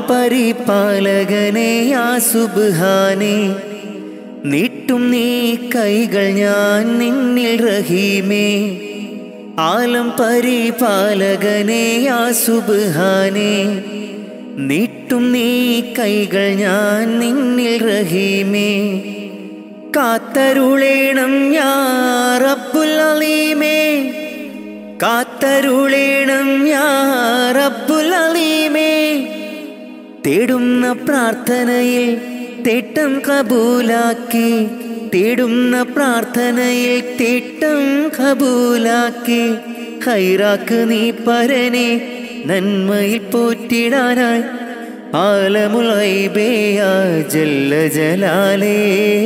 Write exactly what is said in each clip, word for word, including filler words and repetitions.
പരിപാലകനെ യാ സുബ്ഹാനേ നീട്ടും നീ കൈകൾ ഞാൻ നിന്നിൽ റഹീമേ ആലം പരിപാലകനെ യാ സുബ്ഹാനേ നീട്ടും നീ കൈകൾ ഞാൻ നിന്നിൽ റഹീമേ കാത്തരുളേണം യാ റബ്ബുൽ അലീമേ കാത്തരുളേണം യാ റബ്ബുൽ അലീമേ തേടുന്ന പ്രാർത്ഥനയിൽ തേട്ടം കബൂലാക്കി തേടുന്ന പ്രാർത്ഥനയിൽ തേട്ടം കബൂലാക്കി ഖൈറാക്ക് നീ പരനെ നന്മയിൽ പോറ്റിടാനായി ആലമുൽ ഗൈബേ യാ ജല്ല ജലാലേ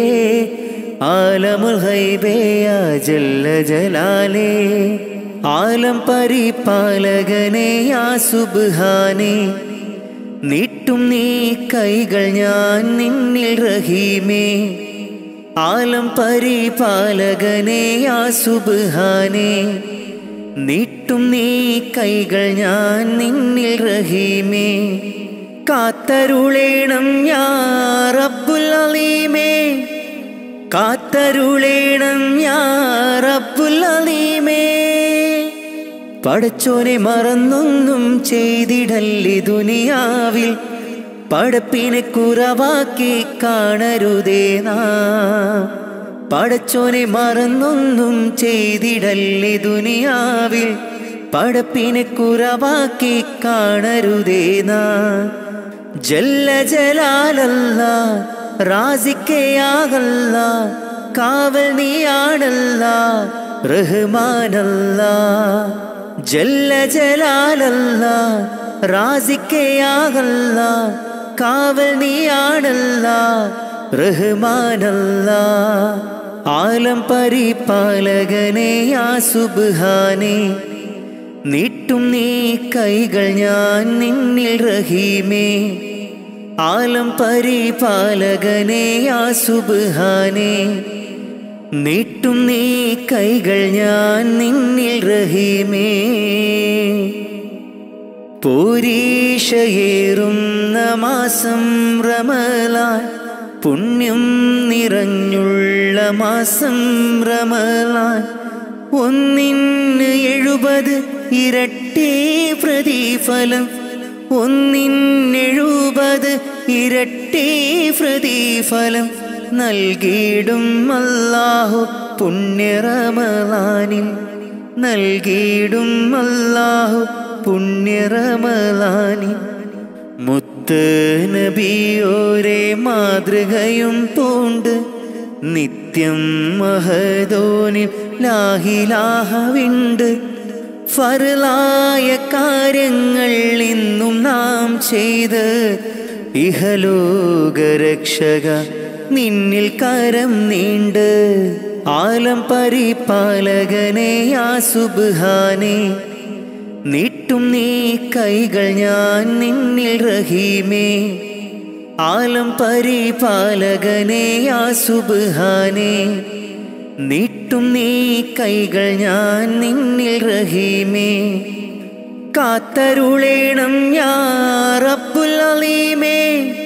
ആലമുൽ ഗൈബേ യാ ജല്ല ജലാലേ ആലം പരിപാലകനെ യാ സുബ്ഹാനേ നീട്ടും നീ കൈകൾ ഞാൻ നിന്നിൽ റഹീമേ ആലം പരിപാലകനെ യാ സുബ്ഹാനേ നീട്ടും നീ കൈകൾ ഞാൻ നിന്നിൽ റഹീമേ കാത്തരുളേണം യാ റബ്ബുൽ അലീമേ കാത്തരുളേണം യാ റബ്ബുൽ അലീമേ പടച്ചോനെ മറന്നൊന്നും ചെയ്തിടല്ലേ ദുനിയാവിൽ പടപ്പിനെ കുറവാക്കി കാണരുതേ നാം പടച്ചോനെ മറന്നൊന്നും ചെയ്തിടല്ലേ ദുനിയാവിൽ പടപ്പിനെ കുറവാക്കി കാണരുതേ നാം ജല്ല ജലാലല്ലാ റാസിക്കയാകല്ലാ കാവൽ നീയാണല്ലാ റഹ്മാനല്ലാ ജല്ല ജലാലല്ലാ റാസിക്കയാകല്ലാ കാവൽ നീയാണല്ലാ റഹ്മാനല്ലാ ആലം പരിപാലകനെ യാ സുബ്ഹാനേ നീട്ടും നീ കൈകൾ ഞാൻ നിന്നിൽ റഹീമേ ആലം പരിപാലകനെ യാ സുബ്ഹാനേ നീട്ടും നീ കൈകൾ ഞാൻ നിന്നിൽ റഹീമേ പോരീഷയേറുന്ന മാസം റമളാൻ പുണ്യം നിറഞ്ഞുള്ള മാസം റമളാൻ ഒന്നിന് എഴുപത് ഇരട്ടി പ്രതിഫലം ഒന്നിനെഴുപത് ഇരട്ടി പ്രതിഫലം നൽകിയിടും അല്ലാഹു പുണ്യ റമളാനിൽ നൽകിയിടും അല്ലാഹു പുണ്യ റമളാനിൽ മുത്ത് നബിയോരെ മാതൃകയും പൂണ്ട് നിത്യം മഹദോനിൽ ലാഹിലാഹവിണ്ട് ഫർലായ കാര്യങ്ങൾ ഇന്നും നാം ചെയ്ത് ഇഹലോകരക്ഷക നിന്നിൽ കരം നീണ്ട് ആലം പരിപാലകനെ യാ സുബ്ഹാനേ നീട്ടും നീ കൈകൾ ഞാൻ നിന്നിൽ റഹീമേ ആലം പരിപാലകനെ യാ സുബ്ഹാനേ നീട്ടും നീ കൈകൾ ഞാൻ നിന്നിൽ റഹീമേ കാത്തരുളേണം യാ റബ്ബുൽ അലീമേ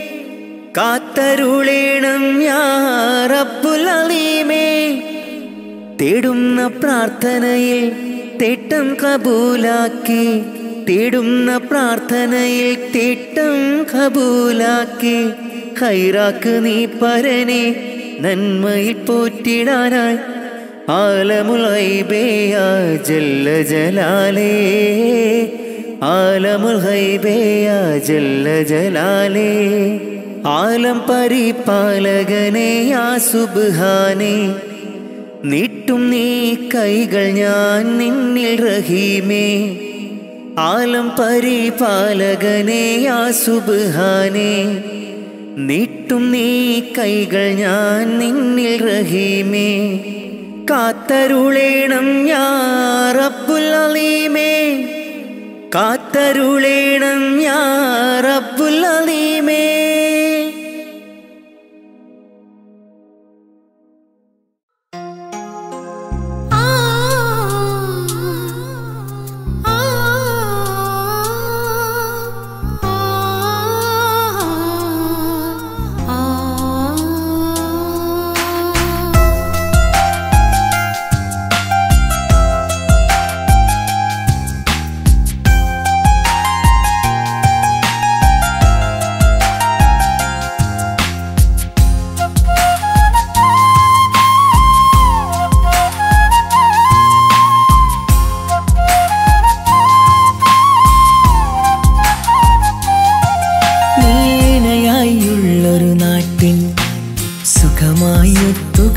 കാത്തരുളേണം യാ റബ്ബുൽ അലീമേ തേടുന്ന പ്രാർത്ഥനയിൽ തേട്ടം കബൂലാക്കി തേടുന്ന പ്രാർത്ഥനയിൽ തേട്ടം കബൂലാക്കി ഖൈറാക്ക് നീ പരനെ നന്മയിൽ പോറ്റിടാനായി ആലമുൽ ഗൈബേ യാ ജല്ല ജലാലേ ആലമുൽ ഗൈബേ യാ ജല്ല ജലാലേ ആലം പരിപാലകനെ യാ സുബ്ഹാനേ നീട്ടും നീ കൈകൾ ഞാൻ നിന്നിൽ റഹീമേ ആലം പരിപാലകനെ യാ സുബ്ഹാനേ നീട്ടും നീ കൈകൾ ഞാൻ നിന്നിൽ റഹീമേ കാത്തരുളേണം യാ റബ്ബുൽ അലീമേ കാത്തരുളേണം യാ റബ്ബുൽ അലീമേ ആ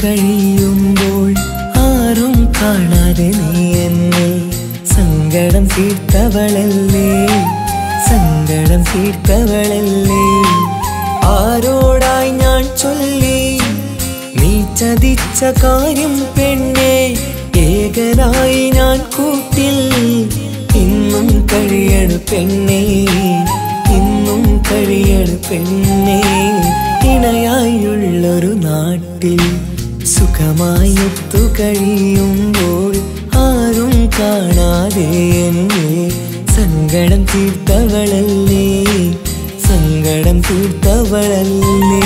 കഴിയുമ്പോൾ ആരും കാണാതെ നീ എന്നെ സങ്കടം തീർത്തവളല്ലേ, സങ്കടം തീർത്തവളല്ലേ. ആരോടായി ഞാൻ ചൊല്ലി നീ ചതിച്ച കാര്യം പെണ്ണേ, ഏകനായി ഞാൻ കൂട്ടിൽ ഇന്നും കഴിയണു പെണ്ണേ, ഇന്നും കഴിയണു പെണ്ണേ. ഇണയായുള്ളൊരു നാട്ടിൽ സുഖമായി ഒത്തു കഴിയുമ്പോൾ ആരും കാണാതെ എന്നെ സങ്കടം തീർത്തവളല്ലേ, സങ്കടം തീർത്തവളല്ലേ.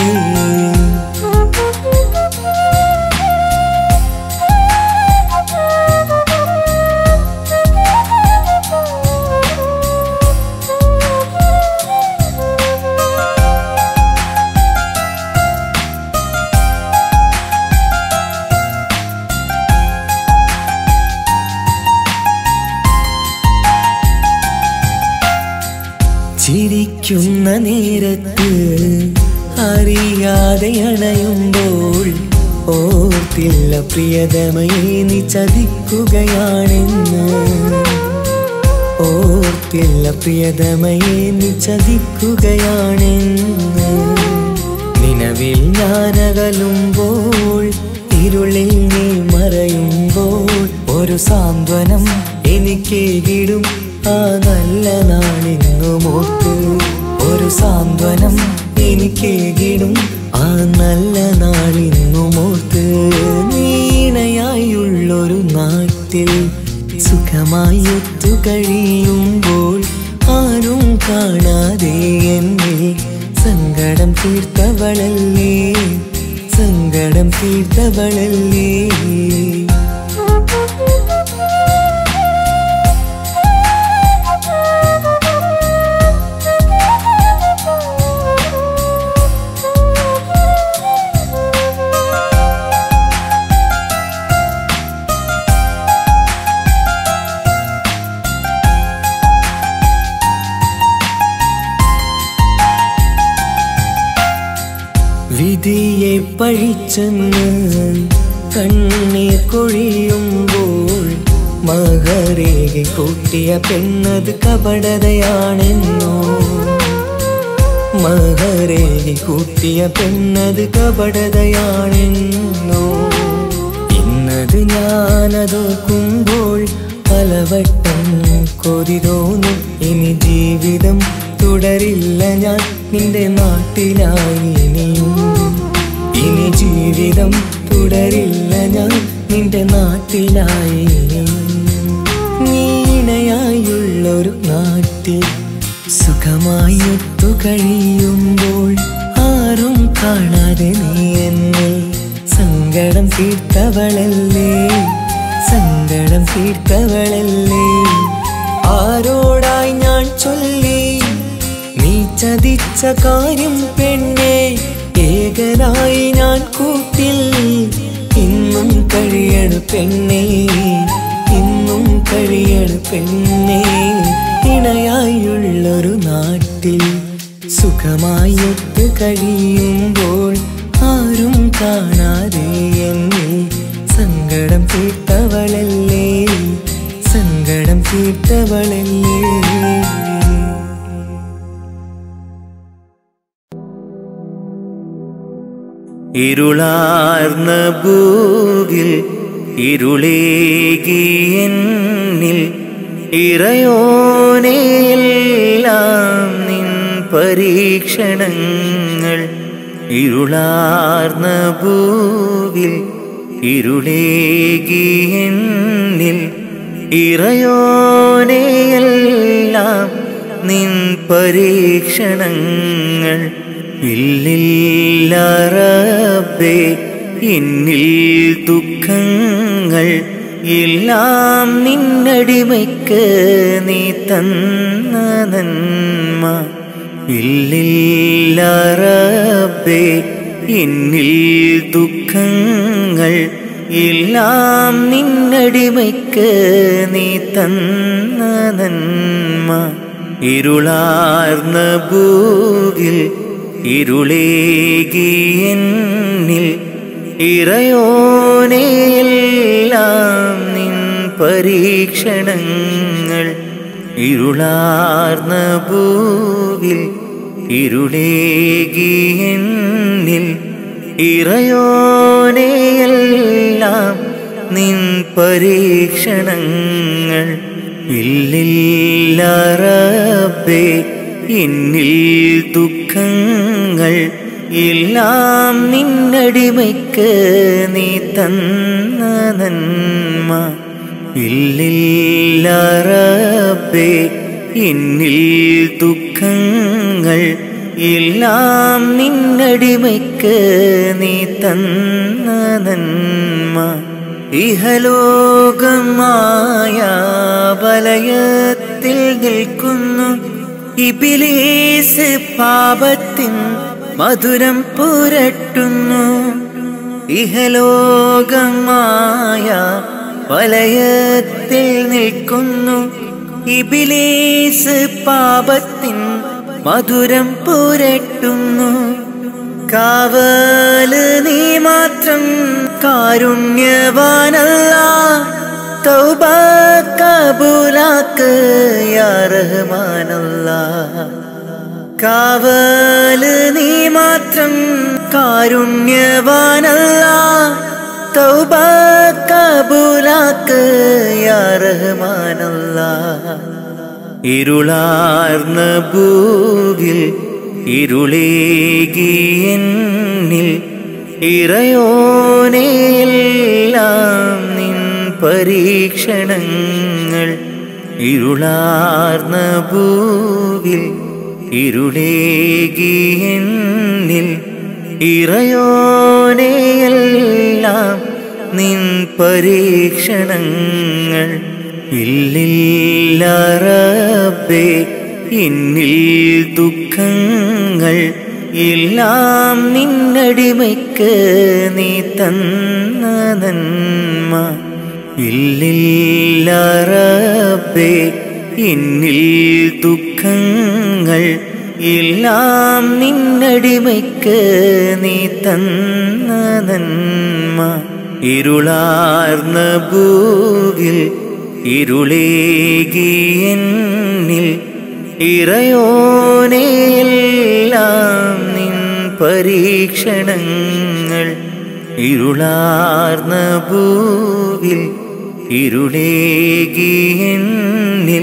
ചിരിക്കുന്ന നേരത്ത് അറിയാതെ അണയുമ്പോൾ ഓർത്തില്ല പ്രിയതമയെ നീ ചതിക്കുകയാണെന്ന്, ഓർത്തില്ല പ്രിയതമയെ നീ ചതിക്കുകയാണെന്ന്. നിലവിൽ ഞാനകലുമ്പോൾ ഇരുളിൽ നീ മറയുമ്പോൾ ഒരു സാന്ത്വനം എനിക്കേകിടും ആ നല്ല നാളിന്നുമോർത്ത്, ഒരു സാന്ത്വനം എനിക്കേകിടും ആ നല്ല നാളിന്നുമോർത്ത്. നീണയായുള്ളൊരു നാട്ടിൽ സുഖമായി ഒത്തു കഴിയുമ്പോൾ ആരും കാണാതെ എന്നെ സങ്കടം തീർത്തവളല്ലേ, സങ്കടം തീർത്തവളല്ലേ. വിധിയെ പഴിച്ചെന്ന് കണ്ണീർ കൊഴിയുമ്പോൾ മകരേകി കൂട്ടിയ പെണ്ണത് കപടതയാണെന്നോ, മകരേകി കൂട്ടിയ പെണ്ണത് കപടതയാണെന്നോ. ഇന്നത് ഞാനതോക്കുമ്പോൾ പലവട്ടം കൊതി തോന്നും ഇനി ജീവിതം തുടരില്ല ഞാൻ നിന്റെ നാട്ടിലായി ഇനിയും, ഇനി ജീവിതം തുടരില്ല ഞാൻ നിന്റെ നാട്ടിലായി ഇനിയും. നീണയായുള്ളൊരു നാട്ടിൽ സുഖമായി ഒത്തു കഴിയുമ്പോൾ ആരും കാണാതെ നീ എന്നെ സങ്കടം തീർത്തവളല്ലേ, സങ്കടം തീർത്തവളല്ലേ. ആരോടായി ഞാൻ ചൊല്ലി നീ ചതിച്ച കാര്യം പെണ്ണേ, ഏകനായി ഞാൻ കൂട്ടിൽ ഇന്നും കഴിയണു പെണ്ണേ, ഇന്നും കഴിയണു പെണ്ണേ. ഇണയായുള്ളൊരു നാട്ടിൽ സുഖമായി ഒത്തു കഴിയുമ്പോൾ ആരും കാണാതെ എന്നെ സങ്കടം തീർത്തവളല്ലേ, സങ്കടം തീർത്തവളല്ലേ. ഇരുളാർന്ന ഭൂവിൽ ഇരുളേകിയെന്നിൽ ഇറയോനെയെല്ലാം നിൻ പരീക്ഷണങ്ങൾ. ഇരുളാർന്ന ഭൂവിൽ ഇരുളേകിയെന്നിൽ ഇറയോനെയെല്ലാം നിൻ പരീക്ഷണങ്ങൾ. ഇല്ലില്ല റബ്ബേ എന്നിൽ ദുഃഖങ്ങൾ എല്ലാം നിന്നടിമയ്ക്ക് നീ തന്ന നന്മ. ഇല്ലില്ല റബ്ബേ എന്നിൽ ദുഃഖങ്ങൾ എല്ലാം നിന്നടിമയ്ക്ക് നീ തന്ന നന്മ. ഇരുളാർന്ന ഭൂവിൽ ഇരുളേകിയെന്നിൽ ഇറയോനെയെല്ലാം നിൻ പരീക്ഷണങ്ങൾ ഇരുളാർന്ന ഭൂവിൽ ഇരുളേകിയെന്നിൽ ഇറയോനെയെല്ലാം നിൻ പരീക്ഷണങ്ങൾ ഇല്ലില്ല റബ്ബേ എന്നിൽ ദുഃഖങ്ങൾ എല്ലാം നിന്നടിമയ്ക്ക് നീ തന്ന നന്മ ഇല്ലില്ല റബ്ബേ എന്നിൽ ദുഃഖങ്ങൾ എല്ലാം നിന്നടിമയ്ക്ക് നീ തന്ന നന്മ ഇഹലോകമായ വലയത്തിൽ നിൽക്കുന്നു ഇബ്ലീസ് പാപത്തിൻ മധുരം പുരട്ടുന്നു ഇഹലോകമായ വലയത്തിൽ നിൽക്കുന്നു ഇബ്ലീസ് പാപത്തിൻ മധുരം പുരട്ടുന്നു കാവല് നീ മാത്രം കാരുണ്യവാനല്ലാഹ് തൗബ കബൂലാക്ക് യാ റഹ്മാനല്ലാഹ് കാവല് നീ മാത്രം കാരുണ്യവാനല്ലാഹ് തൗബ കബൂലാക്ക് യാ റഹ്മാനല്ലാഹ് ഇരുളാർന്ന ഭൂവിൽ ഇരുളേകിയെന്നിൽ ഇറയോനെയെല്ലാം നിൻ പരീക്ഷണങ്ങൾ ഇരുളാർന്ന ഭൂവിൽ ഇരുളേകിയെന്നിൽ ഇറയോനെയെല്ലാം നിൻ പരീക്ഷണങ്ങൾ ഇല്ലില്ല റബ്ബേ എന്നിൽ ദുഃഖങ്ങൾ എല്ലാം നിന്നടിമയ്ക്ക് നീ തന്ന നന്മ ഇല്ലില്ല റബ്ബേ എന്നിൽ ദുഃഖങ്ങൾ എല്ലാം നിന്നടിമയ്ക്ക് നീ തന്ന നന്മ ഇരുളാർന്ന ഭൂവിൽ ഇരുളേകിയെന്നിൽ ഇറയോനെയെല്ലാം നിൻ പരീക്ഷണങ്ങൾ ഇരുളാർന്ന ഭൂവിൽ ഇരുളേകിയെന്നിൽ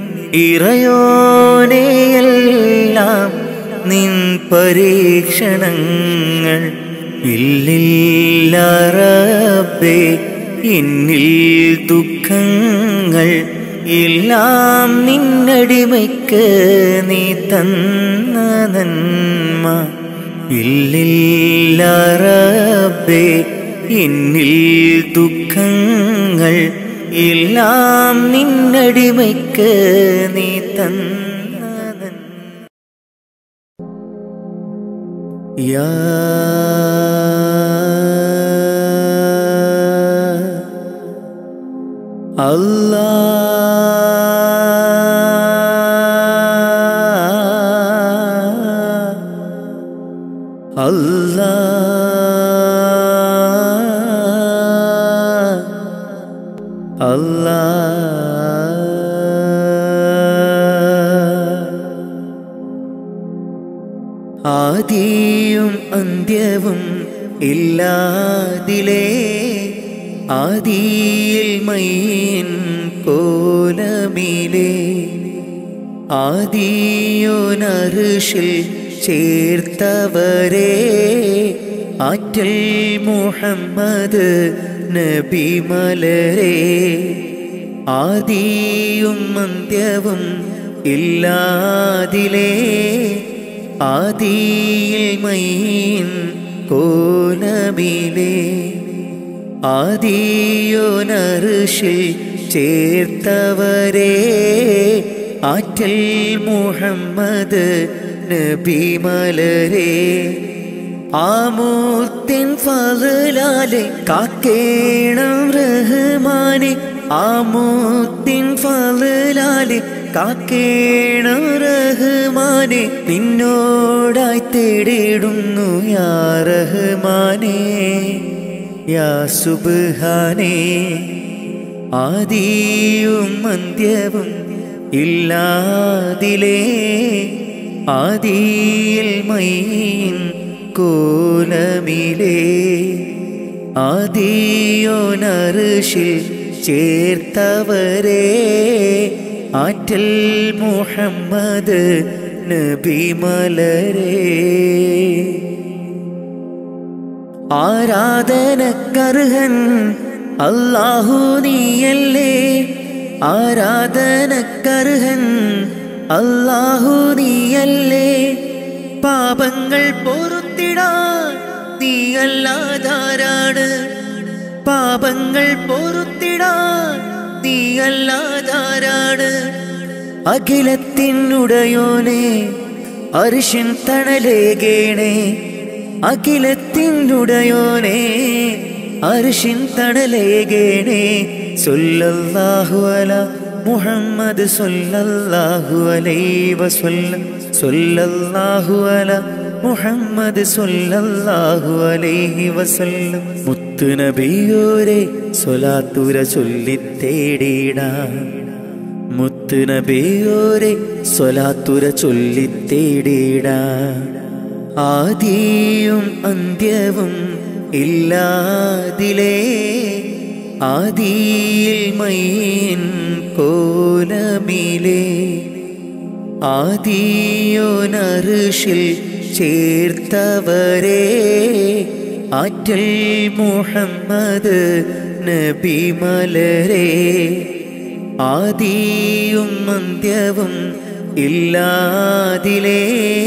ഇറയോനെയെല്ലാം നിൻ പരീക്ഷണങ്ങൾ ഇല്ലില്ല റബ്ബേ എന്നിൽ ദുഃഖങ്ങൾ എല്ലാം നിന്നടിമയ്ക്ക് നീ തന്ന നന്മ ഇല്ലില്ല റബ്ബേ എന്നിൽ ദുഃഖങ്ങൾ എല്ലാം നിന്നടിമയ്ക്ക് നീ തന്ന നന്മ യാ അല്ലാഹ് അല്ലാഹ് അല്ലാഹ് ആദിയും അന്ത്യവും ഇല്ലാതിലേ ആദിയിൽ മയ്യൻ കോലമിലേ ആദിയോനർശിൽ ചേർത്തവരെ ആറ്റൽ മുഹമ്മദ് നബി മലരെ ആദിയും അന്ത്യവും ഇല്ലാതിലേ ആദിയിൽ മയ്യൻ കോലമിലേ ആദിയോനർശിൽ ചേർത്തവരെ ആറ്റൽ മുഹമ്മദ് നബി മലരെ ആമൂർത്തിൻ ഫളലാലെ കാക്കേണം റഹ്മാനെ ആമൂർത്തിൻ ഫളലാലെ കാക്കേണം റഹ്മാനെ നിന്നോടായി തേടിടുന്നു യാ റഹ്മാനെ യാ സുബ്ഹാനേ ആദിയും അന്ത്യവും ഇല്ലാതിലേ ആദിയിൽ മൈൻ കോലമിലേ ആദിയോനർശിൽ ചേർത്തവരേ ആറ്റൽ മുഹമ്മദ് നബി മലരേ ആരാധനക്കർഹൻ അല്ലാഹു നീയല്ലേ ആരാധനക്കർഹൻ അല്ലാഹു നീയല്ലേ പാപങ്ങൾ പൊറുത്തിടാൻ നീയല്ലാതാരാണ് പാപങ്ങൾ പൊറുത്തിടാൻ നീയല്ലാതാരാണ് അഖിലത്തിനുടയോനെ അർശിൻ തണലേകേണേ അഖിലത്തിനുടയോനെ അർശിൻ തണലേകേണേ സല്ലല്ലാഹു അലാ മുഹമ്മദ് സല്ലല്ലാഹു അലൈഹി വസല്ലം സല്ലല്ലാഹു അലാ മുഹമ്മദ് സല്ലല്ലാഹു അലൈഹി വസല്ലം മുത്തു നബിയോരെ സ്വലാത്തുര ചൊല്ലിത്തേടിടാം മുത്തു നബിയോരെ സ്വലാത്തുര ചൊല്ലിത്തേടിടാം ആദിയും അന്ത്യവും ഇല്ലാതിലേ ആദിയിൽ മൈൻ കോലമിലേ ആദിയോനർശിൽ ചേർത്തവരേ ആറ്റൽ മുഹമ്മദ് നബി മലരേ ആദിയും അന്ത്യവും ഇല്ലാതിലേ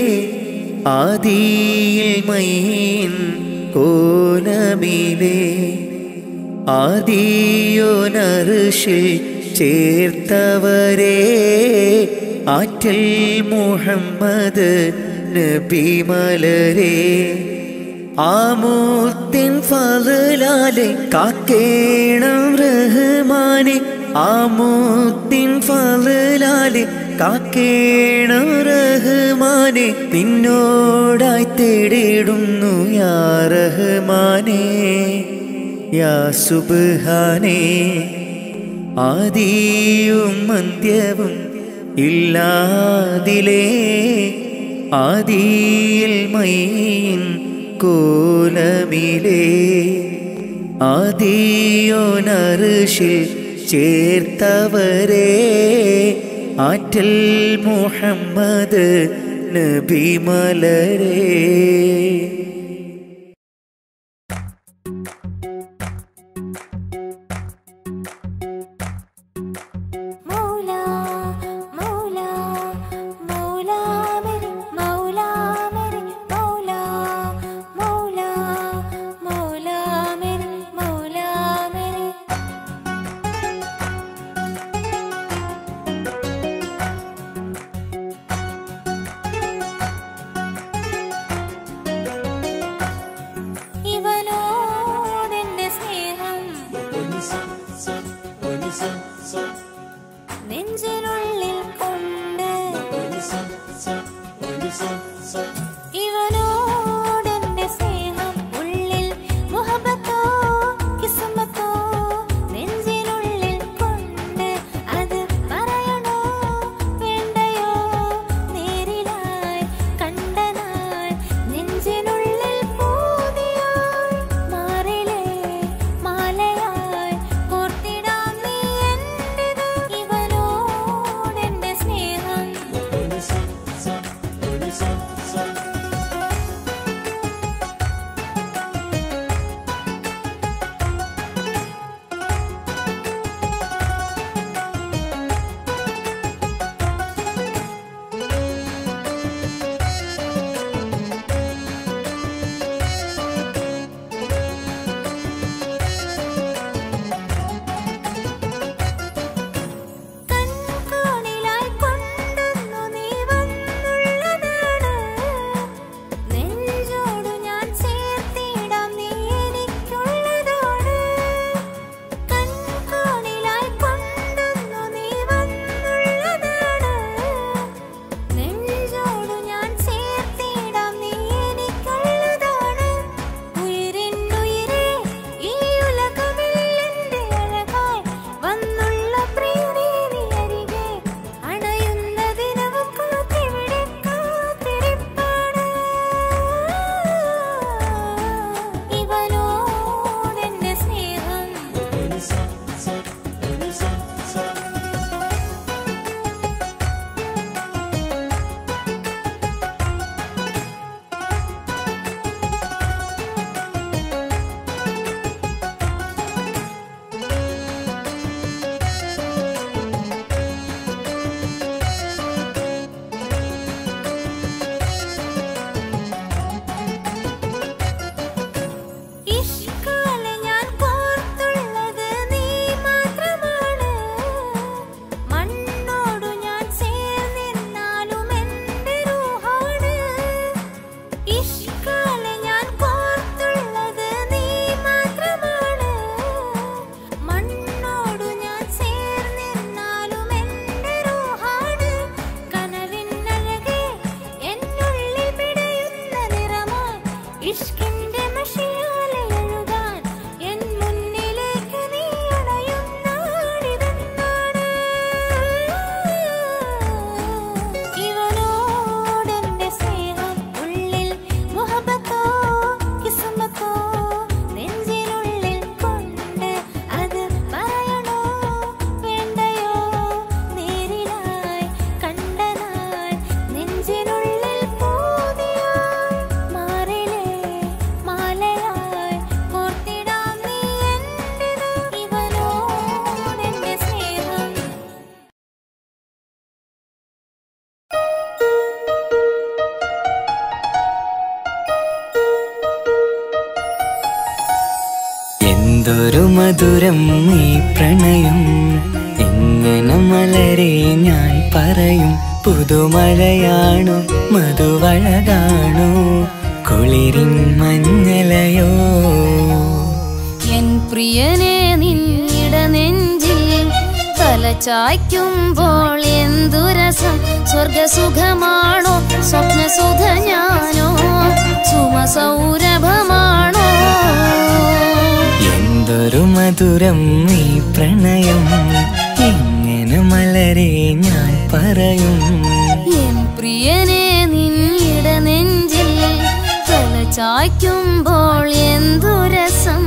ആദിയിൽ മൈൻ കോലമിലേ ആദിയോനർശിൽ ചേർത്തവരേ ആറ്റൽ മുഹമ്മദ് നബി മലരേ ആമൂത്തിൻ ഫളലാലെ കാക്കേണം റഹ്മാനെ ആമൂത്തിൻ ഫളലാലെ കാക്കേണം റഹ്മാനെ നിന്നോടായി തേടിടുന്നു യാ റഹ്മാനേ യാ സുബ്ഹാനേ ആദിയും അന്ത്യവും ഇല്ലാതിലേ ആദിയിൽ മൈൻ കോലമിലേ ആദിയോനർശിൽ ചേർത്തവരേ ആറ്റൽ മുഹമ്മദ് നബി മലരേ എന്തൊരു മധുരം ഈ പ്രണയം, എങ്ങനെ മലരെ ഞാൻ പറയും. പുതുമഴയാണോ മധുവഴകാണോ കുളിരിൻ മഞ്ഞലയോ. എൻ പ്രിയനെ നിന്നിട നെഞ്ചിൽ തലചായ്ക്കുമ്പോൾ എന്തു രസം. സ്വർഗസുഖമാണോ സ്വപ്നസുധ ഞാനോ സുമസൗരഭമാണോ. എന്തൊരു മധുരം ഈ പ്രണയം, എങ്ങനെ മലരെ ഞാൻ പറയും. എൻ പ്രിയനെ നിന്നിട നെഞ്ചിൽ തലചായ്ക്കുമ്പോൾ എന്തു രസം.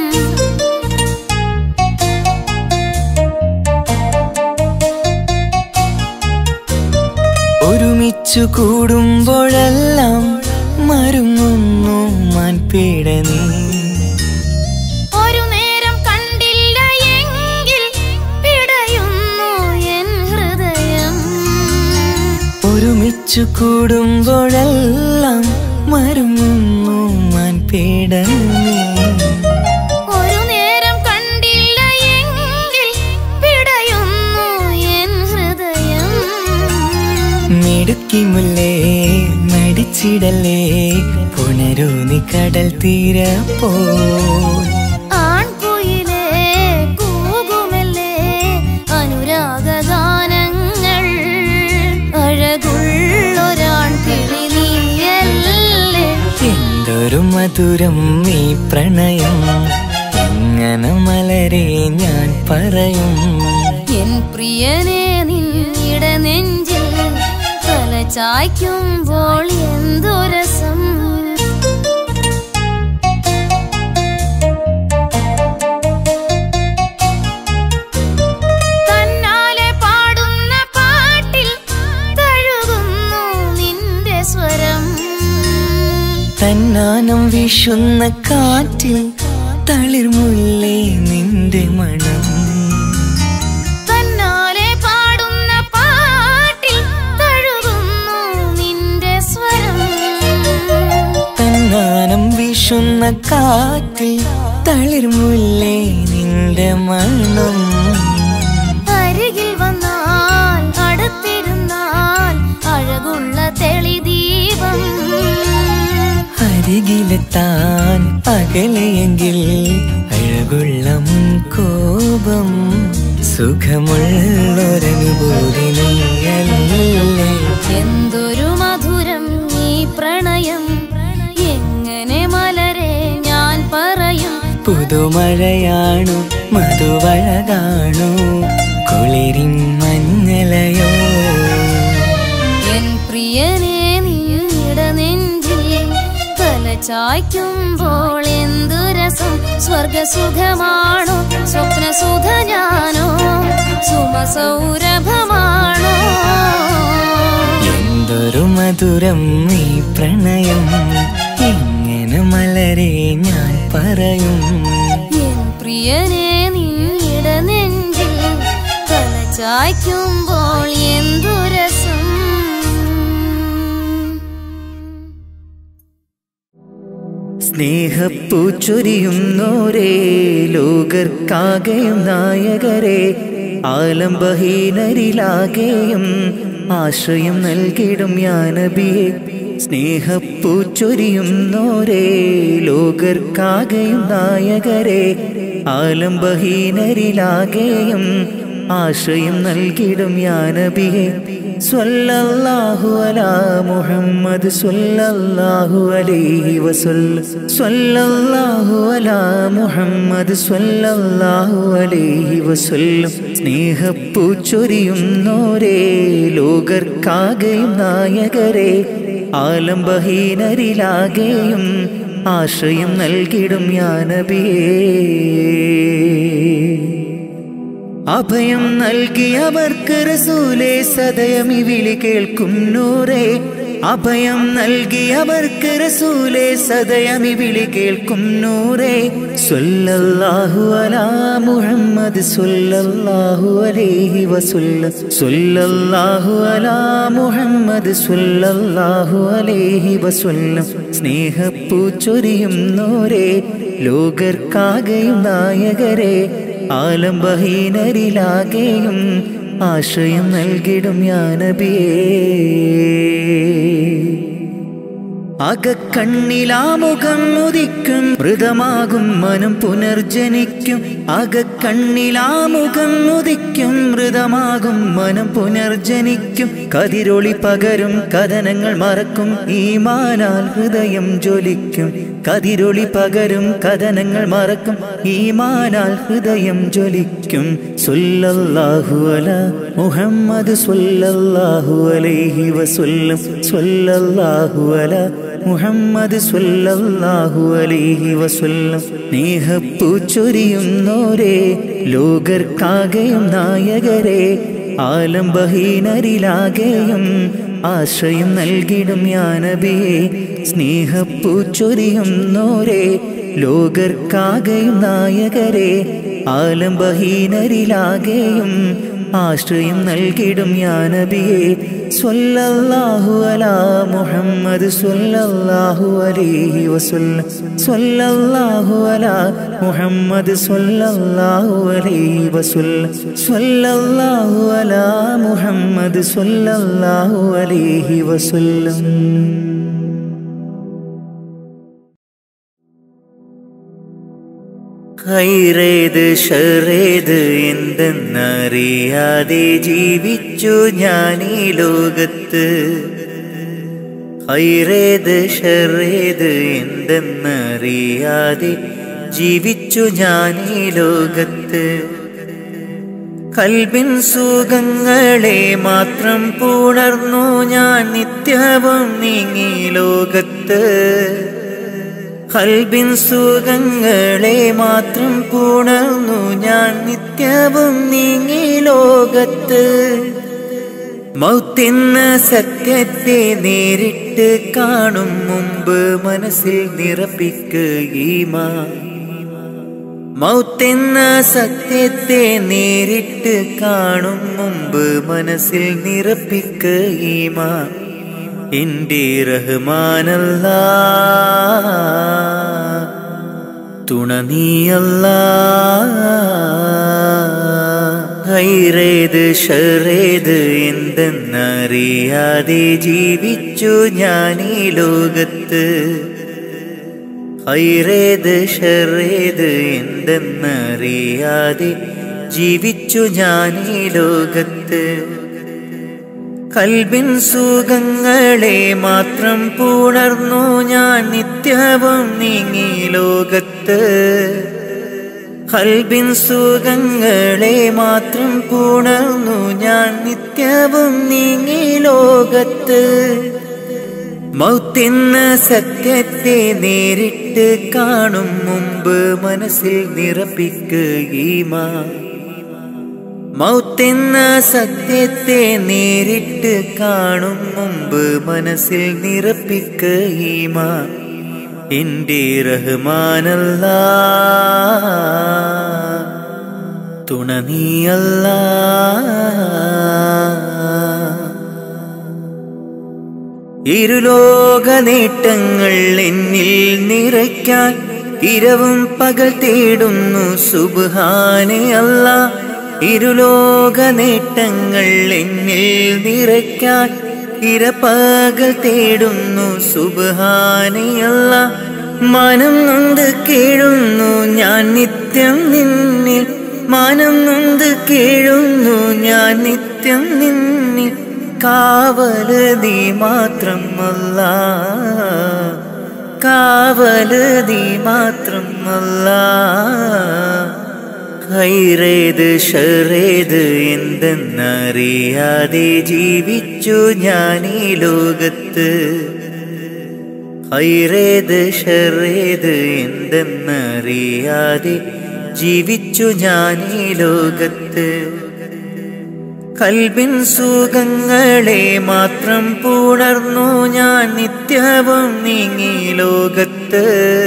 ഒരുമിച്ചു കൂടുമ്പോഴെല്ലാം മരുങ്ങുന്നു മാൻപീട നീ. ഒരു നേരം കണ്ടില്ല എങ്കിൽ പിടയുന്നു എൻ ഹൃദയം. ഒരുമിച്ചു കൂടുമ്പോഴെല്ലാം മരുങ്ങുന്നു മാൻപീട നീ. ഒരു നേരം കണ്ടില്ല എങ്കിൽ പിടയുന്നു എൻ ഹൃദയം. മിടുക്കി മുല്ലേ നടിച്ചിടലേ, പുണരൂ നീ കടൽ തീരപ്പോ. ആൺകുയിലേ കൂകുമല്ലേ അനുരാഗഗാനങ്ങൾ. അഴകുള്ളൊരാൺ കിളി നീയല്ലേ. എന്തൊരു മധുരം ഈ പ്രണയം, എങ്ങനെ മലരെ ഞാൻ പറയും. എൻ പ്രിയനെ നിന്നിട നെഞ്ചിൽ തലചായ്ക്കുമ്പോൾ എന്തു രസം. തന്നാലെ പാടുന്ന പാട്ടിൽ തഴുകുന്നു നിന്റെ സ്വരം. തന്നാനം വീശുന്ന കാറ്റിൽ തളിർമുല്ലേ നിന്റെ മണം. തന്നാലെ പാടുന്ന പാട്ടിൽ തഴുകുന്നു നിന്റെ സ്വരം. തന്നാനം വീശുന്ന കാറ്റിൽ തളിർമുല്ലേ നിന്റെ മണം. അരികിൽ വന്നാൽ അടുത്തിരുന്നാൽ അഴകുള്ള തെളിദീപം. അരികിലെത്താൻ അകലെയെങ്കിൽ അഴകുള്ള കോപം. സുഖമുള്ളൊരനുഭൂതി നീയല്ലേ. എന്തൊരു മധുരം ഈ പ്രണയം, എങ്ങനെ മലരെ ഞാൻ പറയും. പുതുമഴയാണോ മധുവഴകാണോ കുളിരിൻ മഞ്ഞലയോ. എൻ പ്രിയനെ നിന്നിട നെഞ്ചിൽ തലചായ്ക്കുമ്പോൾ എന്തു രസം. സ്വർഗസുഖമാണോ സ്വപ്നസുധ ഞാനോ സുമസൗരഭമാണോ. എന്തൊരു മധുരം ഈ പ്രണയം, എങ്ങനെ മലരെ ഞാൻ പറയും. എൻ പ്രിയനെ നിന്നിട നെഞ്ചിൽ തലചായ്ക്കുമ്പോൾ എന്തു രസം. സ്നേഹപ്പൂച്ചൊരിയുന്നോരേ ലോകർക്കാകെയും നായകരെ, ആലംബഹീനരിലാകെയും ആശ്രയം നൽകിടും യാ നബിയേ. സ്നേഹപ്പൂച്ചൊരിയുന്നോരേ ലോകർക്കാകെയും നായകരെ, ആലംബഹീനരിലാകെയും ആശ്രയം നൽകിടും യാ നബിയേ സ്വല്ലല്ലാഹു അലാ മുഹമ്മദ് സ്വല്ലല്ലാഹു അലൈഹി വസല്ലം സ്വല്ലല്ലാഹു അലാ മുഹമ്മദ് സ്വല്ലല്ലാഹു അലൈഹി വസല്ലം സ്നേഹപ്പൂച്ചൊരിയുന്നോരേ ലോകർക്കാകെയും നായകരെ ആലംബഹീനരിലാകെയും ആശ്രയം നൽകിടും യാ നബിയേ അഭയം നൽകിയവർക്ക് റസൂലേ സദയം ഈ വിളി കേൾക്കും നൂറേ അഭയം നൽകിയവർക്ക് റസൂലേ സദയം ഈ വിളി കേൾക്കും നൂറേ സ്വല്ലല്ലാഹു അലാ മുഹമ്മദ് സ്വല്ലല്ലാഹു അലൈഹി വസല്ലം സ്വല്ലല്ലാഹു അലാ മുഹമ്മദ് സ്വല്ലല്ലാഹു അലൈഹി വസല്ലം സ്നേഹപ്പൂച്ചൊരിയുന്നോരേ ലോകർക്കാകെയും നായകരെ ആലംബഹീനരിലാകെയും ആശ്രയം നൽകിടും യാ നബിയേ അകക്കണ്ണിലാമുഖം ഉദിക്കും മൃതമാകും മനം പുനർജനിക്കും അകക്കണ്ണിലാമുഖം ഉദിക്കും മൃതമാകും മനം പുനർജനിക്കും കതിരൊളി പകരും കഥനങ്ങൾ മറക്കും ഈമാനാൽ ഹൃദയം ജ്വലിക്കും കതിരൊളി പകരും കഥനങ്ങൾ മറക്കും ഈമാനാൽ ഹൃദയം ജ്വലിക്കും സ്വല്ലല്ലാഹു അലാ മുഹമ്മദ് സ്വല്ലല്ലാഹു അലൈഹി വസല്ലം സ്വല്ലല്ലാഹു അലാ മുഹമ്മദ് സ്വല്ലല്ലാഹു അലൈഹി വസല്ലം സ്നേഹപ്പൂച്ചൊരിയുന്നോരേ ലോകർക്കാകെയും നായകരെ ആലംബഹീനരിലാകെയും ആശ്രയം നൽകിടും യാ നബിയേ സ്നേഹപ്പൂച്ചൊരിയുന്നോരേ ലോകർക്കാകെയും നായകരെ ആലംബഹീനരിലാകെയും ആശ്രയം നൽകിടും യാ നബിയേ സ്വല്ലല്ലാഹു അലാ മുഹമ്മദ് സ്വല്ലല്ലാഹു അലൈഹി വസല്ലം സ്വല്ലല്ലാഹു അലാ മുഹമ്മദ് സ്വല്ലല്ലാഹു അലൈഹി വസല്ലം സ്വല്ലല്ലാഹു അലാ മുഹമ്മദ് സ്വല്ലല്ലാഹു അലൈഹി വസല്ലം ഖൈറേത് ഷറേത് എന്തെന്നറിയാതെ ജീവിച്ചു ഞാൻ ഈ ലോകത്ത് ഖൈറേത് ഷറേത് എന്തെന്നറിയാതെ ജീവിച്ചു ഞാൻ ഈ ലോകത്ത് കൽബിൻ സുഖങ്ങളെ മാത്രം പുണർന്നു ഞാൻ നിത്യവും നീങ്ങി ലോകത്ത് കൽബിൻ സുഖങ്ങളെ മാത്രം പുണർന്നു ഞാൻ നിത്യവും നീങ്ങി ലോകത്ത് മൗത്തെന്ന സത്യത്തെ നേരിട്ട് കാണും മുമ്പ് മനസ്സിൽ നിറപ്പിക്കുകീമാൻ മൗത്തെന്ന സത്യത്തെ നേരിട്ട് കാണും മുമ്പ് മനസ്സിൽ നിറപ്പിക്കുകീമാൻ എന്റെ റഹ്മാനല്ലാ തുണ നീയല്ലാ ഖൈറേത് ഷറേത് എന്തെന്നറിയാതെ ജീവിച്ചു ഞാൻ ഈ ലോകത്ത് ഖൈറേത് ഷറേത് എന്തെന്നറിയാതെ ജീവിച്ചു ഞാൻ ഈ ലോകത്ത് കൽബിൻ സുഖങ്ങളെ മാത്രം പുണർന്നു ഞാൻ നിത്യവും നീങ്ങി ലോകത്ത് കൽബിൻ സുഖങ്ങളെ മാത്രം പുണർന്നു ഞാൻ നിത്യവും നീങ്ങി ലോകത്ത് മൗത്തെന്ന സത്യത്തെ നേരിട്ട് കാണും മുമ്പ് മനസ്സിൽ നിറപ്പിക്കുകീമാൻ മൗത്തെന്ന സത്യത്തെ നേരിട്ട് കാണും മുമ്പ് മനസ്സിൽ നിറപ്പിക്കുകീമാൻ എന്റെ റഹ്മാനല്ലാ തുണ നീയല്ലാ ഇരുലോക നേട്ടങ്ങൾ എന്നിൽ നിറയ്ക്കാൻ ഇരവും പകൽ തേടുന്നു സുബ്ഹാനേ അല്ലാ ഇരുലോക നേട്ടങ്ങൾ എന്നിൽ നിറയ്ക്കാൻ ഇരപകൽ തേടുന്നു സുബ്ഹാനേ അല്ലാ മനം നൊന്ത് കേഴുന്നു ഞാൻ നിത്യം നിന്നിൽ മാനം നൊന്ത് കേഴുന്നു ഞാൻ നിത്യം നിന്നിൽ കാവല് നീ മാത്രം അല്ലാ കാവല് നീ മാത്രം അല്ലാ ഹൈറേത് ഷറേത് എന്തെന്നറിയാതെ ജീവിച്ചു ഞാൻ ഈ ലോകത്ത് ഹൈറേത് ഷറേത് എന്തെന്നറിയാതെ ജീവിച്ചു ഞാൻ ഈ ലോകത്ത് കൽബിൻ സുഖങ്ങളെ മാത്രം പുണർന്നു ഞാൻ നിത്യവും നീങ്ങി ലോകത്ത്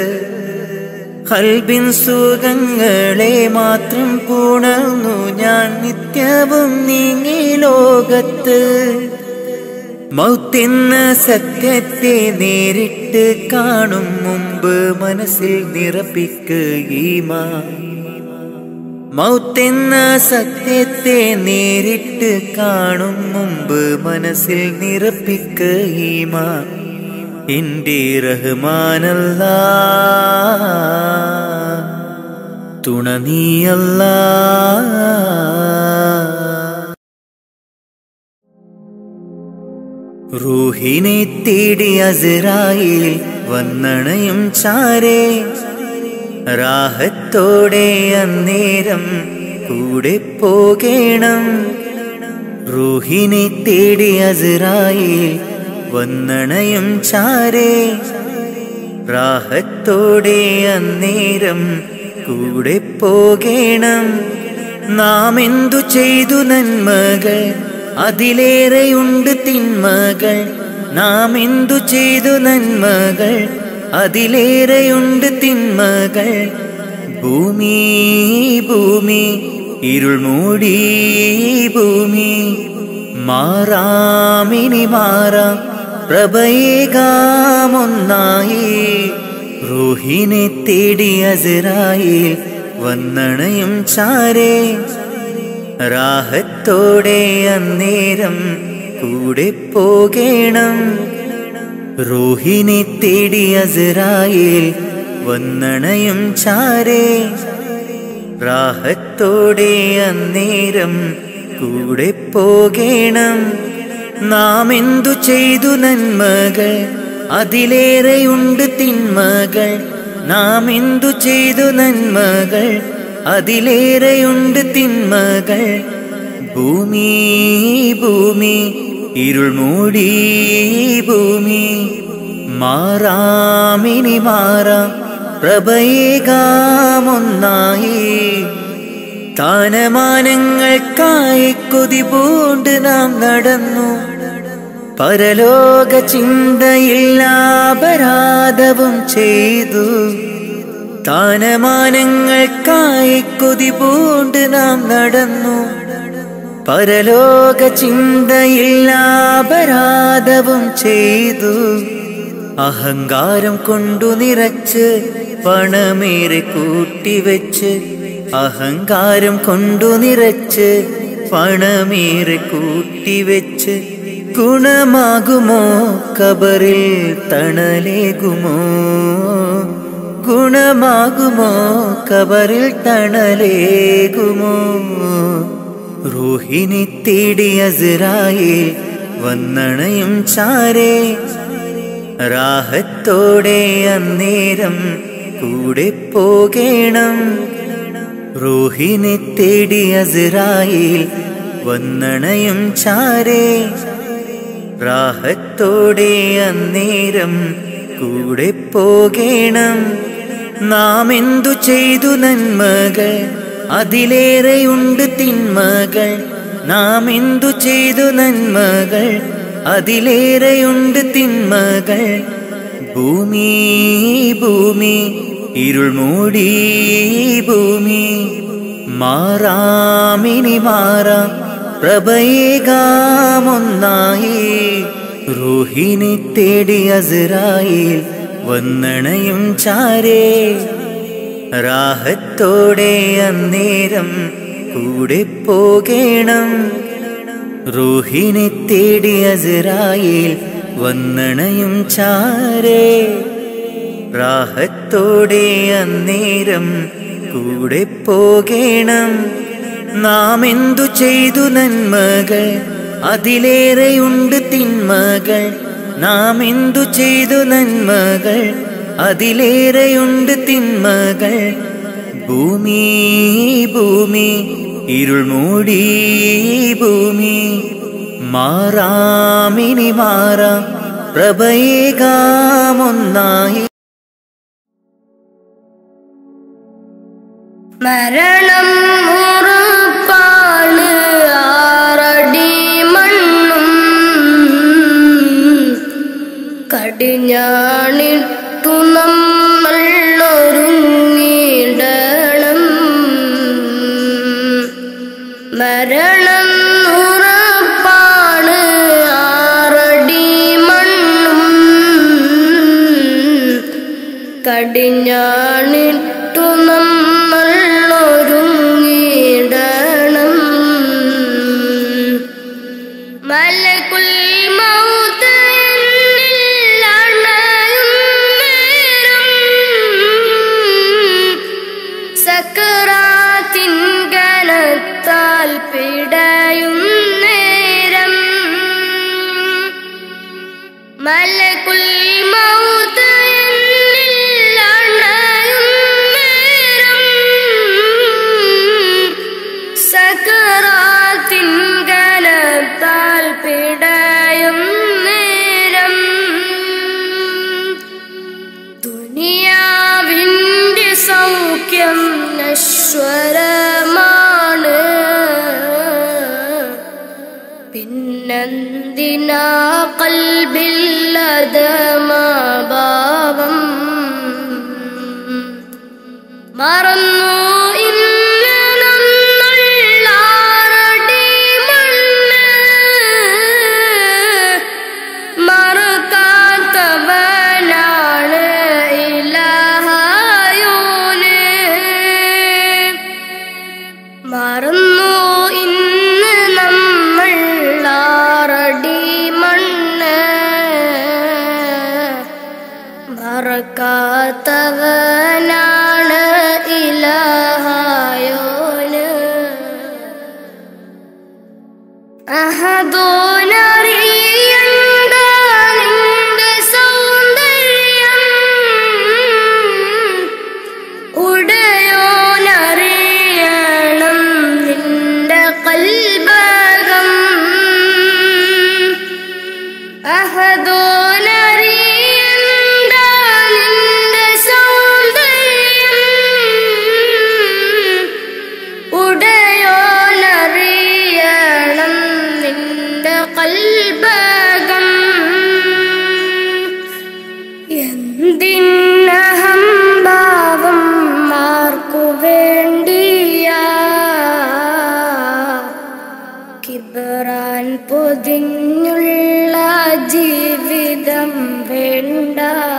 കൽബിൻ സുഖങ്ങളെ മാത്രം പുണർന്നു ഞാൻ നിത്യവും നീങ്ങി ലോകത്ത് മൗത്തെന്ന സത്യത്തെ നേരിട്ട് കാണും മുമ്പ് മനസ്സിൽ നിറപ്പിക്കുകീമാൻ മൗത്തെന്ന സത്യത്തെ നേരിട്ട് കാണും മുമ്പ് മനസ്സിൽ നിറപ്പിക്കുകീമാൻ എന്റെ റഹ്മാനല്ലാ തുണ നീയല്ലാ റൂഹിനെ തേടി അസ്രായീൽ വന്നണയും ചാരേ റാഹത്തോടെ അന്നേരം കൂടെ പോകേണം റൂഹിനെ തേടി അസ്രായീൽ വന്നണയും ചാരേ റാഹത്തോടെ അന്നേരം കൂടെ പോകേണം നാം എന്തു ചെയ്തു നന്മകൾ അതിലേറെയുണ്ട് തിന്മകൾ നാം എന്തു ചെയ്തു നന്മകൾ അതിലേറെയുണ്ട് തിന്മകൾ ഭൂമി ഭൂമി ഇരുൾ മൂടി ഭൂമി മാറാമിനി മാറാം പ്രഭയേകാമൊന്നായി റൂഹിനെ തേടി അസ്രായീൽ വന്നണയും ചാരേ റാഹത്തോടെ അന്നേരം കൂടെ പോകേണം റൂഹിനെ തേടി അസ്രായീൽ വന്നണയും ചാരേ റാഹത്തോടെ അന്നേരം കൂടെ പോകേണം നാം എന്തു ചെയ്തു നന്മകൾ അതിലേറെയുണ്ട് തിന്മകൾ നാം എന്തു ചെയ്തു നന്മകൾ അതിലേറെയുണ്ട് തിന്മകൾ ഭൂമി ഭൂമി ഇരുൾ മൂടി ഭൂമി മാറാമിനി മാറാം പ്രഭയേകാമൊന്നായി സ്ഥാനമാനങ്ങൾക്കായി കൊതി പൂണ്ട് നാം നടന്നു പരലോക ചിന്തയിൽ അപരാധവും ചെയ്തു സ്ഥാനമാനങ്ങൾക്കായി കൊതി പൂണ്ട് നാം നടന്നു പരലോക ചിന്തയിൽ അപരാധവും ചെയ്തു അഹങ്കാരം കൊണ്ടു നിറച്ച് പണമേറെ കൂട്ടിവെച്ച് അഹങ്കാരം കൊണ്ടു നിറച്ച് പണമേറെ കൂട്ടിവെച്ച് ഗുണമാകുമോ കബറിൽ തണലേകുമോ ഗുണമാകുമോ കബറിൽ തണലേകുമോ റൂഹിനെ തേടി അസ്രായീൽ വന്നണയും ചാരേ റാഹത്തോടെ അന്നേരം കൂടെ പോകേണം റൂഹിനെ തേടി അസ്രായീൽ വന്നണയും ചാരേ റാഹത്തോടെ അന്നേരം കൂടെ പോകേണം നാം എന്തു ചെയ്തു നന്മകൾ അതിലേറെയുണ്ട് തിന്മകൾ നാം എന്തു ചെയ്തു നന്മകൾ അതിലേറെയുണ്ട് തിന്മകൾ ഭൂമി ഭൂമി ഇരുൾ മൂടി ഭൂമി മാറാമിനി മാറാം പ്രഭയേകാമൊന്നായി റൂഹിനെ തേടി അസ്രായീൽ വന്നണയും ചാരേ റാഹത്തോടെ അന്നേരം കൂടെ പോകേണം റൂഹിനെ തേടി അസ്രായീൽ വന്നണയും ചാരേ റാഹത്തോടെ അന്നേരം കൂടെ പോകേണം. നാം എന്തു ചെയ്തു നന്മകൾ, അതിലേറെയുണ്ട് തിന്മകൾ. നാം എന്തു ചെയ്തു നന്മകൾ, അതിലേറെയുണ്ട് തിന്മകൾ. ഭൂമി ഭൂമി ഇരുൾ മൂടി ഭൂമി, മാറാമിനി മാറാം പ്രഭയേകാമൊന്നായി. മരണം ഉറപ്പാണ്, ആറടി മണ്ണും കടിഞ്ഞാണിട്ടു നമ്മൾ ഒരുങ്ങിടണം. മരണം ഉറപ്പാണ്, ആറടി മണ്ണും കടിഞ്ഞാണിട്ടു നമ്മൾ ഒരുങ്ങിടണം. മലകുൽ മൗത്ത് എന്നിൽ അണയും നേരം, സക്കറാത്തിൻ കനത്താൽ പിടയും നേരം. മലകുൽ മൗത്ത് എന്നിൽ അണയും നേരം, സക്കറാത്തിൻ കനത്താൽ പിടയും നേരം. ദുനിയാവിന്റെ സൗഖ്യം നശ്വരമാണ്, പിന്നെന്തിനാ ഖൽബില്ലദമാഭാവം. മറന്നു ഇന്ന് നമ്മൾ ആറടി മണ്ണ്, മറക്കാത്തവനാണ് ഇലാഹായോന്. മറന്നു ഇന്ന് നമ്മൾ ആറടി മണ്ണ്, മറക്കാത്തവനാണ് ഇലാഹായോന്. അഹദോനറിയണ്ട നിന്റെ സൗന്ദര്യം, ഉടയോനറിയണം നിന്റെ കൽബകം. അഹദോനറിയണ്ട നിന്റെ സൗന്ദര്യം, ഉടയോനറിയണം നിന്റെ കൽബകം. എന്തിനഹംഭാവം ആർക്കു വേണ്ടിയാ, കിബറാൻ പൊതിഞ്ഞുള്ള ജീവിതം വേണ്ട.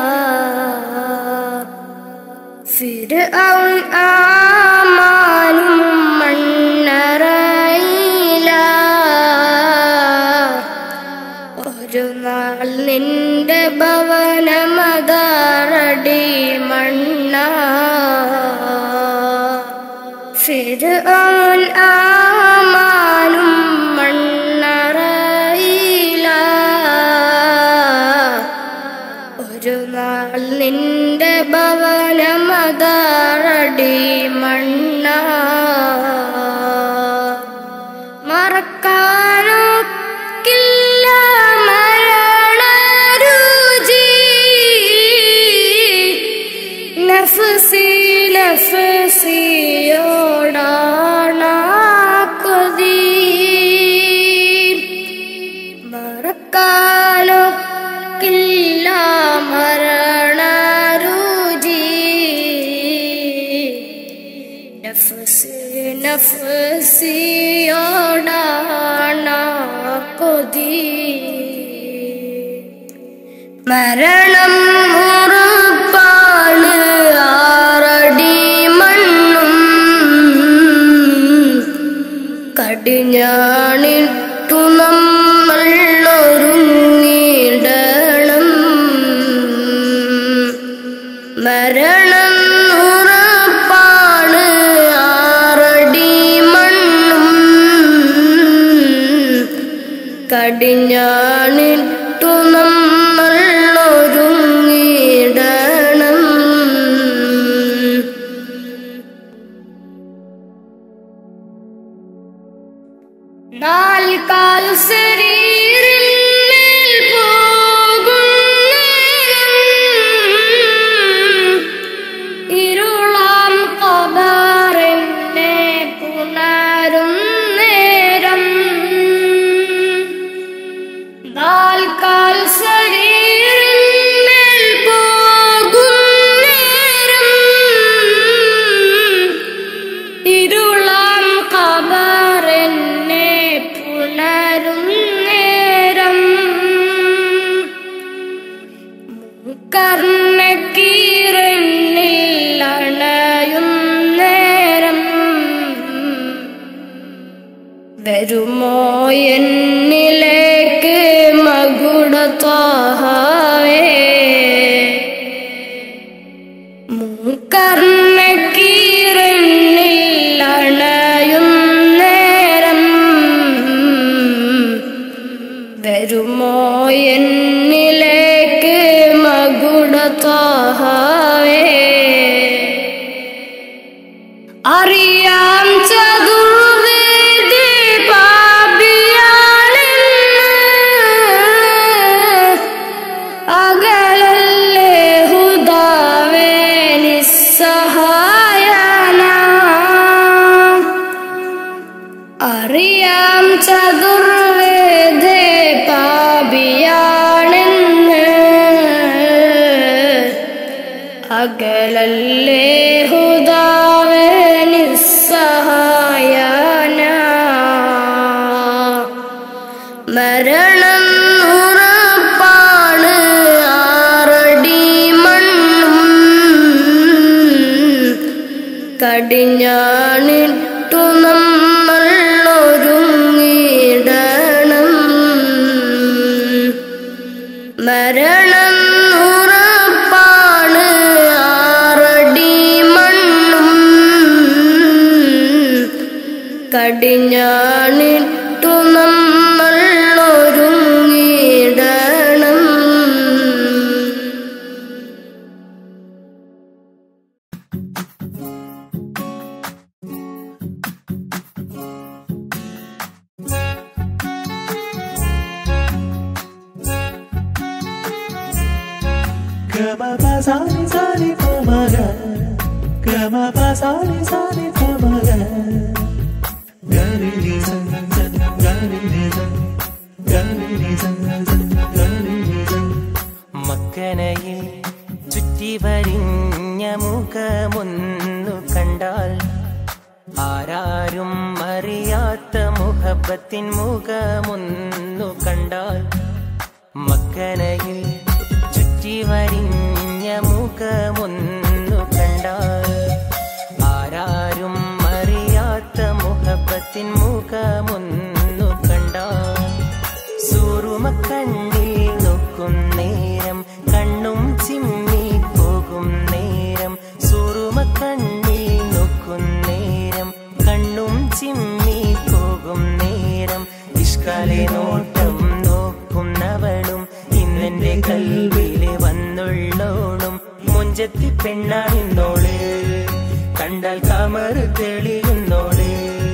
ഫിർഔൻ ആമാനും മണ്ണറയില, ഒരു നാൾ നിന്റെ ഭവനമതാറടി മണ്ണ. ഫിർഔൻ ആമാനും മണ്ണറയില, ഒരു നാൾ നിന്റെ ഭവനമതാറടി മണ്ണ. മറക്കാനൊക്കില്ല മരണരുചി, നഫ്സി നഫ്സിയോടാണ കൊതി. മറക്കാനൊക്കില്ല മരണരുചി, നഫ്സി നഫ്സിയോടാണ കൊതി. മരണം ഉറപ്പാണ്, ആറടി മണ്ണും കടിഞ്ഞാണിട്ടു നമ്മൾ ഒരുങ്ങിടണം. മരണം ഉറപ്പാണ്, കടിഞ്ഞാണിട്ടു നമ്മൾ ഒരുങ്ങിടണം. നാൽക്കാൽ ശരീരമേൽ പോകുന്നേരം ഇരുളാം ഖബറിനെ പുണരും നേരം. നാൽക്കാൽ ശരീരമേൽ പോകുന്നേരം ഇരുളാം ഖബറിനെ പുണരും നേരം. കർണക്കീരനിൽ അണയും നേരം വരുമോ എന്നിലേക്ക് മകുട ത്വാഹവേ. കർണക്കീരനിൽ അണയും നേരം വരുമോ എന്നിലേക്ക് മകുട ത്വാഹവേ. അറിയാം ചതുർവേദി പാപിയാണെന്ന് അകലല്ലേ ഹുദാവേ നിസ്സഹായന. അറിയാം ചതുർവേദി പാപിയാണെന്ന് അകലല്ലേ ഹുദാവേ നിസ്സഹായന. മരണം ഉറപ്പാണ് ആറടി മണ്ണും കടിഞ്ഞാണിട്ടു നമ്മൾ ഒരുങ്ങിടണം. മരണം ഉറപ്പാണ് ആറടി മണ്ണും കടിഞ്ഞാണിട്ടു നമ്മൾ ഒരുങ്ങിടണം. Gama pa sa ni sa ni pa ma ga, gama pa sa ni sa ni pa ma ga, ga ni ni sa sa ga ni ni sa ga ni ni sa sa ga ni ni sa. മക്കനയിൽ ചുറ്റി വരിഞ്ഞ മുഖമൊന്നു കണ്ടാൽ ആരാരും അറിയാത്ത മുഹബത്തിൻ മുഖമൊന്നു കണ്ടാൽ. മക്കനയിൽ ചുറ്റി വരിഞ്ഞ മുഖമൊന്നു കണ്ടാൽ ആരാരും അറിയാത്ത മുഹബത്തിൻ മുഖമൊന്നു കണ്ടാൽ. സൂറുമക്കണ്ണിൽ നോക്കും നേരം കണ്ണും ചിമ്മി പോകും നേരം. സൂറുമക്കണ്ണിൽ നോക്കും നേരം കണ്ണും ചിമ്മി പോകും നേരം. ഇഷ്കാലെ നോട്ടം നോക്കുന്നവളും ഇന്നെന്റെ കൽവിലെ വന്നുള്ളോളും. മുഞ്ചത്തി പെണ്ണാണിന്നോള് കണ്ടാൽ കമർ തെളിയുന്നോള്.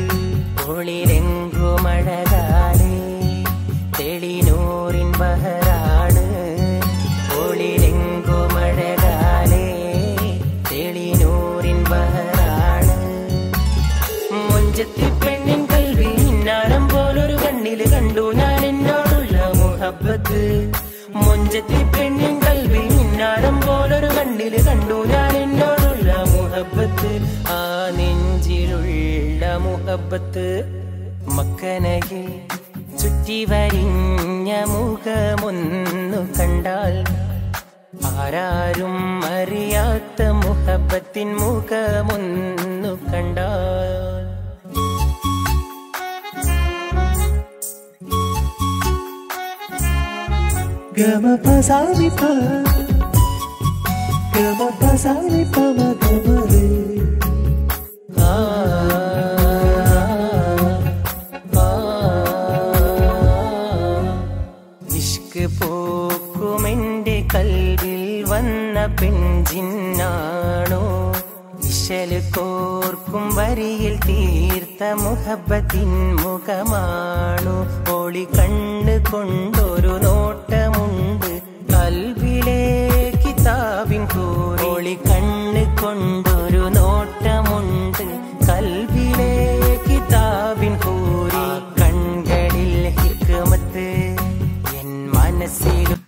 ഒളിരെങ്കുമഴകാണ് തെളിനൂറിൻ ബഹറാണ്. ഒളിരെങ്കുമഴകാണ് തെളിനൂറിൻ ബഹറാണ്. മുഞ്ചത്തി പെണ്ണിൻ കൽവി ഇന്നാരം പോലൊരു കണ്ണില് കണ്ടു ഞാൻ എന്നോടുള്ള മുഹബത്ത്. മുഞ്ചത്തി പെണ്ണിൻ കൽവി ഇന്നാരം പോലൊരു കണ്ണില് കണ്ടു ഞാൻ എന്നോടുള്ള മുഹബത്ത്. ആ നെഞ്ചിലുള്ള മുഹബത്ത്. മക്കനയിൽ ചുറ്റി വരിഞ്ഞ മുഖമൊന്നു കണ്ടാൽ ആരാരും അറിയാത്ത മുഹബത്തിൻ മുഖമൊന്നു കണ്ടാൽ. Gama pa sa ni pa, gama pa sa ni pa ma gama re. Ah, ah, ah. ഇശല് കോർക്കും വരിയിൽ തീർത്ത മുഹബത്തിൻ മുഖമാണു ഒളി കണ്ണ് കൊണ്ടൊരു നോട്ടമുണ്ട് കൽബിലെ കിതാബിൻ കൂറി ഒളി കണ്ണ് കൊണ്ടൊരു നോട്ടമുണ്ട് കൽബിലെ കിതാബിൻ കൂറി കൺകളിൽ ഹിക്മത്ത് എൻ മനസ്സിലും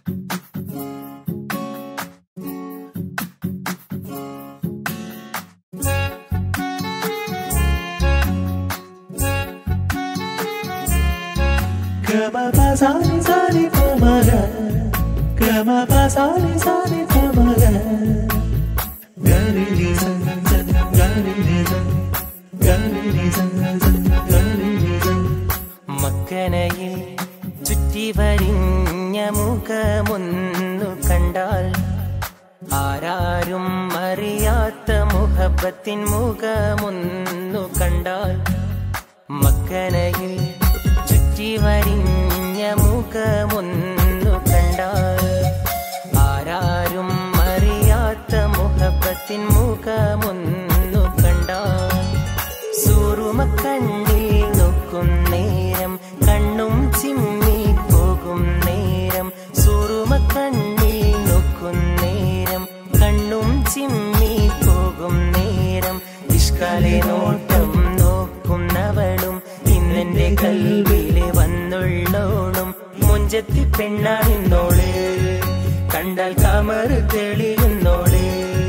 Gama pa sa ni sa ni pa ma ga, gama pa sa ni sa ni pa ma ga, ga ni ni sa sa, ga ni ni sa, ga ni ni sa sa, ga ni ni sa. മക്കനയിൽ ചുറ്റി വരിഞ്ഞ മുഖമൊന്നു കണ്ടാൽ ആരാരും അറിയാത്ത മുഹബത്തിൻ മുഖമൊന്നു കണ്ടാൽ മക്കനയിൽ ചുറ്റി വരിഞ്ഞ മുഖമൊന്നു കണ്ടാൽ ആരാരും അറിയാത്ത മുഹബത്തിൻ മുഖമൊന്നു കണ്ടാൽ സൂറുമക്കണ്ണിൽ നോക്കും നേരം കണ്ണും ചിമ്മി പോകും നേരം സൂറുമക്കണ്ണിൽ നോക്കും നേരം കണ്ണും ചിമ്മി പോകും നേരം ഇഷ്കാലെ നോട്ടം നോക്കുന്നവളും ഇന്നെന്റെ കൽവിലെ വന്നുള്ളോളും മുഞ്ചത്തി പെണ്ണാണിന്നോള് കണ്ടാൽ കമർ തെളിയുന്നോള്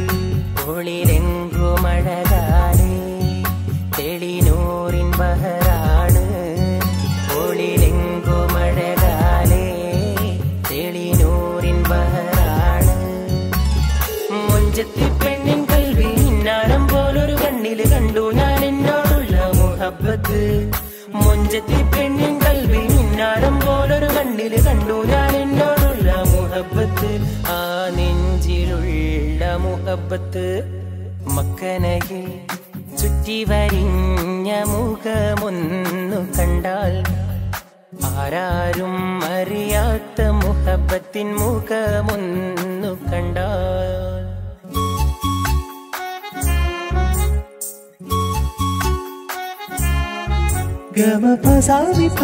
ഒളിലെങ്കുമഴകാലേ തെളിനൂറിൻ ബഹറാണ് ഒളിലെങ്കുമഴകാലേ തെളിനൂറിൻ ബഹറാണ് മുഞ്ചത്തി പെണ്ണിൻ കൽവിൽ ഇന്നാരം പോലൊരു കണ്ണില് കണ്ടു ഞാൻ എന്നോടുള്ള മുഹബത്ത് മുഞ്ചത്തി പെണ്ണിൻ കൽവിൽ ഇന്നാരം പോലൊരു കണ്ണില് കണ്ടു ഞാൻ എന്നോടുള്ള മുഹബത്ത് ആ നെഞ്ചിലുള്ള മുഹബത്ത് മക്കനയിൽ ചുറ്റി വരിഞ്ഞ മുഖമൊന്നു കണ്ടാൽ ആരാരും അറിയാത്ത മുഹബത്തിൻ മുഖമൊന്നു കണ്ടാൽ Gama pa sa ni pa,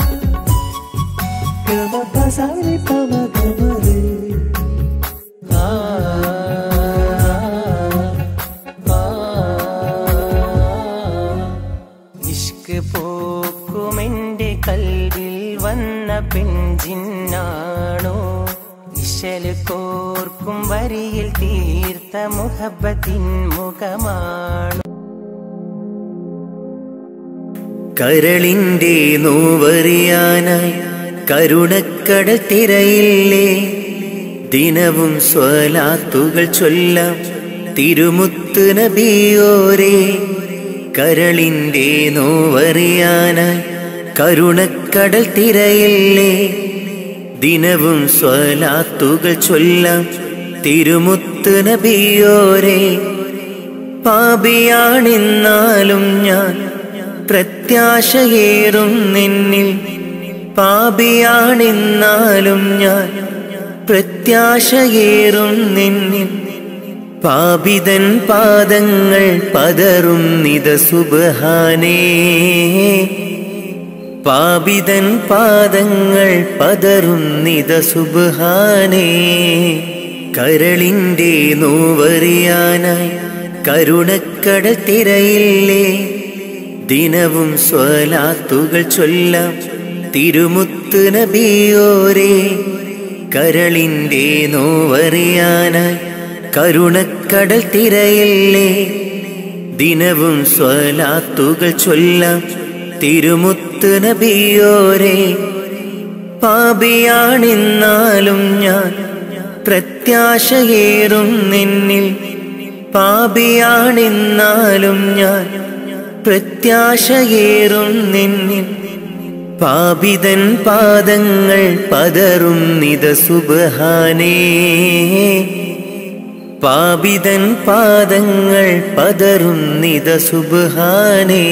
gama pa sa ni pa ma gama re. Ishq പോക്കുമെന്റെ കൽവിൽ വന്ന പെൺജിന്നാണോ ഇശല് കോർക്കും വരിയിൽ തീർത്ത മുഹബത്തിൻ മുഖമാണോ കരളിന്റെ നോവറിയാനായി കരുണക്കടൽ തിരയില്ലേ ദിനവും സ്വലാത്തുകൾ ചൊല്ലാം തിരുമുത്ത് നബിയോരേ കരളിന്റെ നോവറിയാനായി കരുണക്കടൽ തിരയില്ലേ ദിനവും സ്വലാത്തുകൾ ചൊല്ലാം തിരുമുത്ത് നബിയോരേ പാപിയാണെന്നാലും ഞാൻ പ്രത്യാശയേറും നിന്നിൽ പാപിയാണെന്നാലും ഞാൻ പ്രത്യാശയേറും നിന്നിൽ പാപിതൻ പാദങ്ങൾ പതറും നിത സുബ്ഹാനേ പാപിതൻ പാദങ്ങൾ പതറും നിത സുബ്ഹാനേ കരളിന്റെ നോവറിയാനായി കരുണക്കടൽ തിരയില്ലേ ദിനവും സ്വലാത്തുകൾ ചൊല്ലാം തിരുമുത്ത് നബിയോരേ കരളിന്റെ നോവറിയാനായി കരുണക്കടൽ തിരയില്ലേ ദിനവും സ്വലാത്തുകൾ ചൊല്ലാം തിരുമുത്ത് നബിയോരേ പാപിയാണെന്നാലും ഞാൻ പ്രത്യാശയേറും നിന്നിൽ പാപിയാണെന്നാലും ഞാൻ പ്രത്യാശയേറും നിന്നിൽ പാപിതൻ പാദങ്ങൾ പതറും നിത സുബ്ഹാനേ പാപിതൻ പാദങ്ങൾ പതറും നിത സുബ്ഹാനേ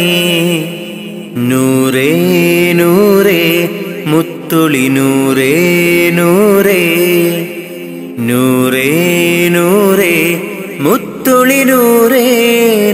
നൂറേ നൂറേ മുത്തുളി നൂറേ നൂറേ നൂറേ നൂറേ മുത്തുളി നൂറേ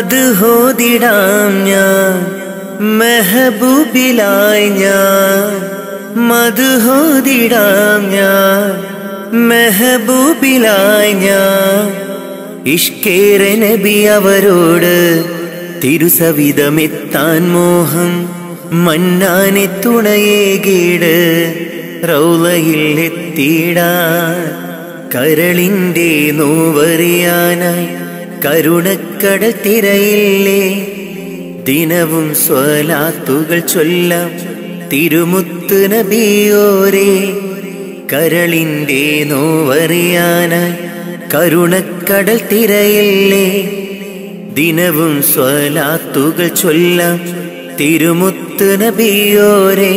മദ്ഹോദിടാം ഞാൻ മെഹബൂബിലായി ഞാൻ മദ്ഹോദിടാം ഞാൻ മെഹബൂബിലായി ഞാൻ ഇഷ്കേറെ നബി അവരോട് തിരുസവിധമെത്താൻ മോഹം മന്നാനെ തുണയേകീട് റൗളയിൽ എത്തിയിടാൻ കരളിൻ്റെ നോവറിയാനായി കരുണക്കടൽ തിരയില്ലേ ദിനവും സ്വലാത്തുകൾ ചൊല്ലാം തിരുമുത്ത് നബിയോരേ കരളിൻ്റെ നോവറിയാനായി കരുണക്കടൽ തിരയില്ലേ ദിനവും സ്വലാത്തുകൾ ചൊല്ലാം തിരുമുത്ത് നബിയോരേ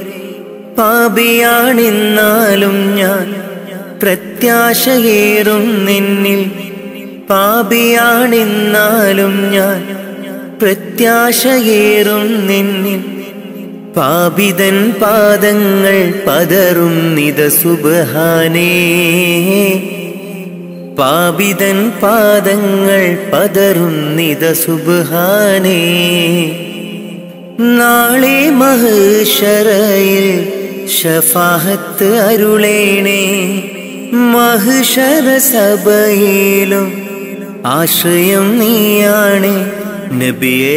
പാപിയാണെന്നാലും ഞാൻ പ്രത്യാശയേറും നിന്നിൽ പാപിയാണെന്നാലും ഞാൻ പ്രത്യാശയേറും നിന്നിൽ പാപിതൻ പാദങ്ങൾ പതറും നിത സുബ്ഹാനേ പാപിതൻ പാദങ്ങൾ പതറും നിത സുബ്ഹാനേ നാളെ മഹ്ശറയിൽ ശഫാഅത്ത് അരുളേണേ മഹ്ശറ സഭയിലും ആശ്രയം നീയാണ് നബിയേ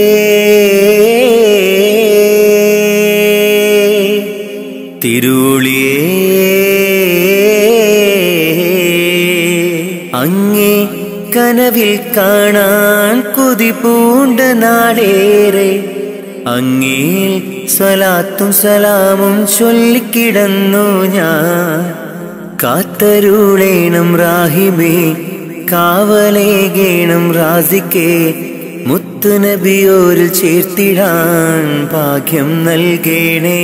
തിരുളിയേ അങ്ങേ കനവിൽ കാണാൻ കൊതി പൂണ്ട നാടേറെ അങ്ങേ സ്വലാത്തും സലാമും ചൊല്ലിക്കിടന്നു ഞാൻ കാത്തരുളേണം റാഹിബേ കാവലേകേണം റാസിക്കേ മുത്ത് നബിയോരിൽ ചേർത്തിടാൻ ഭാഗ്യം നൽകേണേ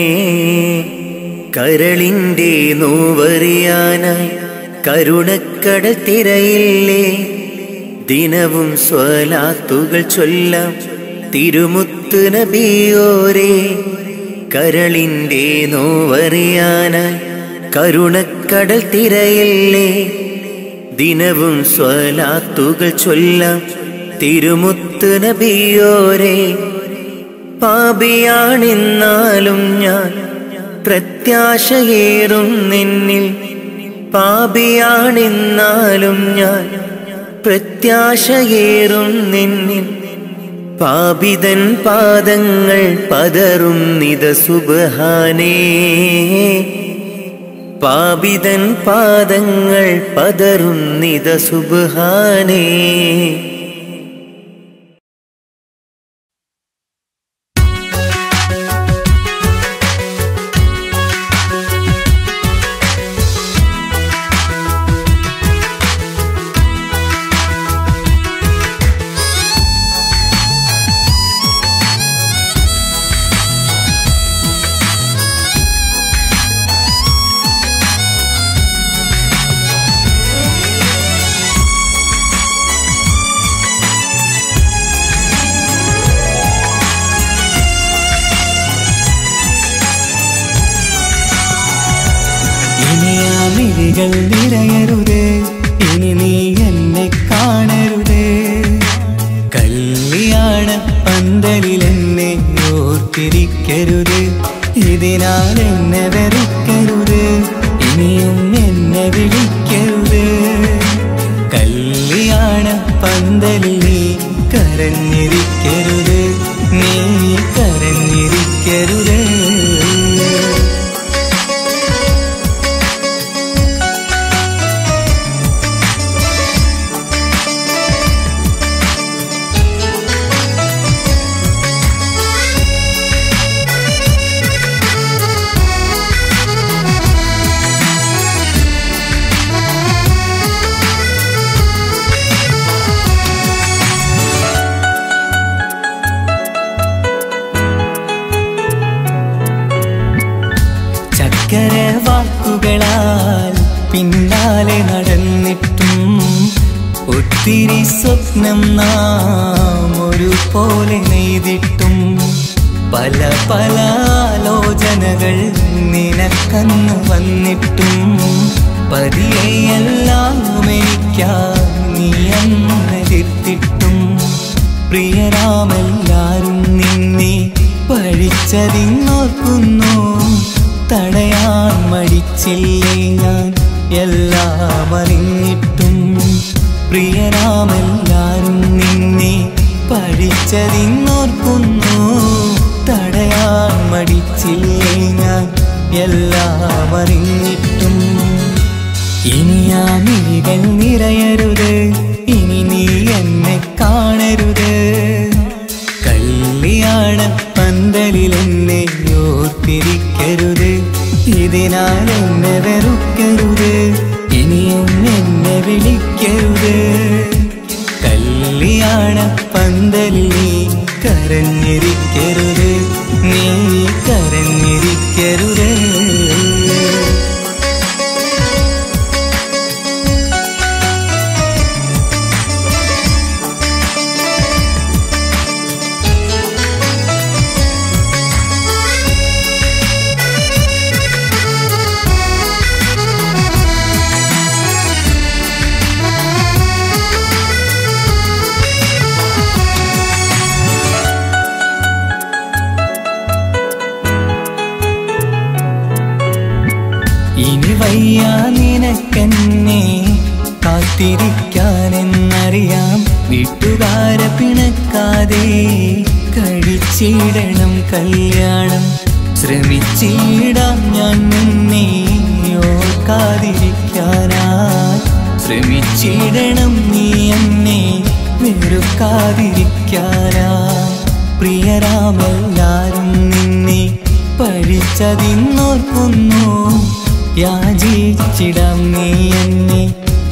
കരളിൻ്റെ നോവറിയാനായി കരുണക്കടൽ തിരയില്ലേ ദിനവും സ്വലാത്തുകൾ ചൊല്ലാം തിരുമുത്ത് നബിയോരേ കരളിൻ്റെ നോവറിയാനായി കരുണക്കടൽ തിരയില്ലേ ദിനവും സ്വലാത്തുകൾ ചൊല്ലാം തിരുമുത്ത് നബിയോരേ പാപിയാണെന്നാലും ഞാൻ പ്രത്യാശയേറും നിന്നിൽ പാപിയാണെന്നാലും ഞാൻ പ്രത്യാശയേറും നിന്നിൽ പാപിതൻ പാദങ്ങൾ പതറും നിത സുബ്ഹാനേ പാപിതൻ പാദങ്ങൾ പതറും നിത സുബ്ഹാനേ നിറയരുതേ ഇനി നീ എന്നെ കാണരുതേ കല്യാണ പന്തലിൽ എന്നെ ഓർത്തിരിക്കരുത് ഇതിനാൽ എന്നെ വെറുക്കരുത് ഇനിയും എന്നെ വിളിക്കരുത് കല്യാണ പന്തലിൽ നീ കരഞ്ഞിരിക്കരുത് നീ കരഞ്ഞിരിക്കരുത് വാക്കുകളാൽ പിന്നാലെ നടന്നിട്ടും ഒത്തിരി സ്വപ്നം നാം ഒരുപോലെ നെയ്തിട്ടും പല പല ആലോചനകൾ നിനക്കന്ന് വന്നിട്ടും പതിയെല്ലാം എനിക്കാ നീ അന്നെതിർത്തിട്ടും പ്രിയരാമെല്ലാരും നിന്നെ പഴിച്ചതിന്നോർക്കുന്നു. തടയാൻ മടിച്ചില്ലേ ഞാൻ എല്ലാം അറിഞ്ഞിട്ടും. പ്രിയരാമെല്ലാരും നിന്നെ പഴിച്ചതിന്നോർക്കുന്നു. തടയാൻ മടിച്ചില്ലേ ഞാൻ എല്ലാം അറിഞ്ഞിട്ടും. ഇനി ആ മിഴികൾ നിറയരുത്, ഇനി നീ എന്നെ കാണരുത്. കല്യാണ പന്തലിൽ എന്നെ ഓർത്തിരിക്കരുത്. ഇതിനാൽ എന്നെ വെറുക്കരുത്, ഇനി എന്നെ വിളിക്കരുത്. കല്യാണ പന്തലിൽ നീ കരഞ്ഞിരിക്കരുത്, നീ കരഞ്ഞിരിക്കരുത്. ഇനി വയ്യ നിനക്കെന്നെ കാത്തിരിക്കാനെന്നറിയാം. വീട്ടുകാരെ പിണക്കാതെ കഴിച്ചിടണം കല്യാണം. ശ്രമിച്ചിടാം ഞാൻ നിന്നെ ഓർക്കാതിരിക്കാനായി. ശ്രമിച്ചിടണം നീ എന്നെ വെറുക്കാതിരിക്കാനായി. പ്രിയരാമെല്ലാരും നിന്നെ പഴിച്ചതിന്നോർക്കുന്നു. യാചിച്ചിടാം നീ എന്നെ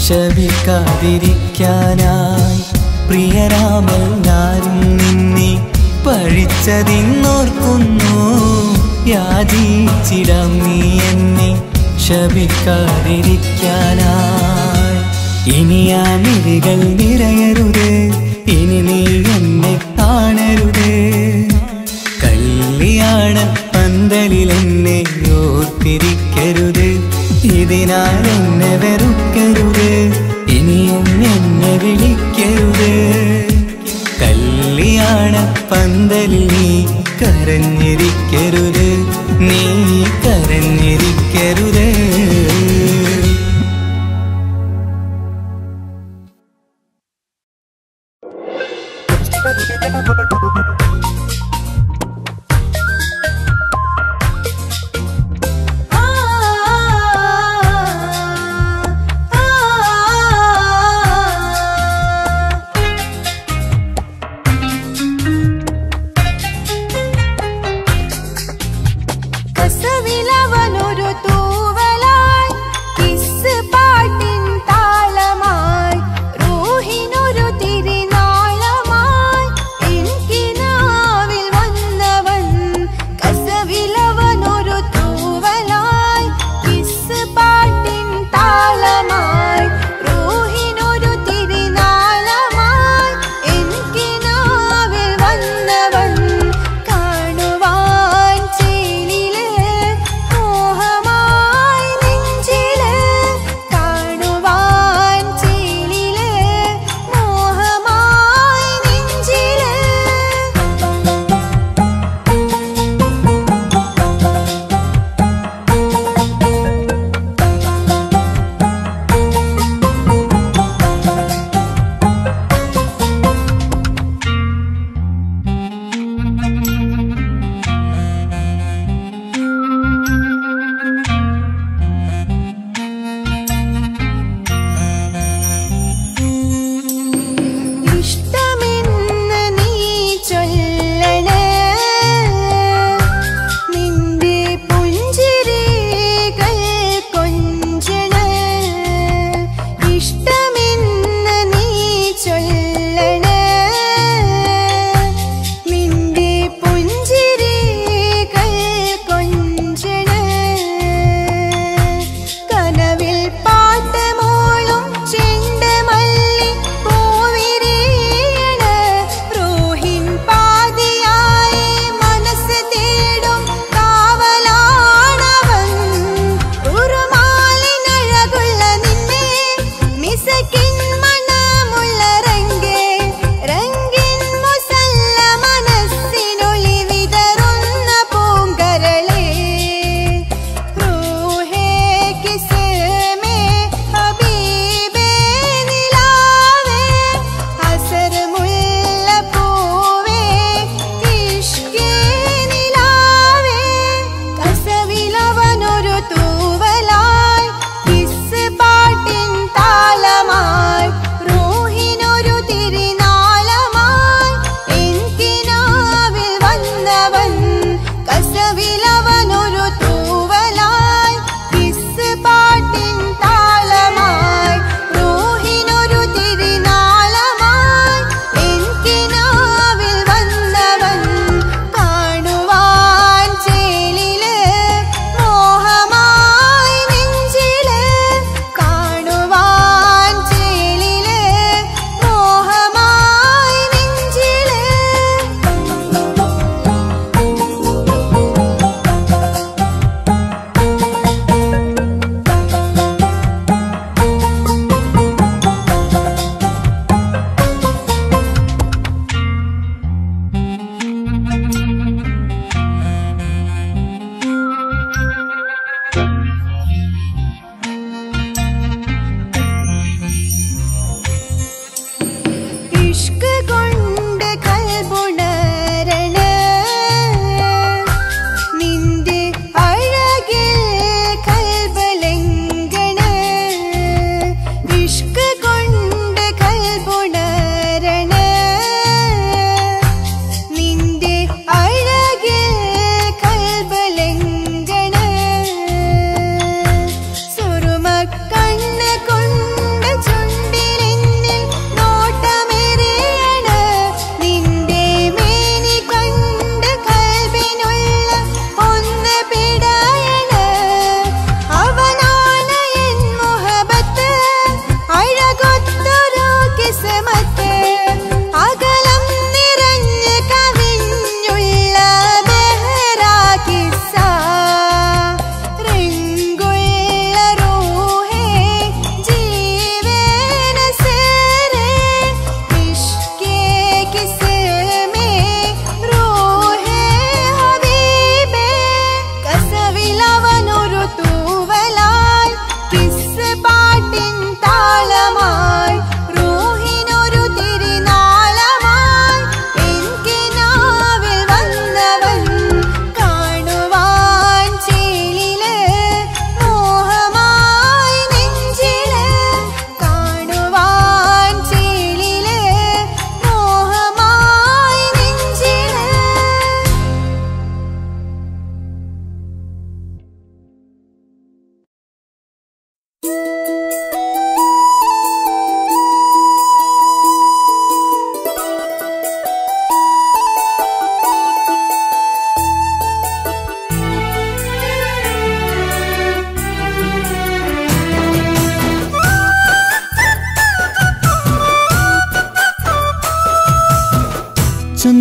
ശപിക്കാതിരിക്കാനായി. പ്രിയരാമെല്ലാരും നിന്നെ പഴിച്ചതിന്നോർക്കുന്നു. യാചിച്ചിടാം നീ എന്നെ ശപിക്കാതിരിക്കാനായി. ഇനി ആ മിഴികൾ നിറയരുത്, ഇനി നീ എന്നെ കാണരുത്. കല്യാണ പന്തലിൽ എന്നെ ഓർത്തിരിക്കരുത്. ഇതിനാൽ എന്നെ വെറുക്കരുത്, ഇനി എന്നെ വിളിക്കരുത്. കല്യാണ പന്തലിൽ നീ കരഞ്ഞിരിക്കരുത്, നീ കരഞ്ഞിരിക്കരുത്. കസവിലവനൊരു തൂവലായി, കിസ് പാട്ടിൻ താളമായി, റൂഹിനൊരു തിരിനാളമായി, എനിക്കിന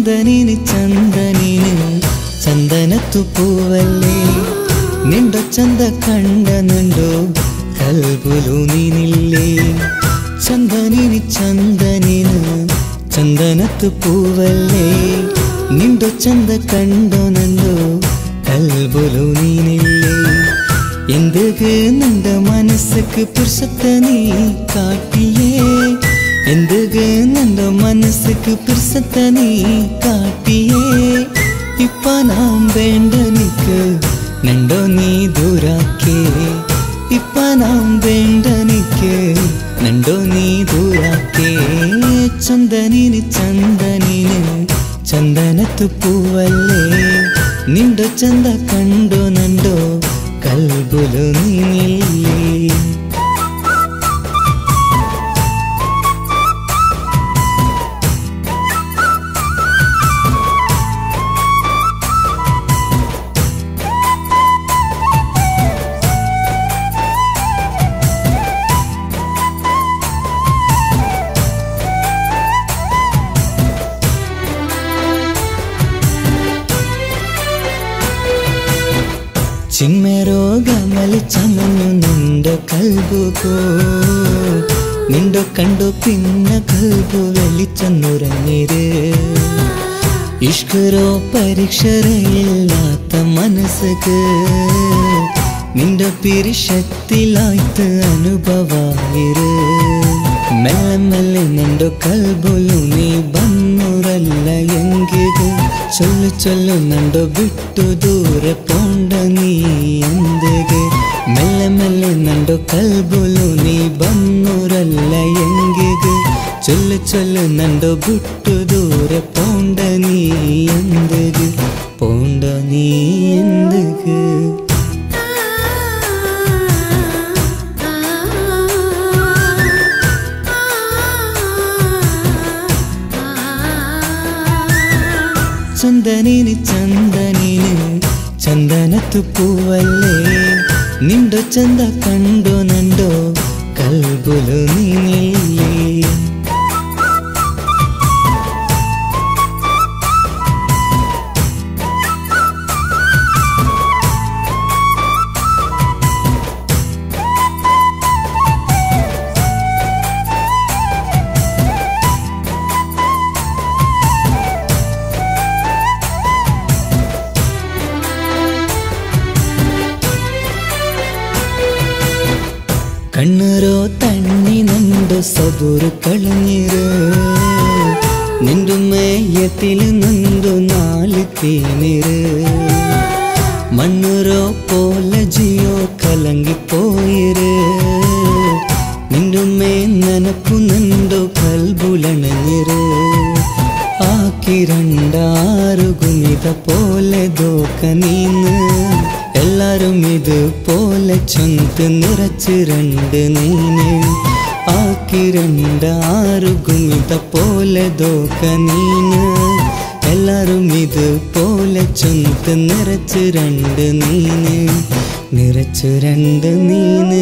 ചന്ദനിന് ചന്ദനിന് ചന്ദനത്തു പൂവല്ലേ നിണ്ടോ ചന്ത കണ്ട നിണ്ടോ കൽബുലു നീനില്ലേ ചന്ദനിന് ചന്ദനിന് ചന്ദനത്തു പൂവല്ലേ നിണ്ടോ ചന്ത കണ്ടോ നണ്ടോ കൽബുലു നീനില്ലേ എന്തുക്ക് നിന്റെ മനസ്സുക്ക് പുരുഷത്തെ നീ കാട്ടിയേ എന്തുക്ക് നിന്റെ മനസ്സുക്ക് പുരുഷത്തെ നീ കാട്ടിയേ ഇപ്പ നാം വേണ്ട നിക്ക് നണ്ടോ നീ ദൂരാക്കേ ഇപ്പ നാം വേണ്ട നിക്ക് നണ്ടോ നീ ദൂരാക്കേ ചന്ദനിന് ചന്ദനിന് ചന്ദനത്തു പൂവല്ലേ നിണ്ടോ ചന്ത കണ്ടോ നണ്ടോ കൽബുലു നീനില്ലേ ചിന്മരോഗമല് ചമഞ്ഞു നിണ്ടോ കൽബുകോ നിണ്ടോ കണ്ടു പിന്നെ കൽബു വെളിച്ചെന്നുറങ്ങിര് ഇഷ്കരോ പരീക്ഷരയില്ലാത്ത മനസ്സുക്ക് നിന്റെ പിരിശക്തിലായിട്ട് അനുഭവായിര് മെല്ലെ മെല്ലെ നിണ്ടോ കൽബുലു നീ ബന്നുറല്ല എങ്കിത് ചൊല്ലു ചൊല്ലു നണ്ടോ വിട്ടു ദൂരെ പോണ്ട നീ എന്തുക്ക് മെല്ലെ മെല്ലെ നണ്ടോ കൽബുലു നീ ബന്നുറല്ല എങ്കിത് ചൊല്ലു ചൊല്ലു നണ്ടോ വിട്ടു ദൂരെ പോണ്ട നീ എന്തുക്ക് പോണ്ട നീ എന്തുക്ക് ചന്ദനിന് ചന്ദനിന് ചന്ദനത്തു പൂവല്ലേ നിണ്ടോ ചന്ത കണ്ടോ നണ്ടോ കൽബുലു നീനില്ലേ കണ്ണുരോ തണ്ണി നണ്ടു സബുറ് കളഞ്ഞിര് നിണ്ടു മേയത്തിൽ നണ്ടു നാല് തേനിര് മണ്ണുരോ പോലെ ജിയോ കലങ്ങിപ്പോയിര് നിണ്ടു മേ നനപ്പു നണ്ടു കൽബുലണഞ്ഞിര് ആക്കി രണ്ടാറു ഗുണിത പോലെ ദോക്ക നീന്ന് എല്ലാരും ഇത് പോലെ ചൊന്ത് നിറച്ച് രണ്ട് നീന് ആക്കി രണ്ടാറു ഗുമിത പോലെ ദോക്ക നീന് എല്ലാരും ഇത് പോലെ ചൊന്ത് നിറച്ച് രണ്ട് നീന് നിറച്ച് രണ്ട് നീന്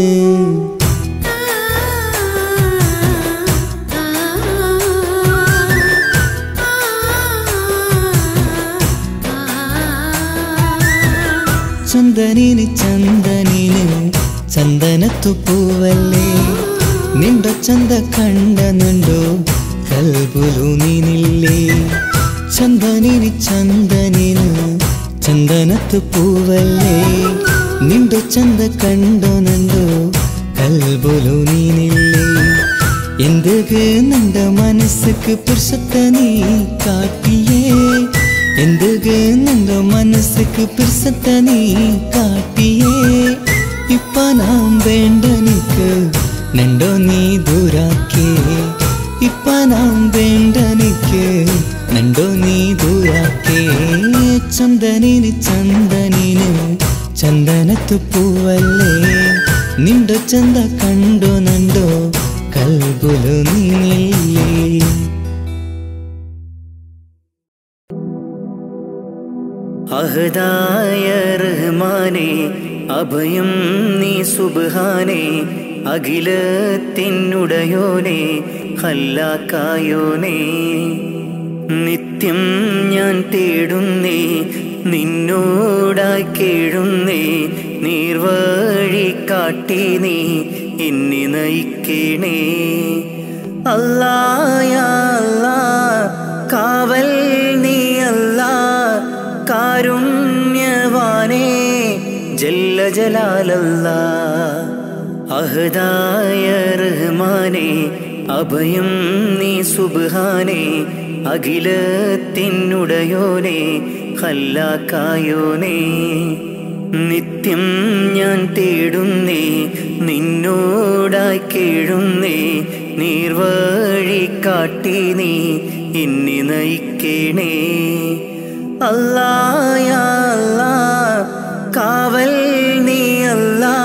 ചന്ദനിന് ചന്ദനിന് ചന്ദനത്തു പൂവല്ലേ നിണ്ടോ ചന്ത കണ്ട നിണ്ടോ കൽബുലു നീനില്ലേ ചന്ദനിന് ചന്ദനിന് ചന്ദനത്തു പൂവല്ലേ നിണ്ടോ ചന്ത കണ്ടോ നണ്ടോ കൽബുലു നീനില്ലേ എന്തുക്ക് നിന്റെ മനസ്സുക്ക് പുരുഷത്തെ നീ കാട്ടിയേ എന്തുക്ക് നിന്റെ മനസ്സുക്ക് പുരുഷത്തെ നീ കാട്ടിയേ ഇപ്പ നാം വേണ്ട നിക്ക് നണ്ടോ നീ ദൂരാക്കേ ഇപ്പ നാം വേണ്ട നിക്ക് നണ്ടോ നീ ദൂരാക്കേ ചന്ദനിന് ചന്ദനിന് ചന്ദനത്തു പൂവല്ലേ നിണ്ടോ ചന്ത കണ്ടോ നണ്ടോ കൽബുലു നീനില്ലേ അഹദായ റഹ്മാനേ അഭയം നീ സുബ്ഹാനേ അഖിലത്തിനുടയോനേ ഖല്ലാക്കായോനേ നിത്യം ഞാൻ തേടുന്നേ നിന്നോടായി കേഴുന്നേ നീർവഴി കാട്ടി നീ എന്നെ നയിക്കണേ അല്ലാ യാ അല്ലാ കാവൽ നീ അല്ലാ കാരുണ്യവാനേ ജല്ല ജലാലല്ലാ അഹദായ റഹ്മാനേ അഭയം നീ സുബ്ഹാനേ അഖിലത്തിനുടയോനേ ഖല്ലാക്കായോനേ നിത്യം ഞാൻ തേടുന്നേ നിന്നോടായി കേഴുന്നേ നീർവഴി കാട്ടി നീ എന്നെ നയിക്കണേ അല്ലാ യാ അല്ലാ കാവൽ നീ അല്ലാ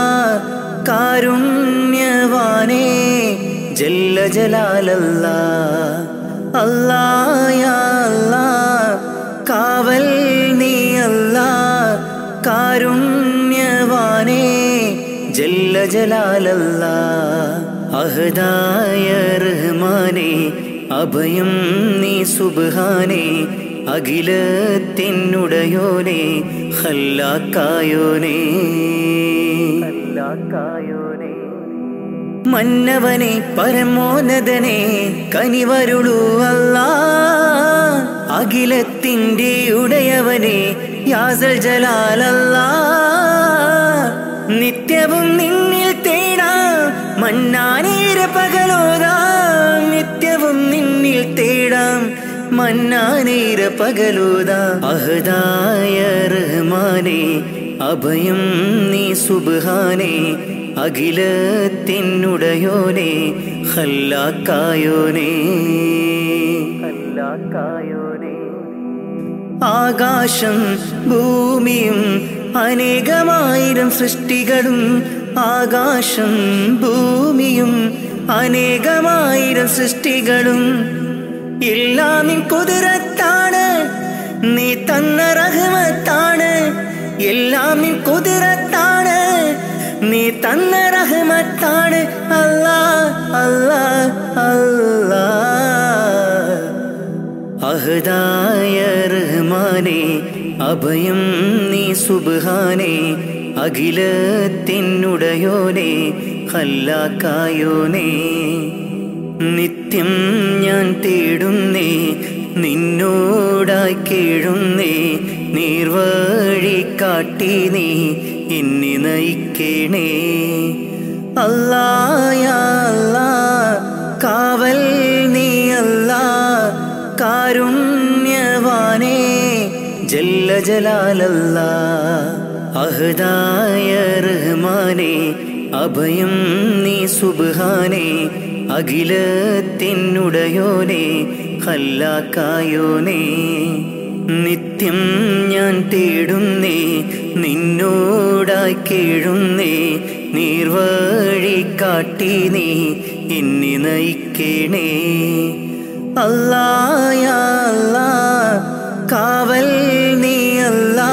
കാരുണ്യവാനേ ജല്ല ജലാലല്ലാ അല്ലാ യാ അല്ലാ കാവൽ നീ അല്ലാ കാരുണ്യവാനേ ജല്ല ജലാലല്ലാ അഹദായ റഹ്മാനേ അഭയം നീ സുബ്ഹാനേ അഖിലത്തിനുടയോനേ ഖല്ലാക്കായോനേ ഖല്ലാക്കായോനേ മന്നവനെ പരമോന്നതനെ കനിവരുളൂ അല്ലാ അഖിലത്തിൻ്റെ ഉടയവനെ യാസൽ ജലാലല്ലാ നിത്യവും നിന്നിൽ തേടാം മന്നാനീര പകലോതാം നിത്യവും നിന്നിൽ തേടാം മന്നാനീര പകലോതാം അഹദായ റഹ്മാനേ അഭയം നീ സുബ്ഹാനേ അഖിലത്തിനുടയോനേ ഖല്ലാക്കായോനേ ഖല്ലാക്കായോനേ ആകാശം ഭൂമിയും അനേകമായിരം സൃഷ്ടികളും ആകാശം ഭൂമിയും അനേകമായിരം സൃഷ്ടികളും എല്ലാം നിൻ ഖുദ്റത്താണ് നീ തന്ന റഹ്മത്താണ് എല്ലാം നിൻ ഖുദ്റത്താണ് നീ തന്ന റഹ്മത്താണ് അല്ലാ അല്ലാ അല്ലാ അഹദായ റഹ്മാനേ അഭയം നീ സുബ്ഹാനേ അഖിലത്തിനുടയോനേ ഖല്ലാക്കായോനേ നിത്യം ഞാൻ തേടുന്നേ നിന്നോടായി കേഴുന്നേ നീർവഴി കാട്ടി നീ എന്നെ നയിക്കണേ അല്ലാ യാ അല്ലാ കാവൽ നീ അല്ലാ കാരുണ്യവാനേ ജല്ല ജലാലല്ലാ അഹദായ റഹ്മാനേ അഭയം നീ സുബ്ഹാനേ അഖിലത്തിനുടയോനേ ഖല്ലാക്കായോനേ നിത്യം ഞാൻ തേടുന്നേ നിന്നോടായി കേഴുന്നേ നീർവഴി കാട്ടി നീ എന്നെ നയിക്കണേ അല്ലാ യാ അല്ലാ കാവൽ നീ അല്ലാ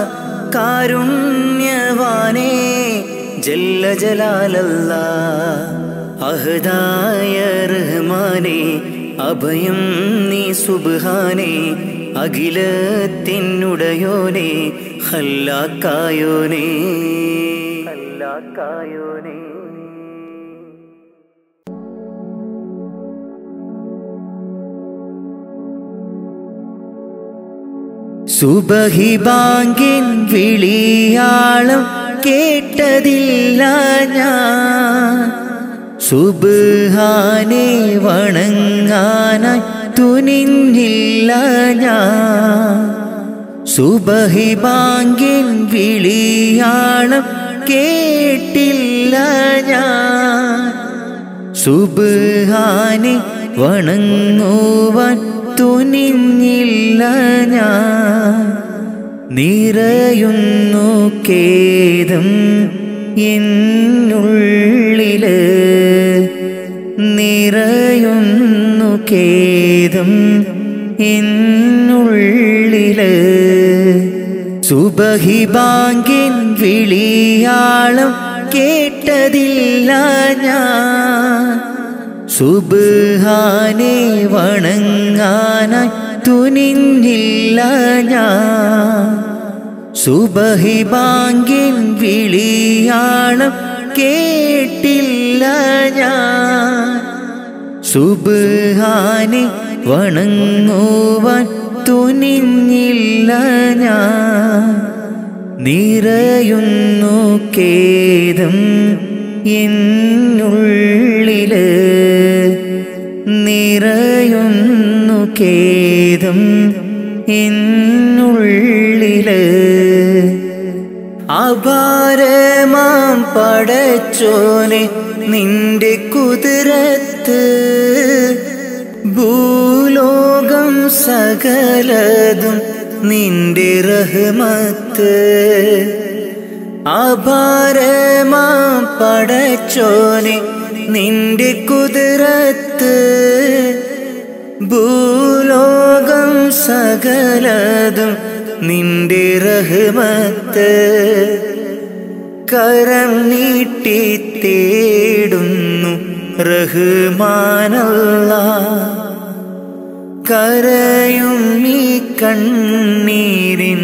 കാരുണ്യവാനേ ജല്ല ജലാലല്ലാ അഹദായ റഹ്മാനേ അഭയം നീ സുബ്ഹാനേ അഖിലത്തിനുടയോനേ ഖല്ലാക്കായോനേ ഖല്ലാക്കായോനേ സുബഹി ബാങ്കിൻ വിളിയാളം കേട്ടതില്ല ഞാൻ സുബ്ഹാനെ വണങ്ങാനായി തുനിഞ്ഞില്ല ഞാൻ സുബഹി ബാങ്കിൻ വിളിയാളം കേട്ടില്ല ഞാൻ സുബ്ഹാനെ വണങ്ങുവാൻ തുനിഞ്ഞില്ല ഞാൻ നിറയുന്നു ഖേദം എന്നുള്ളില് നിറയുന്നു ഖേദം എന്നുള്ളില് സുബഹി ബാങ്കിൻ വിളിയാളം കേട്ടതില്ല ഞാൻ സുബ്ഹാനെ വണങ്ങാനായി തുനിഞ്ഞില്ല ഞാൻ. സുബഹി ബാങ്കിൻ വിളിയാളം കേട്ടില്ല ഞാൻ. സുബ്ഹാനെ വണങ്ങുവാൻ തുനിഞ്ഞില്ല ഞാൻ. നിറയുന്നു ഖേദം എന്നുള്ളില്, നിറയുന്നു ഖേദം എന്നുള്ളില്. അപാരമാം പടച്ചോനെ നിന്റെ കുതിരത്ത്, ഭൂലോകം സകലതും നിന്റെ റഹ്മത്ത്. അപാരമാം പടച്ചോനെ നിന്റെ കുതിരത്ത്, ഭൂലോകം സകലതും നിന്റെ റഹ്മത്ത്. കരം നീട്ടി തേടുന്നു റഹ്മാനല്ലാഹ്, കരയും ഈ കണ്ണീരിൻ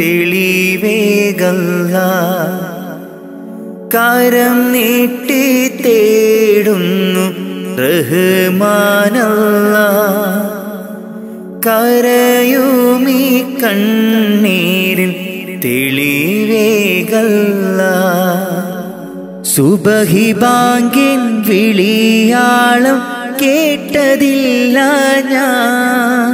തെളിവേകല്ലാഹ്. കരം നീട്ടി തേടുന്നു റഹ്മാനല്ലാഹ്, കരയും ഈ കണ്ണീരിൻ തെളിവേകല്ലാഹ്. സുബഹി ബാങ്കിൻ വിളിയാളം കേട്ടതില്ല ഞാൻ.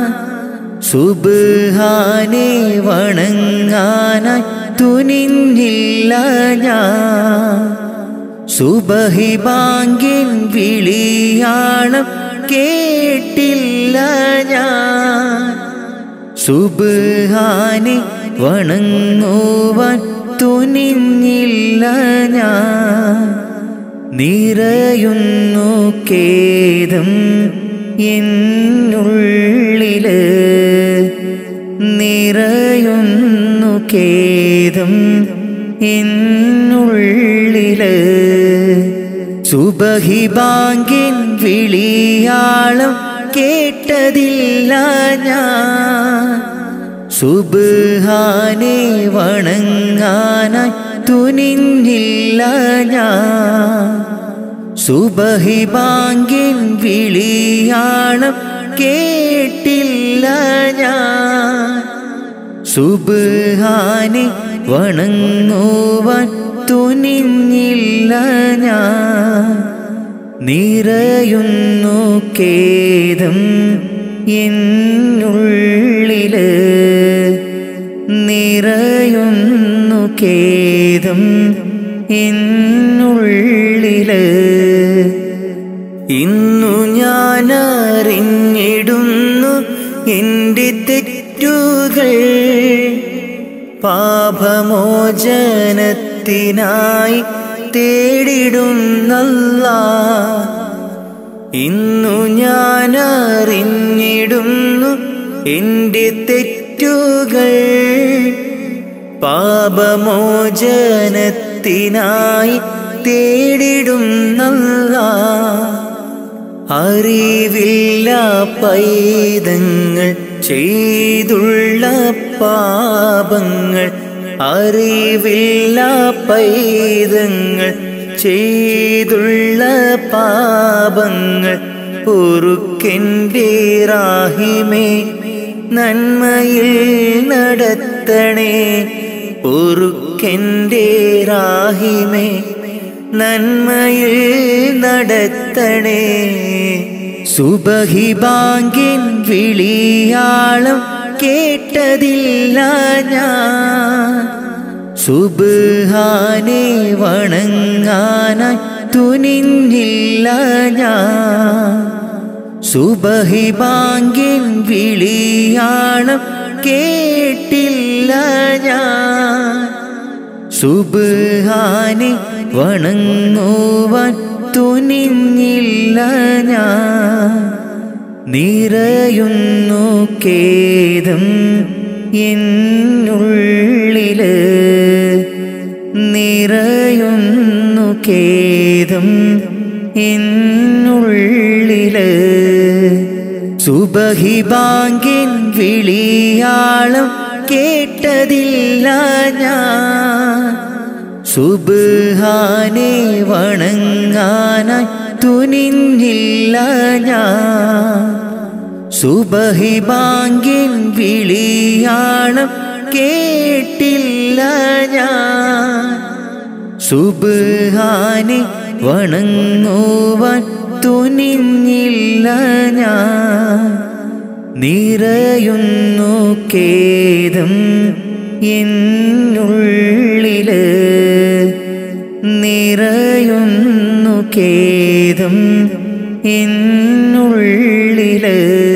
സുബ്ഹാനെ വണങ്ങാനായി തുനിഞ്ഞില്ല ഞാൻ. സുബഹി ബാങ്കിൻ വിളിയാളം കേട്ടില്ല ഞാൻ. സുബ്ഹാനെ വണങ്ങുവാൻ തുനിഞ്ഞില്ല ഞാൻ. നിറയുന്നു ഖേദം എന്നുള്ളില്, നിറയുന്നു ഖേദം എന്നുള്ളില്. സുബഹി ബാങ്കിൻ വിളിയാളം കേട്ടതില്ല ഞാൻ. സുബ്ഹാനെ വണങ്ങാനായി തുനിഞ്ഞില്ല ഞാൻ. സുബഹി ബാങ്കിൻ വിളിയാളം കേട്ടില്ല ഞാൻ. സുബ്ഹാനെ വണങ്ങുവാൻ തുനിഞ്ഞില്ല ഞാൻ. നിറയുന്നു ഖേദം എന്നുള്ളില്, നിറയുന്നു ഖേദം എന്നുള്ളില്. ഇന്നു ഞാൻ അറിഞ്ഞിടുന്നു എൻ്റെ തെറ്റുകൾ, പാപമോചനത്തിനായി തേടിടുന്നല്ലാഹ്. ഇന്നു ഞാൻ അറിഞ്ഞിടുന്നു എൻ്റെ തെറ്റുകൾ, പാപമോചനത്തിനായി തേടിടുന്നല്ലാഹ്. അറിവില്ല പൈതങ്ങൾ ചെയ്തുള്ള പാപങ്ങൾ, അറിവില്ല പൈതങ്ങൾ ചെയ്തുള്ള പാപങ്ങൾ പൊറുക്കെൻ്റെ റാഹിമേ, നന്മയിൽ നടത്തണേ. പൊറുക്കെൻ്റെ റാഹിമേ, നന്മയിൽ നടത്തണേ. സുബഹി ബാങ്കിൻ വിളിയാളം കേട്ടതില്ല ഞാൻ. സുബ്ഹാനെ വണങ്ങാനായി തുനിഞ്ഞില്ല ഞാൻ. സുബഹി ബാങ്കിൻ വിളിയാളം കേട്ടില്ല ഞാൻ. സുബ്ഹാനെ വണങ്ങുവാൻ തുനിഞ്ഞില്ല ഞാൻ. നിറയുന്നു ഖേദം എന്നുള്ളില്, നിറയുന്നു ഖേദം എന്നുള്ളില്. സുബഹി ബാങ്കിൻ വിളിയാളം കേട്ടതില്ല ഞാൻ. സുബ്ഹാനെ വണങ്ങാനായി തുനിഞ്ഞില്ല ഞാൻ. സുബഹി ബാങ്കിൻ വിളിയാളം കേട്ടില്ല ഞാൻ. സുബ്ഹാനെ വണങ്ങുവാൻ തുനിഞ്ഞില്ല ഞാൻ. നിറയുന്നു ഖേദം എന്നുള്ളില്, നിറയുന്നു ഖേദം എന്നുള്ളില്.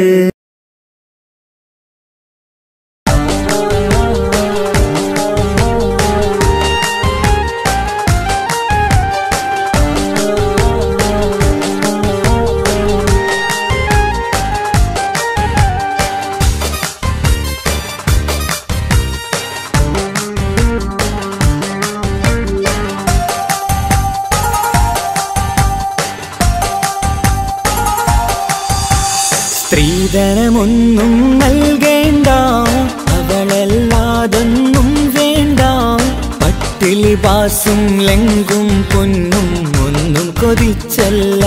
സ്ത്രീധനമൊന്നും നൽകേണ്ട, അവളല്ലാതൊന്നും വേണ്ട. പട്ടിലി ബാസും ലങ്കും പൊന്നും ഒന്നും കൊതിച്ചല്ല.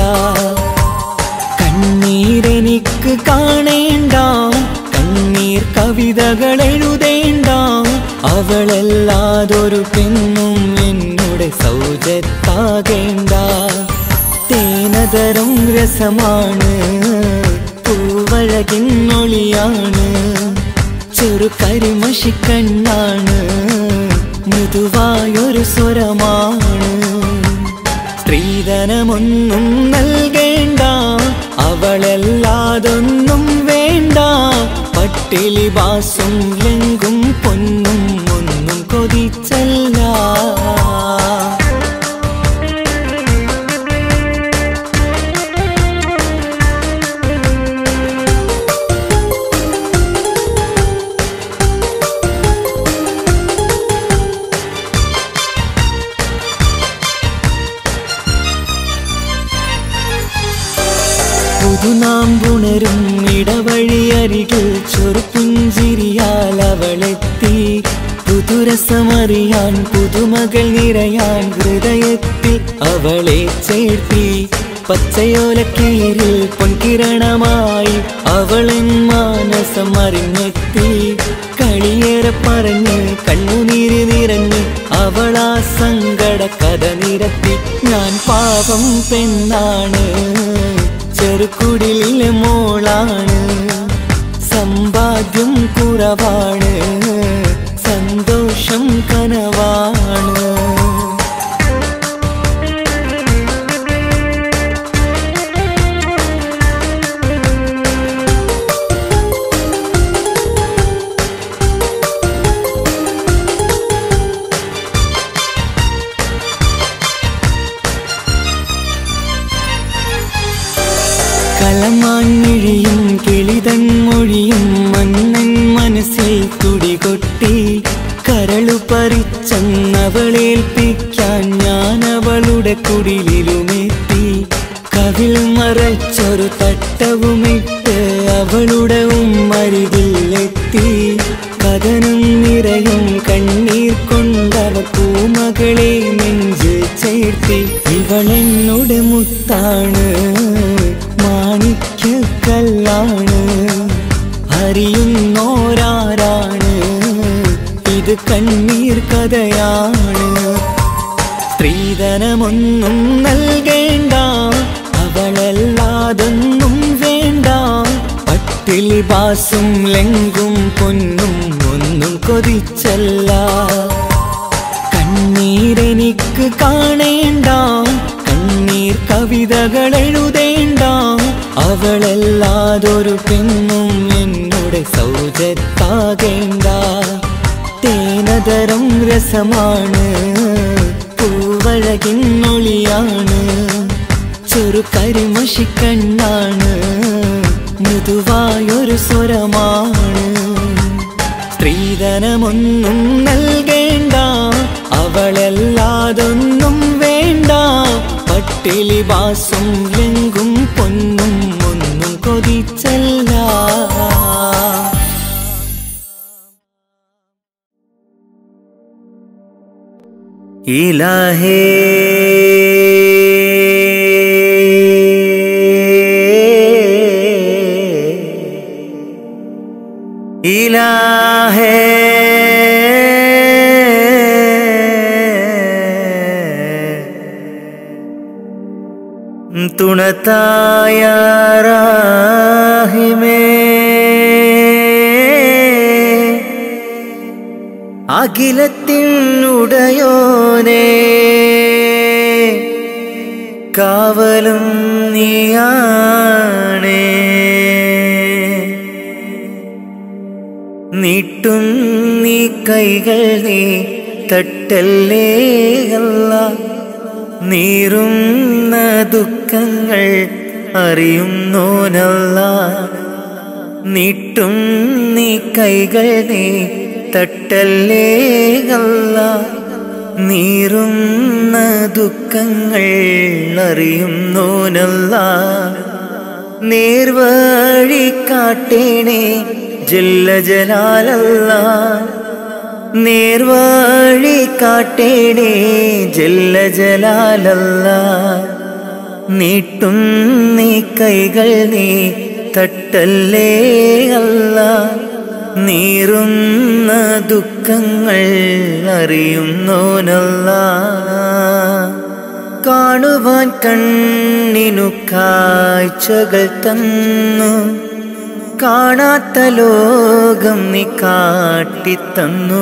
കണ്ണീരെനിക്ക് കാണേണ്ട, കണ്ണീർ കവിതകൾ എഴുതേണ്ട. അവളല്ലാതൊരു പെണ്ണും എന്നോട് സൗജത്താകേണ്ട. തേനതരം രസമാണ്, പൂവഴകിന്നൊളിയാണ്. ചെറു കരിമഷിക്കണ്ണാണ്, മൃദുവായൊരു സ്വരമാണ്. സ്ത്രീധനമൊന്നും നൽകേണ്ട, അവളല്ലാതൊന്നും വേണ്ട. പട്ടിലി ബാസും ലങ്കും പൊന്നും ഒന്നും കൊതിച്ചല്ല. പുതുനാമ്പുണരും ഇടവഴിയരികിൽ ചെറുപുഞ്ചിരിയാൽ അവളെത്തി. പുതുരസമറിയാൻ പുതുമകൾ നിറയാൻ ഹൃദയത്തിൽ അവളെ ചേർത്തി. പച്ചയോലക്കീരിൽ പൊൻകിരണമായി അവളൻ മാനസം അറിഞ്ഞെത്തി. കളിയേറെ പറഞ്ഞ് കണ്ണുനീര് നിറഞ്ഞ് അവളാ സങ്കട കഥ നിരത്തി. ഞാൻ പാവം പെണ്ണാണ്, ചെറുകുടിലെ മോളാണ്. സമ്പാദ്യം കുറവാണ്, സന്തോഷം കനവാണ്. കളമാൻമിഴിയും കിളിതൻ മൊഴിയും മന്നൻ മനസ്സിൽ തുടികൊട്ടി. കരളു പറിച്ചവളേൽപ്പിക്കാൻ ഞാൻ അവളുടെ കുടിലിലുമെത്തി. കവിൾ മറച്ചൊരു തട്ടവുമിട്ട് അവളുടെ ഉമ്മരികിലെത്തി. കഥനം നിറയും കണ്ണീർ കൊണ്ടവ പൂമകളെ നെഞ്ച് ചേർത്തി. ഇവളെന്നോട് മുത്താണ്, മാണിക്യക്കല്ലാണ്. അറിയുന്നോരാരാണ്, ഇത് കണ്ണീർ കഥയാണ്. സ്ത്രീധനമൊന്നും നൽകേണ്ട, അവളല്ലാതൊന്നും വേണ്ട. പട്ടിലി ബാസും ലങ്കും പൊന്നും ഒന്നും കൊതിച്ചല്ല. കണ്ണീരെനിക്ക് കാണേണ്ട, കണ്ണീർ കവിതകൾ എഴുതേണ്ട. അവളല്ലാതൊരു പെണ്ണും എന്നോട് സൗജത്താകേണ്ട. തേനതരം രസമാണ്, പൂവഴകിന്നൊളിയാണ്. ചെറു കരിമഷിക്കണ്ണാണ്, മൃദുവായൊരു സ്വരമാണ്. സ്ത്രീധനമൊന്നും നൽകേണ്ട, അവളല്ലാതൊന്നും വേണ്ട. പട്ടിലി ബാസും ലങ്കും പൊന്നും ഒന്നും കൊതിച്ചല്ല. ഇലാഹേ ഇലാഹേ തുണത്തായ റാഹിമേ അഖിലത്തിനുടയോനേ കാവലും നീയാണേ നീട്ടും നീ കൈകൾ നീ തട്ടല്ലേ അല്ലാ നീറുന്ന ദുഃഖങ്ങൾ അറിയുന്നോനല്ലാ നീട്ടും നീ കൈകൾ നീ തട്ടല്ലേ അല്ലാ നീറുന്ന ദുഃഖങ്ങൾ അറിയുന്നോനല്ലാ നേർവഴി കാട്ടേണേ ജല്ല ജലാലല്ലാ നേർവഴി കാട്ടേണേ ജല്ല ജലാലല്ലാ നീട്ടും നീ കൈകൾ നീ തട്ടല്ലേ അല്ലാ നീറുന്ന ദുഃഖങ്ങൾ അറിയുന്നോനല്ലാ കാണുവാൻ കണ്ണിനു കാഴ്ചകൾ തന്നു കാണാത്ത ലോകം നീ കാട്ടിത്തന്നു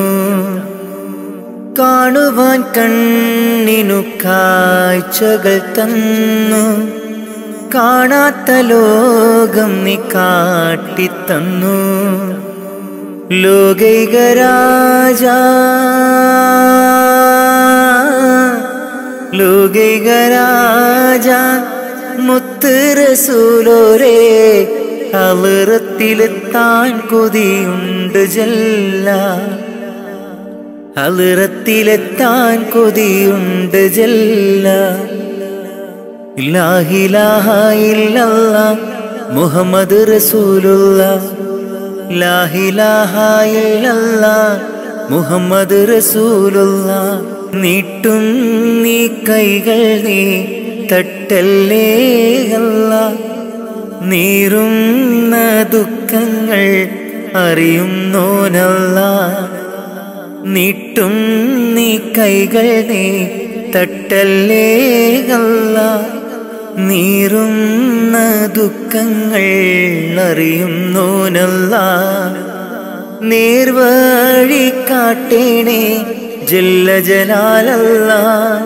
കാണുവാൻ കണ്ണിനു കാഴ്ചകൾ തന്നു കാണാത്ത ലോകം നീ കാട്ടിത്തന്നു ലോകൈകരാജ ലോകൈകരാജ മുത്ത് റസൂലോരേ ഹളറത്തിലെത്താൻ കൊതിയുണ്ട് ജല്ല ഹളറത്തിലെത്താൻ കൊതിയുണ്ട് ജല്ല ലാ ഇലാഹ ഇല്ലല്ലാഹ് മുഹമ്മദ് റസൂലുള്ളാഹ് ലാ ഇലാഹ ഇല്ലല്ലാഹ് മുഹമ്മദ് റസൂലുള്ളാഹ് നീട്ടും നീ കൈകൾ നീ തട്ടല്ലേ അല്ലാ നീറുന്ന ദുഃഖങ്ങൾ അറിയുന്നോനല്ലാ നീട്ടും നീ കൈകൾ നീ തട്ടല്ലേ അല്ലാ നീറുന്ന ദുഃഖങ്ങൾ അറിയുന്നോനല്ലാ നേർവഴി കാട്ടേണേ ജല്ല ജലാലല്ലാ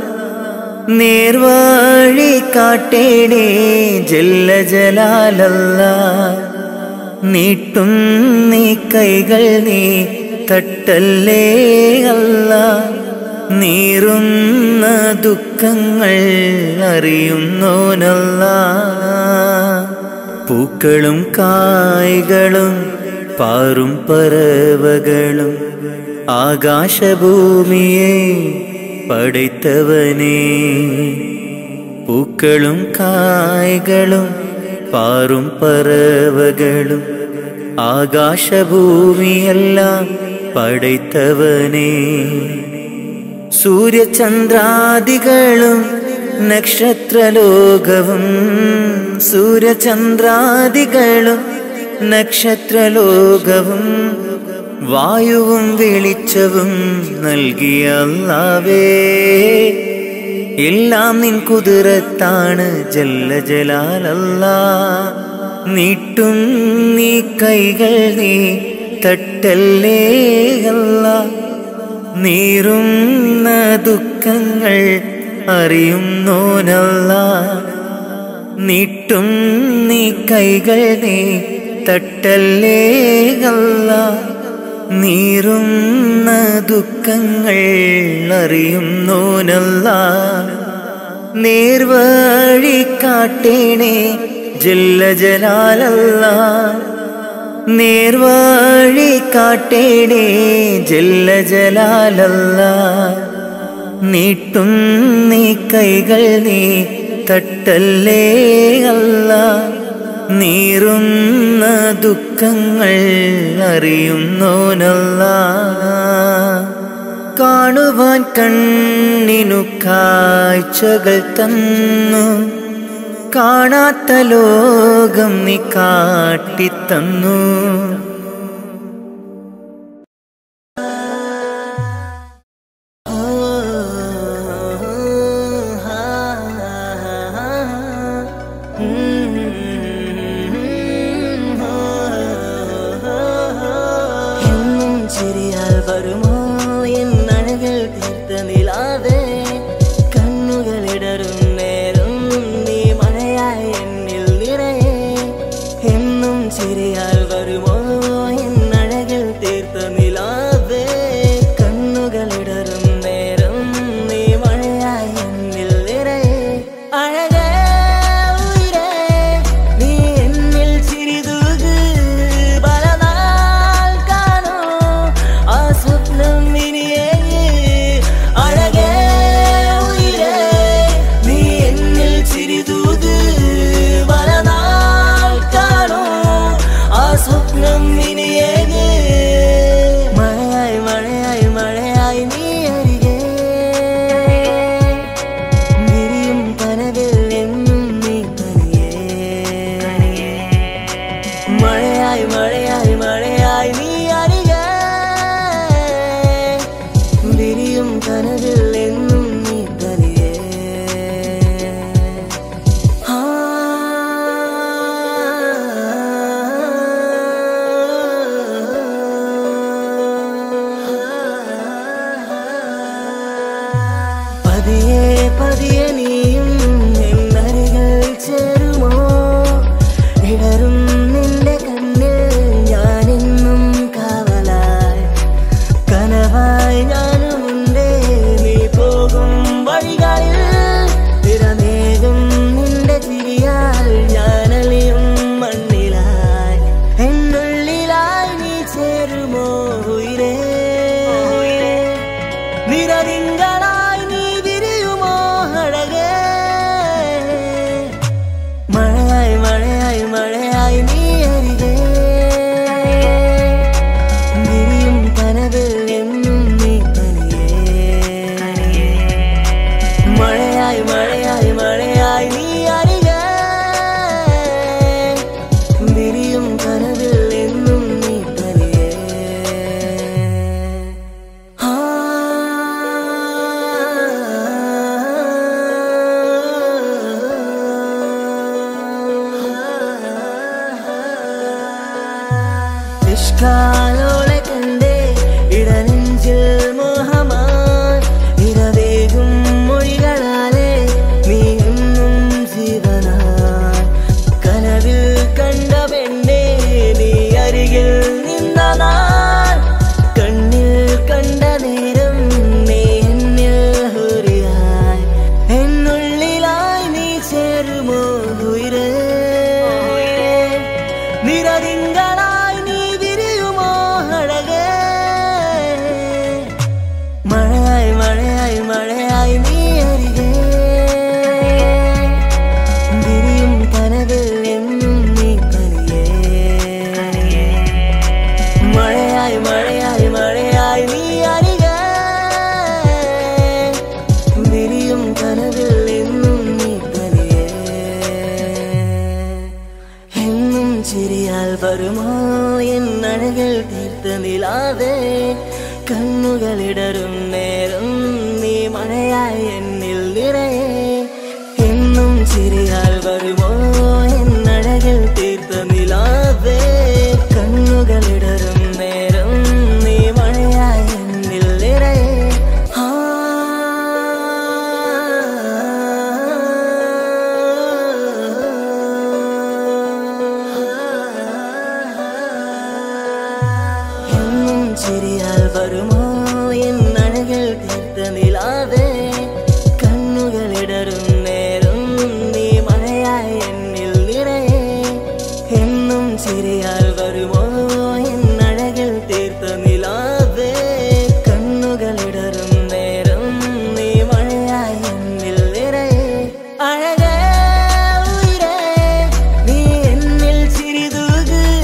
നേർവഴി കാട്ടേണേ ജല്ല ജലാലല്ലാ നീട്ടും നീ കൈകൾ നീ തട്ടല്ലേ അല്ലാ നീറുന്ന ദുഃഖങ്ങൾ അറിയുന്നോനല്ലാ പൂക്കളും കായ്കളും പാറും പറവകളും ആകാശഭൂമിയെ പടൈത്തവനേ പൂക്കളും കായ്കളും പാറും പറവകളും ആകാശഭൂമിയെല്ലാം പടൈത്തവനേ സൂര്യചന്ദ്രാദികളും നക്ഷത്രലോകവും സൂര്യചന്ദ്രാദികളും നക്ഷത്രലോകവും വായുവും വെളിച്ചവും നൽകിയ അല്ലാഹുവേ എല്ലാം നിൻ കുതിരത്താണ് ജല്ല ജലാലല്ലാ നീട്ടും നീ കൈകൾ നീ തട്ടല്ലേ അല്ലാ നീറുന്ന ദുഃഖങ്ങൾ അറിയുന്നോനല്ലാ നീട്ടും നീ കൈകൾ നീ തട്ടല്ലേ അല്ലാ നീറുന്ന ദുഃഖങ്ങൾ അറിയുന്നോനല്ലാ നേർവഴി കാട്ടേണേ ജല്ല ജലാലല്ലാ നേർവഴി കാട്ടേണേ ജല്ല ജലാലല്ലാ നീട്ടും നീ കൈകൾ നീ തട്ടല്ലേ അല്ലാ നീറുന്ന ദുഃഖങ്ങൾ അറിയുന്നോനല്ലാ കാണുവാൻ കണ്ണിനു കാഴ്ചകൾ തന്നു, കാണാത്ത ലോകം നീ കാട്ടിത്തന്നു.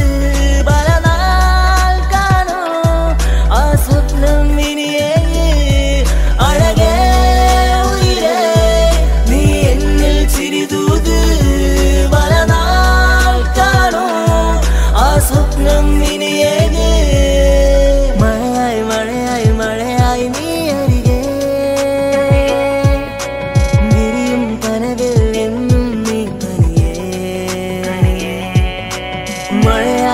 സ്വപ്നം ഇനിയേ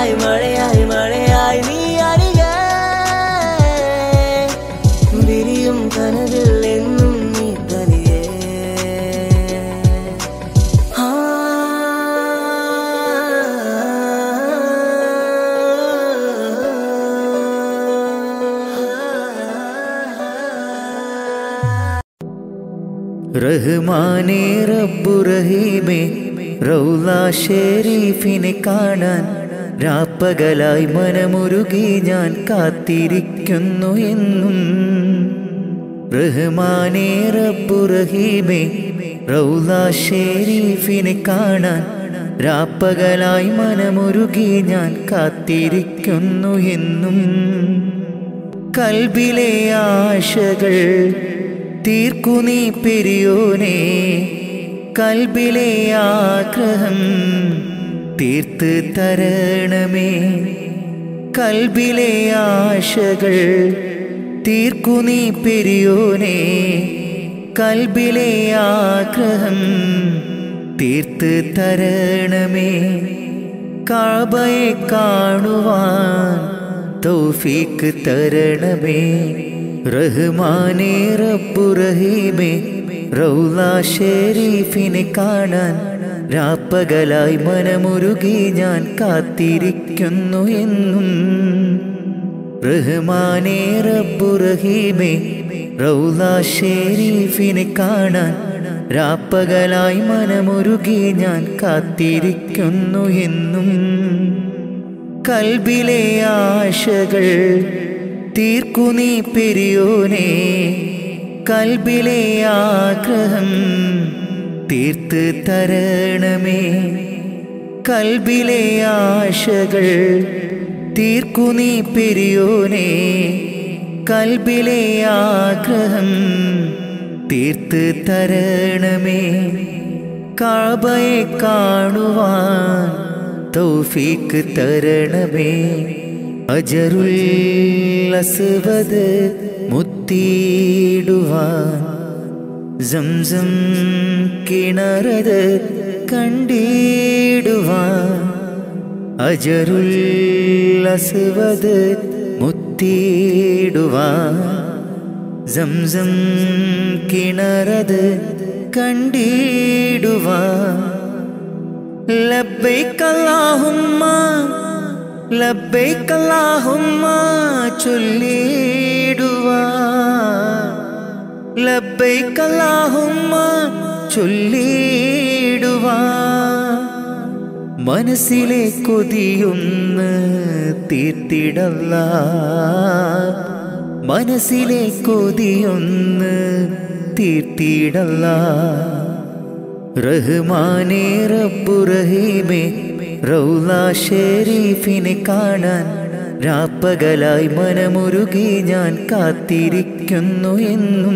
മഴയായി മഴയായി മഴയായി നീ അരികെ വിരിയും കനവിൽ എന്നും നീ തനിയേ റഹ്മാനേ റബ്ബു റഹീമേ റൗള ഷരീഫിനെ കാണാൻ രാപ്പകലായി മനമുരുകി ഞാൻ കാത്തിരിക്കുന്നു എന്നും. റഹ്മാനേ റബ്ബു റഹീമേ റൗള ഷരീഫിനെ കാണാൻ രാപ്പകലായി മനമുരുകി ഞാൻ കാത്തിരിക്കുന്നു എന്നും. കൽബിലെ ആശകൾ തീർക്കു നീ പെരിയോനേ, കൽബിലെ ആഗ്രഹം തീർത്ത് തരണമേ. കൽബിലെ ആശകൾ തീർക്കു നീ പെരിയോനേ, കൽബിലെ ആഗ്രഹം തീർത്ത് തരണമേ. കഅബയെ കാണുവാൻ തൗഫീക്ക് തരണമേ. റഹ്മാനേ റബ്ബു റഹീമേ റൗള ഷരീഫിനെ കാണാൻ രാപ്പകലായി മനമുരുകി ഞാൻ കാത്തിരിക്കുന്നു എന്നും. റഹ്മാനേ റബ്ബു റഹീമേ റൗള ഷരീഫിനെ കാണാൻ രാപ്പകലായി മനമുരുകി ഞാൻ കാത്തിരിക്കുന്നു എന്നും. കൽബിലെ ആശകൾ തീർക്കു നീ പെരിയോനേ, കൽബിലെ ആഗ്രഹം തീർത്ത് തരണമേ. കൽബിലെ ആശകൾ തീർക്കു നീ പെരിയോനേ, കൽബിലെ ആഗ്രഹം തീർത്ത് തരണമേ. കഅബയെ കാണുവാൻ തൗഫീക്ക് തരണമേ. അജറുൽ അസ്വദ് മുത്തിയിടുവാൻ സംസം കിണറത് കണ്ടിടുവാൻ. അജറുൽ അസ്വദ് മുത്തിയിടുവാൻ സംസം കിണറത് കണ്ടിടുവാൻ. ലബ്ബൈക അല്ലാഹുമ്മ ലബ്ബൈക അല്ലാഹുമ്മ ചൊല്ലിടുവാൻ. ലബ്ബൈക അല്ലാഹുമ്മ ചൊല്ലിടുവാൻ. മനസ്സിലെ കൊതിയൊന്ന് തീർത്തിടല്ലാ, മനസ്സിലെ കൊതിയൊന്ന് തീർത്തിടല്ലാ. റഹ്മാനേ റബ്ബു റഹീമേ റൗള ഷരീഫിനെ കാണാൻ രാപ്പകലായി മനമുരുകി ഞാൻ കാത്തിരിക്കുന്നു എന്നും.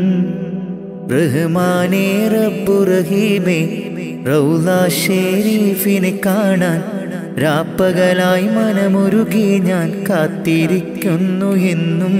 റഹ്മാനേ റബ്ബു റഹീമേ റൗള ഷരീഫിനെ കാണാൻ രാപ്പകലായി മനമുരുകി ഞാൻ കാത്തിരിക്കുന്നു എന്നും.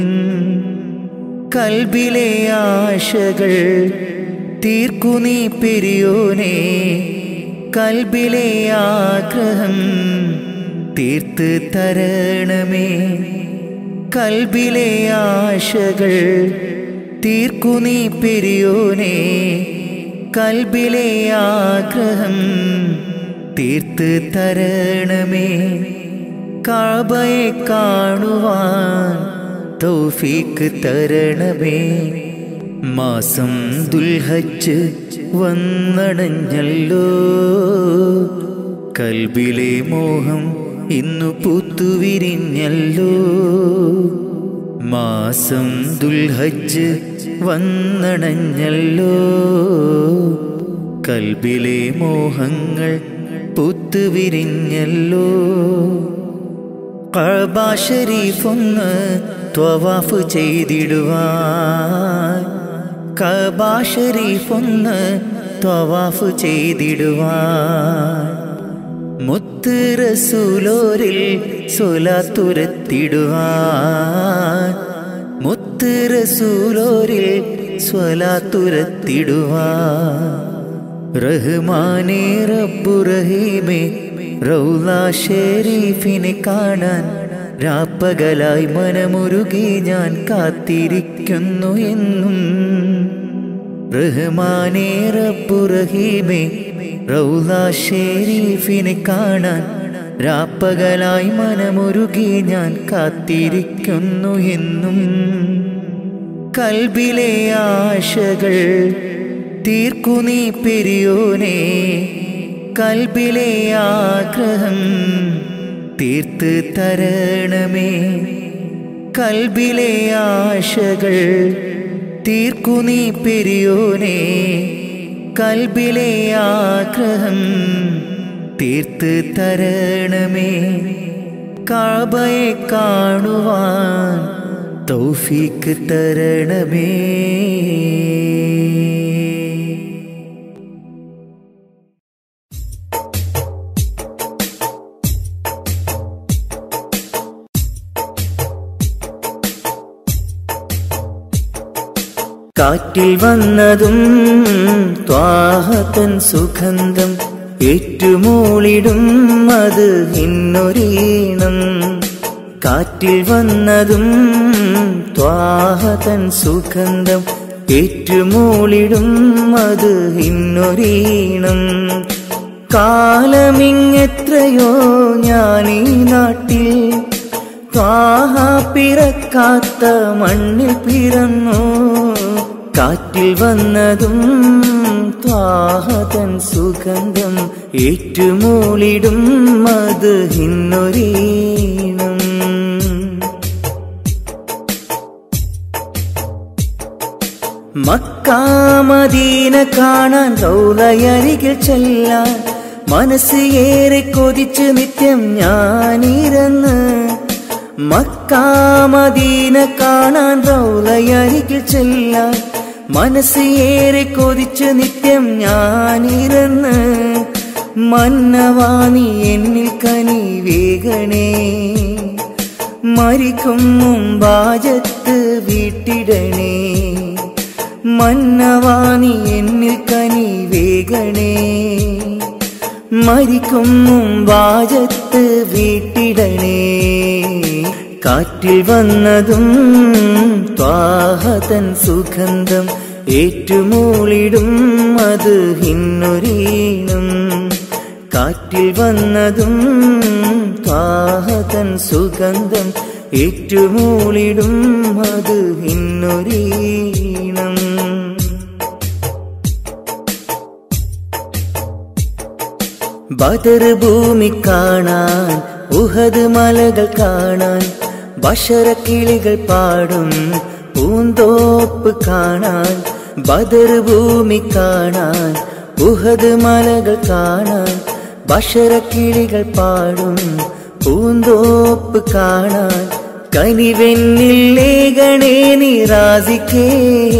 കൽബിലെ ആശകൾ തീർക്കു നീ പെരിയോനേ, കൽബിലെ ആഗ്രഹം തീർത്ത് തരണമേ. കൽബിലെ ആശകൾ തീർക്കു നീ പെരിയോനേ, കൽബിലെ ആഗ്രഹം തീർത്ത് തരണമേ. കഅബയെ കാണുവാൻ തൗഫീക്ക് തരണമേ. മാസം ദുൽഹജ്ജ് വന്നടഞ്ഞല്ലോ, കൽബിലെ മോഹം ഇന്നു പൂത്തുവിരിഞ്ഞല്ലോ. മാസം ദുൽഹജ്ജ് വന്നടഞ്ഞല്ലോ, കൽബിലെ മോഹങ്ങൾ പൂത്തുവിരിഞ്ഞല്ലോ. കഅബ ശരീഫൊന്ന് ത്വവാഫ് ചെയ്തിടുവാൻ, കഅബ ശരീഫൊന്ന് ത്വവാഫ് ചെയ്തിടുവാൻ. മുത്ത് റസൂലോരിൽ സ്വലാത്തുരത്തിടുവാൻ, മുത്ത് റസൂലോരിൽ സ്വലാത്തുരത്തിടുവാൻ. റഹ്മാനേ റബ്ബു റഹീമേ റൗള ഷെരീഫിനെ കാണാൻ രാപ്പകലായി മനമുരുകി ഞാൻ കാത്തിരിക്കുന്നു എന്നും. റഹ്മാനേ റബ്ബു റഹീമേ റൗള ഷെരീഫിനെ കാണാൻ രാപ്പകലായി മനമുരുകി ഞാൻ കാത്തിരിക്കുന്നു എന്നും. കൽബിലെ ആശകൾ തീർക്കു നീ പെരിയോനേ, കൽബിലെ ആഗ്രഹം തീർത്ത് തരണമേ. കൽബിലെ ആശകൾ തീർക്കു നീ പെരിയോനേ, കൽബിലെ ആഗ്രഹം തീർത്ത് തരണമേ. കഅബയെ കാണുവാൻ തൗഫീക്ക് തരണമേ. കാറ്റിൽ വന്നതും ത്വാഹതൻ സുഗന്ധം ഏറ്റുമൂളിടും അത് ഇന്നൊരീണം. കാറ്റിൽ വന്നതും ത്വാഹതൻ സുഗന്ധം ഏറ്റുമൂളിടും അത് ഇന്നൊരീണം. കാലമിങ്ങെത്രയോ ഞാനീ നാട്ടിൽ ത്വാഹ പിറക്കാത്ത മണ്ണിൽ പിറന്നു. കാറ്റിൽ വന്നതും ത്വാഹതൻ സുഗന്ധം ഏറ്റുമൂളിടും അത് ഇന്നൊരീണം. മക്ക മദീന കാണാൻ റൗളയരികിൽ ചെല്ലാൻ മനസ്സ് ഏറെ കൊതിച്ച് നിത്യം ഞാനിരുന്ന്. മക്ക മദീന കാണാൻ റൗളയരികിൽ ചെല്ലാൻ മനസ്സ് ഏറെ കൊതിച്ച് നിത്യം ഞാനിരുന്ന്. മന്നവാനി എന്നിൽ കനി വേഗണേ, മരിക്കും മുമ്പാജത്ത് വീട്ടിടണേ. മന്നവാനി എന്നിൽ കനി വേഗണേ, മരിക്കും മുമ്പാജത്ത് വീട്ടിടണേ. കാറ്റിൽ വന്നതും ത്വാഹതൻ സുഗന്ധം ഏറ്റുമൂളിടും അത് ഇന്നൊരീണം. കാറ്റിൽ വന്നതും ത്വാഹതൻ സുഗന്ധം ഏറ്റുമൂളിടും അത് ഇന്നൊരീണം. ബദർ ഭൂമി കാണാൻ ഉഹദ് മലകൾ കാണാൻ ബഷറക്കിളികൾ പാടും പൂന്തോപ്പ് കാണാൻ. ബദർ ഭൂമി കാണാൻ ഉഹദ് മലകൾ കാണാൻ ബഷറക്കിളികൾ പാടും പൂന്തോപ്പ് കാണാൻ. കനിവെന്നിൽ ലേഖണേ നിറാസിക്കേ,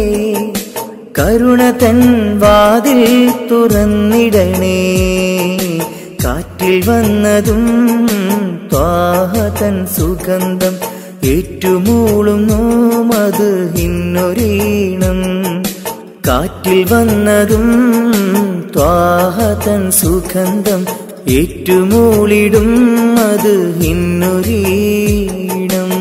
കരുണ തൻ വാതിൽ തുറന്നിടണേ. കാറ്റിൽ വന്നതും ത്വാഹതൻ സുഗന്ധം ഏറ്റുമൂളുന്നു അത് ഇന്നൊരീണം. കാറ്റിൽ വന്നതും ത്വാഹതൻ സുഗന്ധം ഏറ്റുമൂളിടും അത് ഇന്നൊരീണം.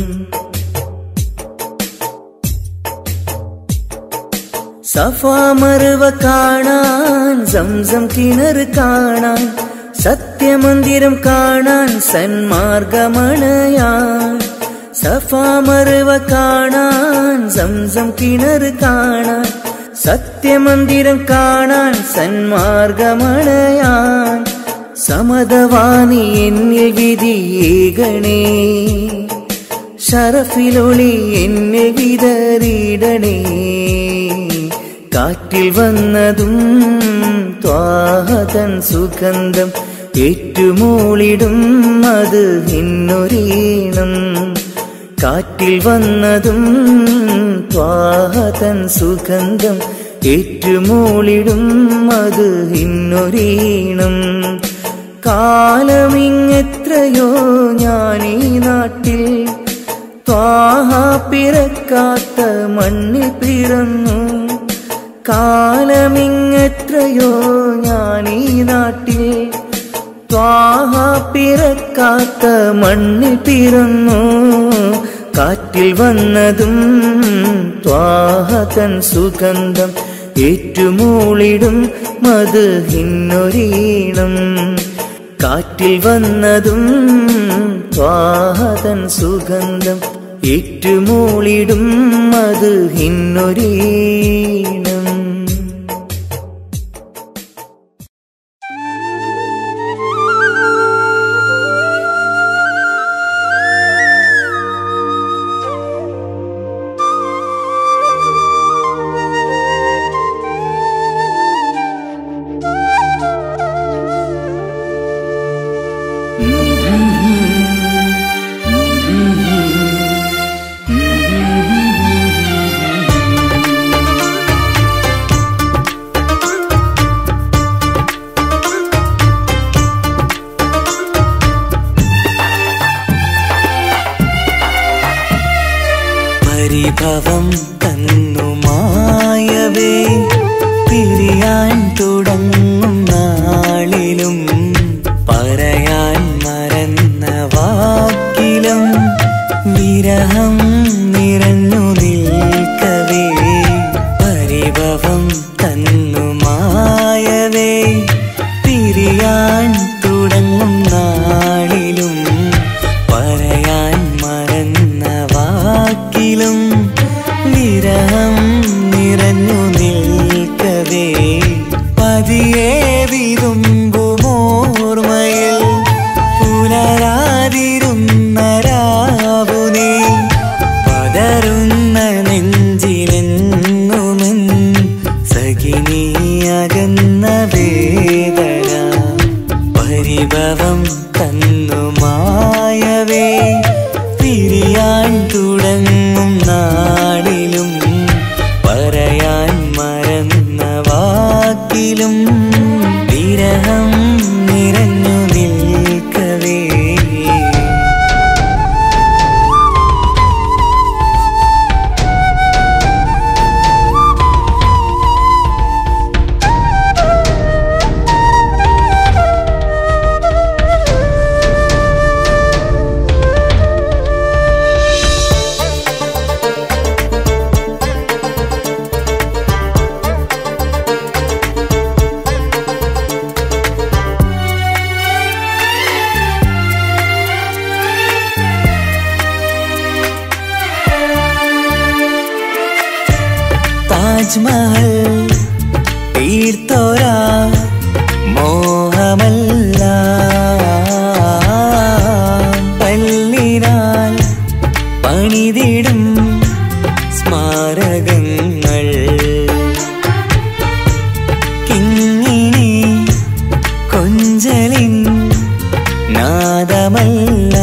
സഫാ മർവ കാണാൻ സംസം കിണർ കാണാൻ സത്യമന്ദിരം കാണാൻ സന്മാർഗമണയാൻ. സഫാ മർവ കാണാൻ സംസം കിണർ കാണാൻ സത്യമന്ദിരം കാണാൻ സന്മാർഗമണയാൻ. സമദവാനി എന്നിൽ വിധിയേകണേ, ശറഫിലൊളി എന്നിൽ വിതറിയിടണേ. കാറ്റിൽ വന്നതും ത്വാഹതൻ സുഗന്ധം ഏറ്റുമൂളിടും അത് ഇന്നൊരീണം. കാറ്റിൽ വന്നതും ത്വാഹതൻ സുഗന്ധം ഏറ്റുമൂളിടും അത് ഇന്നൊരീണം. കാലമിങ്ങെത്രയോ ഞാനീ നാട്ടിൽ ത്വാഹ പിറക്കാത്ത മണ്ണിൽ പിറന്നു. കാലമിങ്ങെത്രയോ ഞാനീ നാട്ടിൽ ത്വാഹ പിറക്കാത്ത മണ്ണിൽ പിറന്നു കാറ്റിൽ വന്നതും ത്വാഹ തൻ സുഗന്ധം ഏറ്റുമൂളിടും മദ്ഹിന്നൊരീണം കാറ്റിൽ വന്നതും ത്വാഹ തൻ സുഗന്ധം ഏറ്റുമൂളിടും മദ്ഹിന്നൊരീണം പരിഭവം തന്നു മായവേ പിരിയാൻ തുടങ്ങും നാളിലും പറയാൻ മറന്ന വാക്കിലും വിരഹം നിറഞ്ഞു നിൽക്കവേ പരിഭവം തന്നു മായവേ പിരിയാൻ തുടങ്ങും നാളിലും പറയാൻ മറന്ന വാക്കിലും വിരഹം നിറഞ്ഞു നിൽക്കവേ പതിയെ വിതുമ്പുമോർമ്മയിൽ പുലരാതിരുന്ന രാവുനേ പതറുന്ന നെഞ്ചിലെന്നുമെൻ സഖിനിയകന്ന വേദന പരിഭവം തന്നു മായവേ പിരിയാൻ തുടങ്ങും നാളിലും പറയാൻ മറന്ന വാക്കിലും വിരഹം നിറഞ്ഞു നിൽക്കവേ താജ്മഹൽ തീർത്തോരാ മോഹമല്ല പല്ലിനാൽ പണിതിടും സ്മാരകങ്ങൾ കിങ്ങിണി കൊഞ്ചലിൻ നാദമല്ല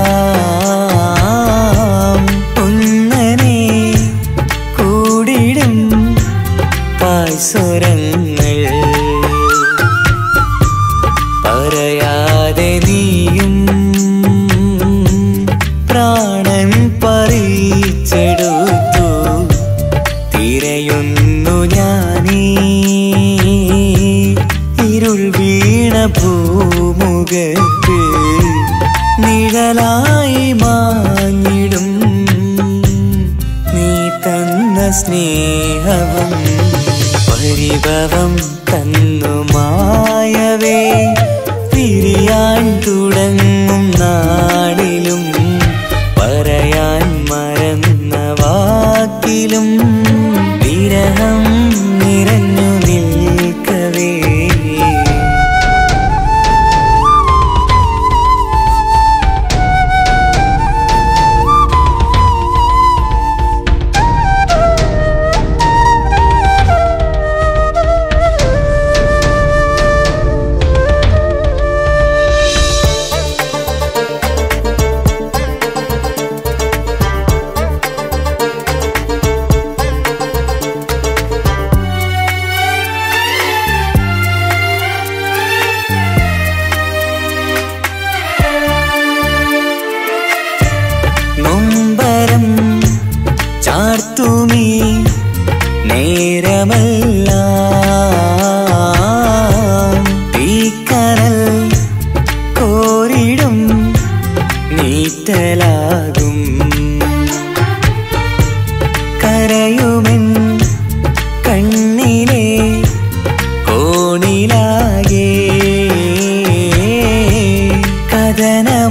ഒന്നനെ കൂടിടും പായ്സ്വരങ്ങൾ പറയാതെ നീയും പ്രാണൻ പറിച്ചെടുത്തു തിരയുന്നു ഞാനീ ഇരുൾ വീണ ഭൂമുഖത്ത് നിഴലായി മാഞ്ഞിടും നീ തന്ന സ്നേഹവും പരിഭവം തന്നു മായവേ പിരിയാൻ തുടങ്ങും നാളിലും പറയാൻ മറന്ന വാക്കിലും വിരഹം നിറഞ്ഞു നിൽക്കവേ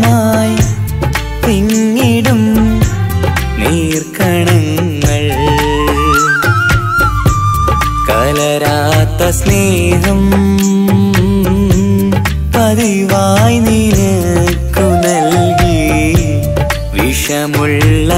മനസ്സുമായി പിന്നിടും നീർക്കണങ്ങൾ കലരാത്ത സ്നേഹം പതിവായി നിനക്കു നൽകി വിഷമുള്ള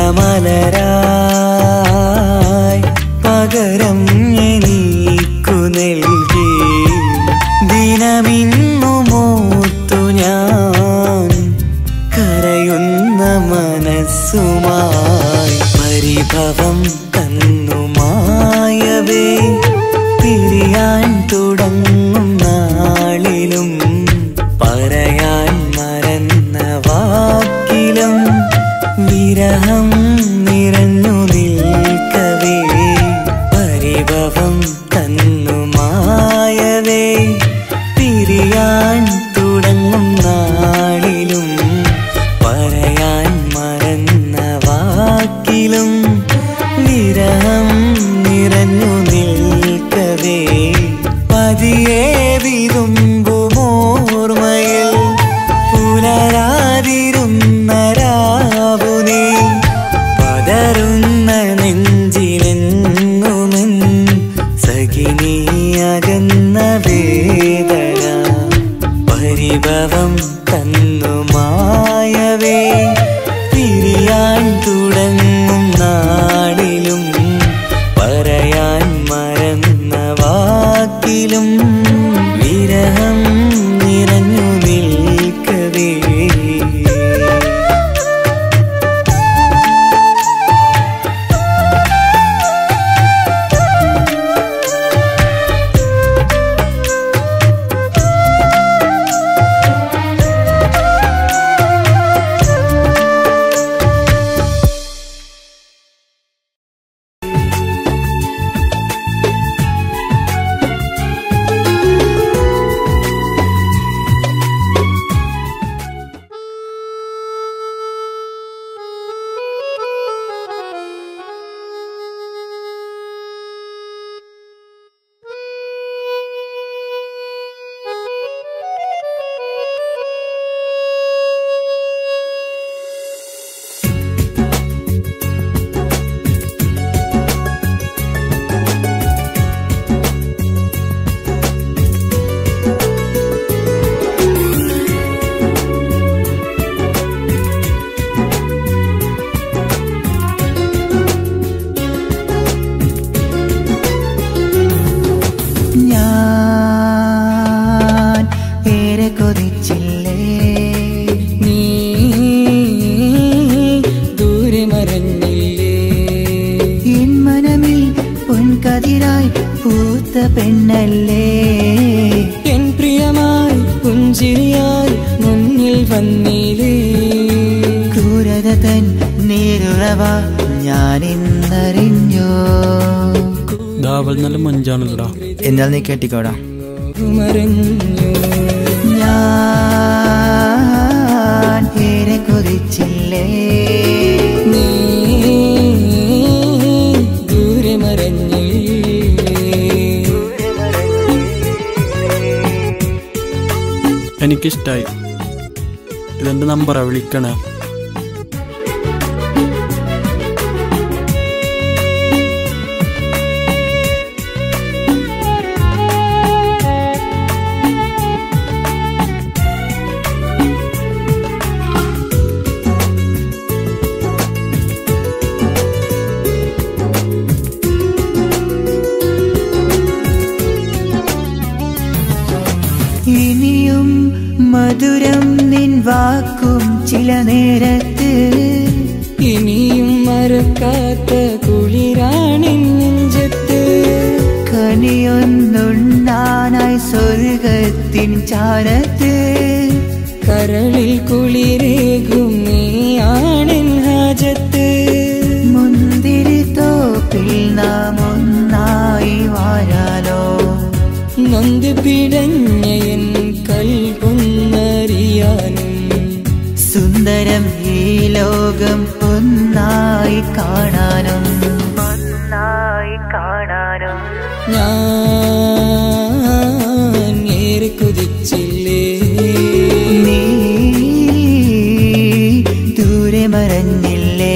മലരായി പകരം എനിക്കു നൽകി ദിനമിന്നു മോർത്തു ഞാൻ കരയുന്ന മനസ്സുമായി പരിഭവം തന്നുമായവേ പിരിയാൻ തുടങ്ങും നാളിലും പറയാൻ മറന്ന വാക്കിലും വിരഹം നിറഞ്ഞു നിൽക്കവേ പരിഭവം തന്നുമായവേ പിരിയാൻ തുടങ്ങും നാളിലും പറയാൻ മറന്ന വാക്കിലും വിരഹം നിറഞ്ഞു നിൽക്കവേ പതിയെ വിതുമ്പുമോർമ്മയിൽ പുലരാതിരുന്ന രാവുനേ പതറുന്ന നെഞ്ചിലെന്നുമെൻ സഖിനിയകന്ന വേദന പരിഭവം തന്നുമായവേ പിരിയാൻ തുടങ്ങും നാളിലും പറയാൻ മറന്ന വാക്കിലും വിരഹം നിറഞ്ഞു നിൽക്കവേ എന്നാൽ നീ കേട്ടിക്കോടാ ഞാൻ ഏറെ കൊതിച്ചില്ലേ നീ ദൂരെ മറഞ്ഞില്ലേ എനിക്കിഷ്ടായി. ഇതെന്റെ നമ്പറാ, വിളിക്കണേ. ഇനിയും മധുരം നിൻ വാക്കും ചില നേരത്ത് ഇനിയും മറക്കാത്ത കുളിരാണിൻ നെഞ്ചത്ത് കനിയൊന്നുണ്ണാനായി സ്വർഗത്തിൻ ചാരത്ത് കരളിൽ കുളിരേകും നീയാണിൻ ഹാജത്ത് മുന്തിരി തോപ്പിൽ നാം ഒന്നായി വാഴാലോ നൊന്ത് പിടഞ്ഞ എൻ കൽകൊന്നറിയാനും സുന്ദരം ഈ ലോകം ഒന്നായി കാണാനും ഒന്നായി കാണാനും ഞാൻ ഏറെ കൊതിച്ചില്ലേ നീ ദൂരെ മറഞ്ഞില്ലേ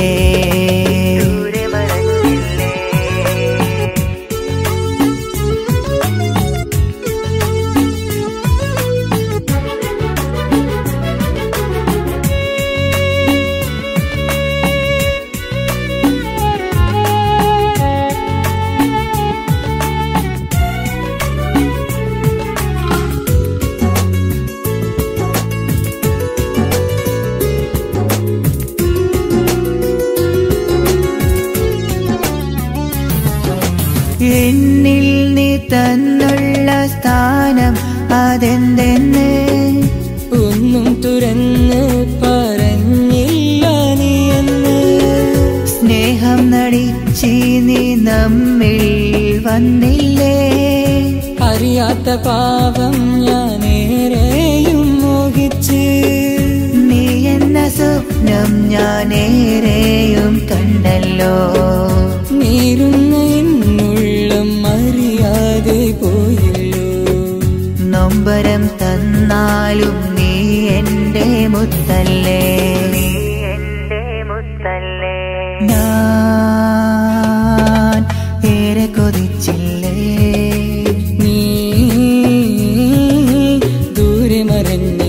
എന്നിൽ നീ തന്നുള്ള സ്ഥാനം അതെന്തെന്ന് ഒന്നും തുറന്ന് പറഞ്ഞില്ല നീ എന്ന് സ്നേഹം നടിച്ച് നീ നമ്മിൽ വന്നില്ലേ അറിയാത്ത പാവം ഞാനേറെയും മോഹിച്ച് നീ എന്ന സ്വപ്നം ഞാനേറെയും കണ്ടല്ലോ നീരുന്ന എന്നുള്ളം അറിയാതെ പോയല്ലോ നൊമ്പരം തന്നാലും നീ എന്റെ മുത്തല്ലേ ഞാൻ ഏറെ കൊതിച്ചില്ലേ നീ ദൂരെ മറഞ്ഞില്ലേ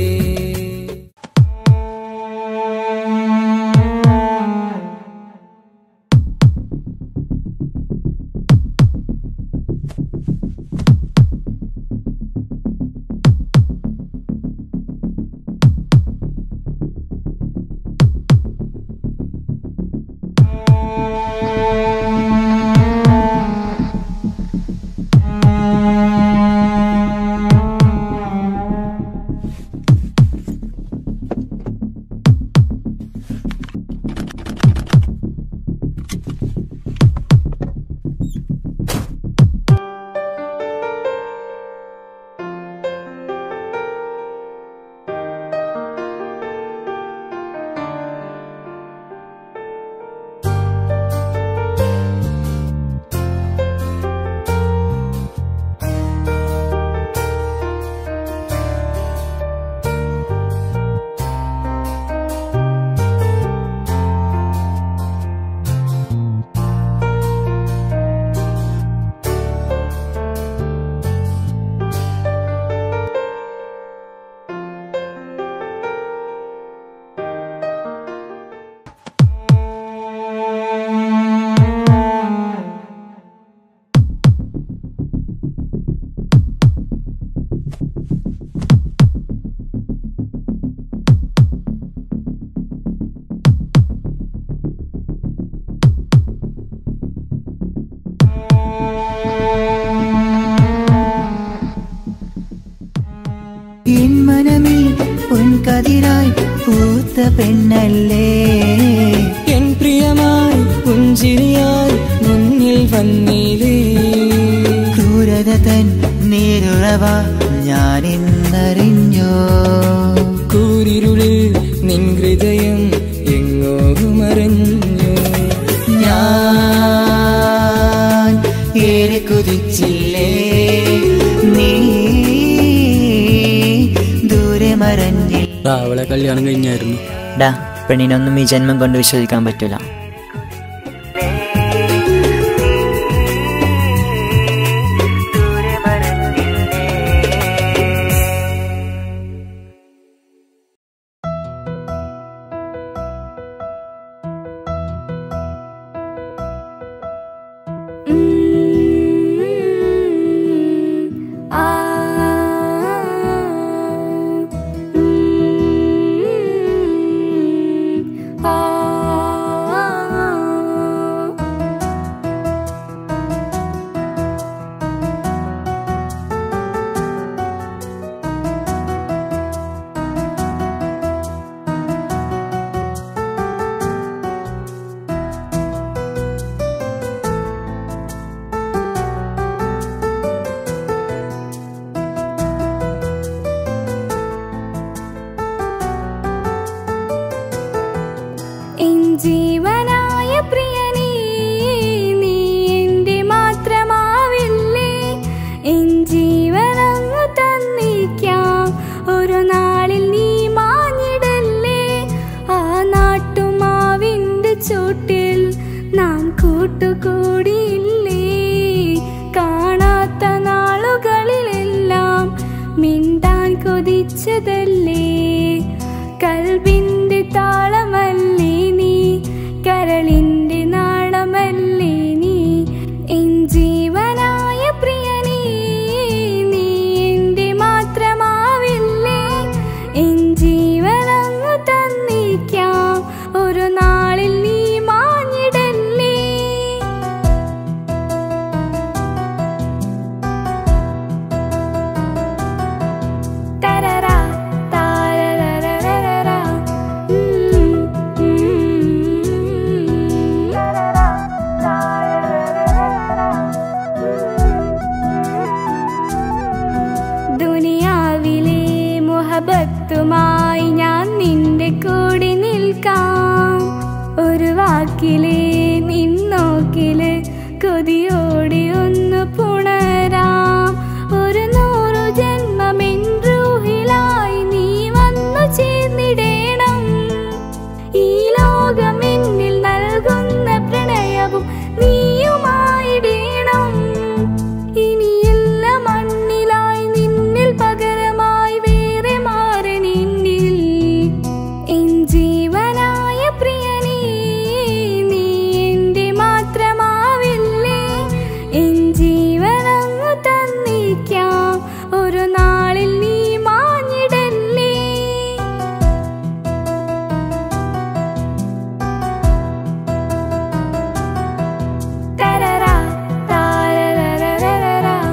എൻ മനമിൽ പൊൻകതിരായി പൂത്ത പെണ്ണല്ലേ എൻ പ്രിയമായി പുഞ്ചിരിയായി മുന്നിൽ വന്നിലേ ക്രൂരത തൻ നീരുറവ ഞാനിന്നറിഞ്ഞോ കൂരിരുളിൽ നിൻ ഹൃദയം എങ്ങോ മറഞ്ഞു ഞാൻ ഏറെ കൊതിച്ചില്ലേ നീ ദൂരെ മറഞ്ഞില്ല അവളെ കല്യാണം കഴിഞ്ഞായിരുന്നു ഡാ പെണ്ണിനൊന്നും ഈ ജന്മം കൊണ്ട് വിശ്വസിക്കാൻ പറ്റൂല ah കൂട്ടുകൂടിയില്ലേ കാണാത്ത നാളുകളിലെല്ലാം മിണ്ടാൻ കൊതിച്ചതല്ലേ കൽബിന്റെ താളമല്ലേ നീ കരളിന്റെ നാളമല്ലേ നീ എൻ ജീവനായ പ്രിയനീ നീ എന്റെ മാത്രമാവില്ലേ എൻ ജീവനങ്ങ് തന്നിക്കാം ഒരു നാളിൽ നീ മാഞ്ഞിടല്ലേ തരറാ താരരരരരരാ ദുനിയാവിലെ മുഹബത്തുമായി ഞാൻ നിന്റെ കൂടെ നിൽക്കാം ഒരു വാക്കിലെ നിന്നോക്കില് കൊതിയോടെ ഒന്ന് പുണരാം ഒരു നൂറു ജന്മമെൻ റൂഹിലായി നീ വന്നു ചേർന്നിടേണം ഈ ലോകം എന്നിൽ നൽകുന്ന പ്രണയവും നീയുമായിടേണം ഇനിയുള്ള മണ്ണിലായി നിന്നിൽ പകരമായി വേറെ മാറണിന്നിൽ എൻ ജീവനായ പ്രിയനീ നീ എന്റെ മാത്രമാവില്ലേ എൻ ജീവനങ്ങ് തന്നിക്കാം ഒരു നാളിൽ നീ മാഞ്ഞിടല്ലേ തരറാ താരരരരരാ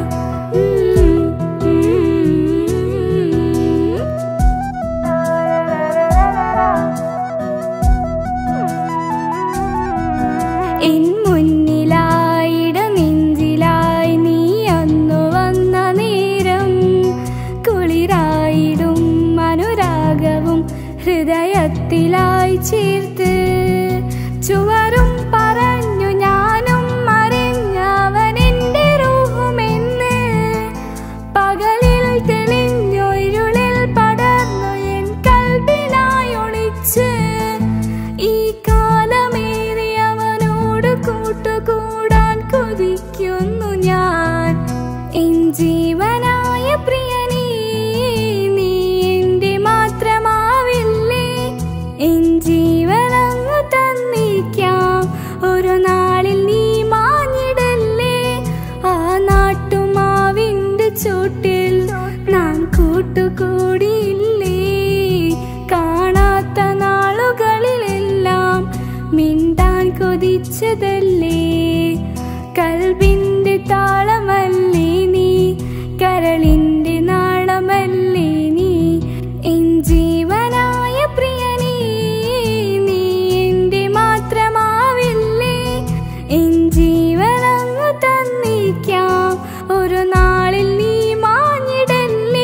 എൻ മുന്നിലായിട നെഞ്ചിലായി നീ അന്നു വന്ന നേരം കുളിരായിടും അനുരാഗവും ഹൃദയത്തിലായി ചേർത്ത് ചുവരും പറഞ്ഞു ഞാനും മറിഞ്ഞവനെന്റെ റൂഹുമെന്ന് പകലിൽ തെളിഞ്ഞു ഇരുളിൽ പടർന്നു എൻ കൽബിലായി ഒളിച്ച് ഈ കാലമേറി അവനോട് കൂട്ടുകൂടാൻ കൊതിക്കുന്നു ഞാൻ എൻ ജീവനായ പ്രിയനീ നീ എന്റെ മാത്രമാവില്ലേ എൻ ജീവനങ്ങ് തന്നിക്കാം ഒരു നാളിൽ നീ മാഞ്ഞിടല്ലേ ആ നാട്ടുമാവിന്റെ ചൂട്ടിൽ നാം കൂട്ടുകൂടിയില്ലേ കാണാത്ത നാളുകളിലെല്ലാം മിണ്ടാൻ കൊതിച്ചതല്ലേ കൽബിന്റെ താളമല്ലേ നീ കരളിന്റെ നാളമല്ലേ നീ എൻ ജീവനായ പ്രിയനീ നീ എന്റെ മാത്രമാവില്ലേ എൻ ജീവനങ്ങ് തന്നിക്കാം ഒരു നാളിൽ നീ മാഞ്ഞിടല്ലേ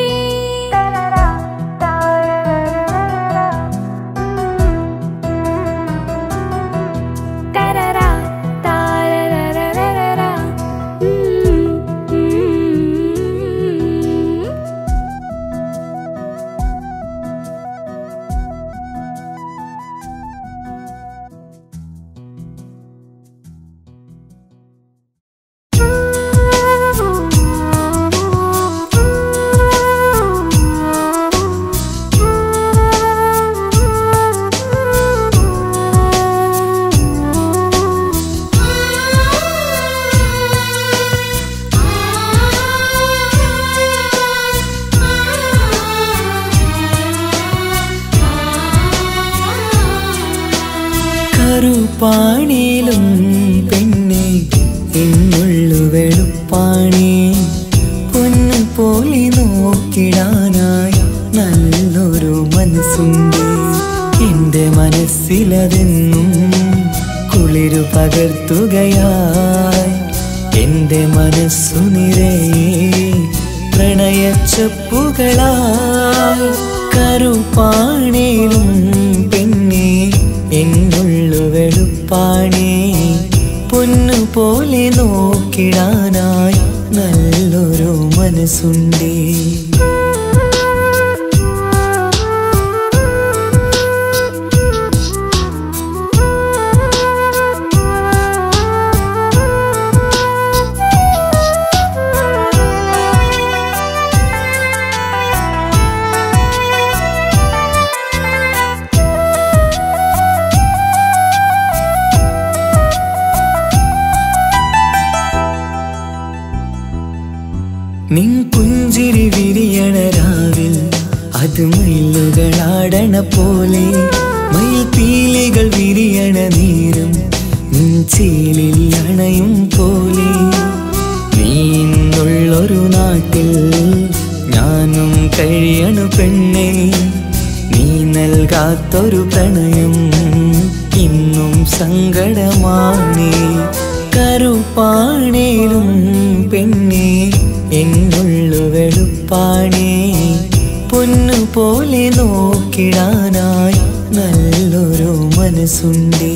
തരറാ താരരരരരാ കറുപ്പാണേലും പെണ്ണെ എന്നുള്ളു വെളുപ്പാണേ പൊന്നു പോലെ നോക്കിടാനായി നല്ലൊരു മനസ്സുണ്ട് എന്റെ മനസ്സിലതെന്നും കുളിരു പകർത്തുകയായി എന്റെ മനസ്സു നിറയെ പ്രണയച്ചപ്പുകളായി കറുപ്പാണേലും പെണ്ണെ എന്നുള്ളു വെളുപ്പാണേ പൊന്നു പോലെ നോക്കിടാനായി നല്ലൊരു മനസ്സുണ്ടേ നിൻ പുഞ്ചിരി വിരിയണ രാവിൽ അത് മയിലുകളാടണ പോലെ മയിൽ പീലികൾ വിരിയണ നേരം നിൻ ചേലിൽ അണയും പോലെ നീ ഇന്നുള്ളൊരു നാട്ടിൽ ഞാനും കഴിയണു പെണ്ണേ നീ നൽകാത്തൊരു പ്രണയം ഇന്നും സങ്കടമാണേ കറുപ്പാണേലും പെണ്ണേ എന്നുള്ളു വെളുപ്പാണേ പൊന്നു പോലെ നോക്കിടാനായി നല്ലൊരു മനസ്സുണ്ടേ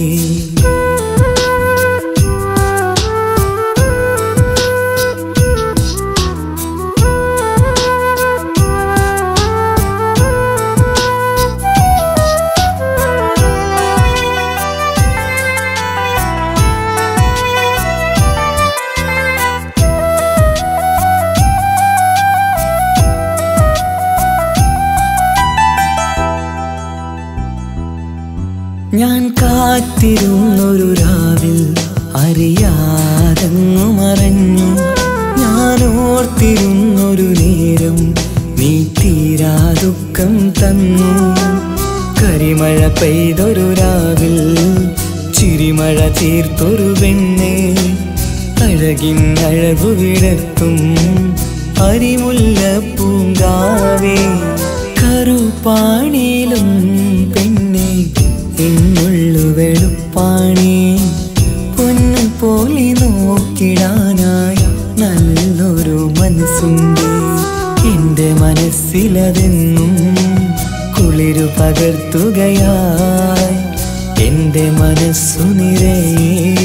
ഞാൻ കാത്തിരുന്നൊരു രാവിൽ അറിയാതങ്ങു മറഞ്ഞു ഞാൻ ഓർത്തിരുന്നൊരു നേരം നീ തീരാ ദുഃഖം തന്നു കരിമഴ പെയ്തൊരു രാവിൽ ചിരിമഴ തീർത്തൊരു പെണ്ണേ അഴകിൻ അഴകു വിടർത്തും അരിമുല്ല പൂങ്കാവേ കറുപ്പാണേലും പെണ്ണേ എന്നുള്ളു വെളുപ്പാണേ പൊന്നു പോലെ നോക്കിടാനായി നല്ലൊരു മനസ്സുണ്ട് എന്റെ മനസ്സിലതെന്നും കുളിരു പകർത്തുകയായി എന്റെ മനസ്സു നിറയെ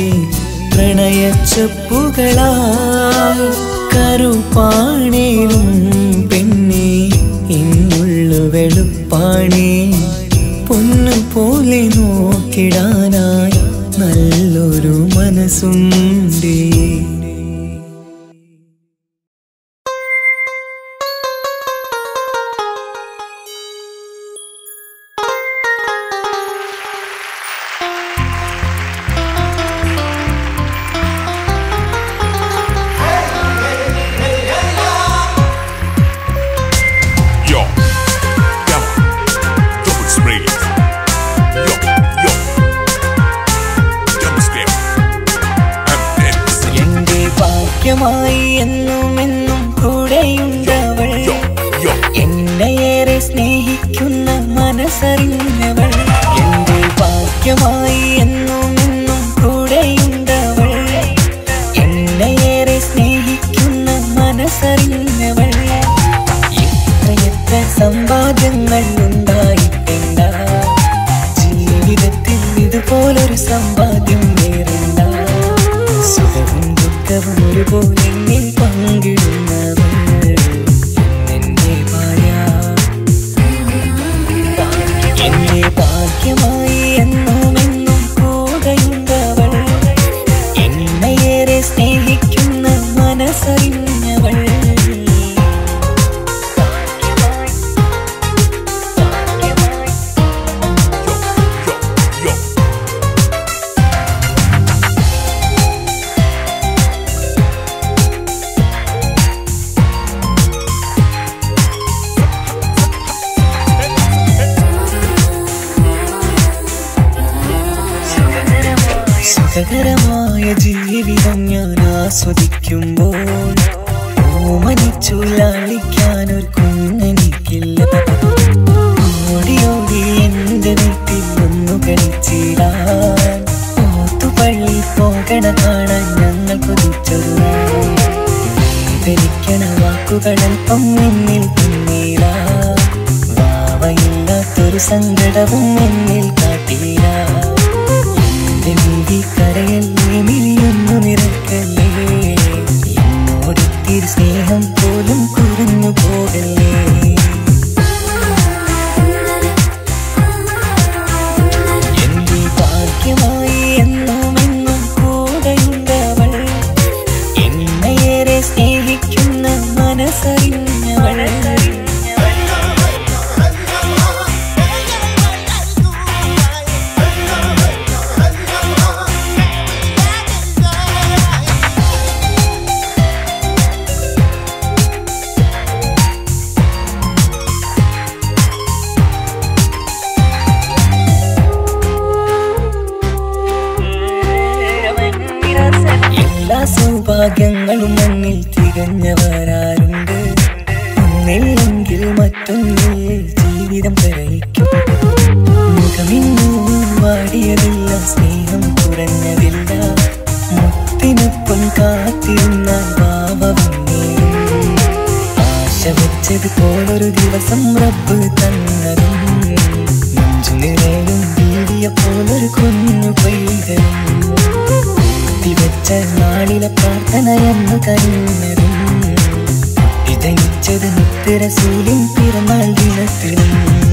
പ്രണയച്ചപ്പുകളായി കറുപ്പാണേലും പെണ്ണേ എന്നുള്ളു വെളുപ്പാണേ പൊന്നു പോലെ നോക്കിടാനായി നല്ലൊരു മനസ്സുണ്ടേ എന്നും എന്നും കൂടെയുണ്ടവൾ എന്നെയേറെ സ്നേഹിക്കുന്ന മനസ്സറിഞ്ഞവൾ എന്റെ ഭാഗ്യമായി എന്നും എന്നും കൂടെയുണ്ടവൾ എന്നെയേറെ സ്നേഹിക്കുന്ന മനസ്സറിഞ്ഞവൾ എത്രയെത്ര സമ്പാദ്യങ്ങൾ ഉണ്ടായിട്ടില്ല ജീവിതത്തിൽ ഇതുപോലൊരു സമ്പാദ്യം വേറില്ല സുഖവും ദുഃഖവും ഒരുപോലെ എന്നിൽ പങ്കിടുന്നവൾ എന്റെ ഭാര്യ എന്റെ ഭാഗ്യമായി എന്നും എന്നും കൂടെയുണ്ടവൾ എന്നെയേറെ സ്നേഹിക്കുന്ന മനസ്സറിഞ്ഞവൾ സുഖകരമായ ജീവിതം ഞാൻ ആസ്വദിക്കുമ്പോൾ ഓമനിച്ചു ലാളിക്കാൻ ഒരു കുഞ്ഞെനിക്കില്ല ഓടി ഓടി എന്റെ വീട്ടിൽ ഒന്നു കളിച്ചിടാൻ ഓത്തുപള്ളി പോകണ കാണാൻ ഞങ്ങൾ കൊതിച്ചൊരു ധരിക്കണ വാക്കുകളൽപ്പം എന്നിൽ പിന്നീട വാവയില്ലാത്തൊരു സങ്കടവും എന്നിൽ കാട്ടില്ല നീ കരയല്ലേ മിഴിയൊന്നു നിറക്കല്ലേ എന്നോടൊത്തിരി സ്നേഹം പോലും കുറഞ്ഞു പോകല്ലേ എന്റെ ഭാഗ്യമായി എന്നും എന്നും കൂടെയുണ്ടവൾ എന്നെയേറെ സ്നേഹിക്കുന്ന മനസ്സറിഞ്ഞവൾ സൗഭാഗ്യങ്ങളും മണ്ണിൽ തികഞ്ഞവരാരുണ്ട്. ഒന്നില്ലെങ്കിൽ മറ്റൊന്നിൽ ജീവിതം കരയിക്കും. മുഖമിന്നു വാടിയതില്ല, സ്നേഹം കുറഞ്ഞതില്ല. മുത്തിനൊപ്പം കാത്തിരുന്നാൽ ഭാവമേയും ആശ വെച്ചത് പോലൊരു ദിവസം റബ്ബ് തന്നതും. നെഞ്ചു നിറയും വീടിയ പോലൊരു കുഞ്ഞു പൈതലും വെച്ച നാളിലെ പ്രാർത്ഥനയെന്നു കരുന്നതും. ഇതനിച്ചത് മുത്ത് റസൂലിൻ പിറന്നാൾ ദിനത്തിലും.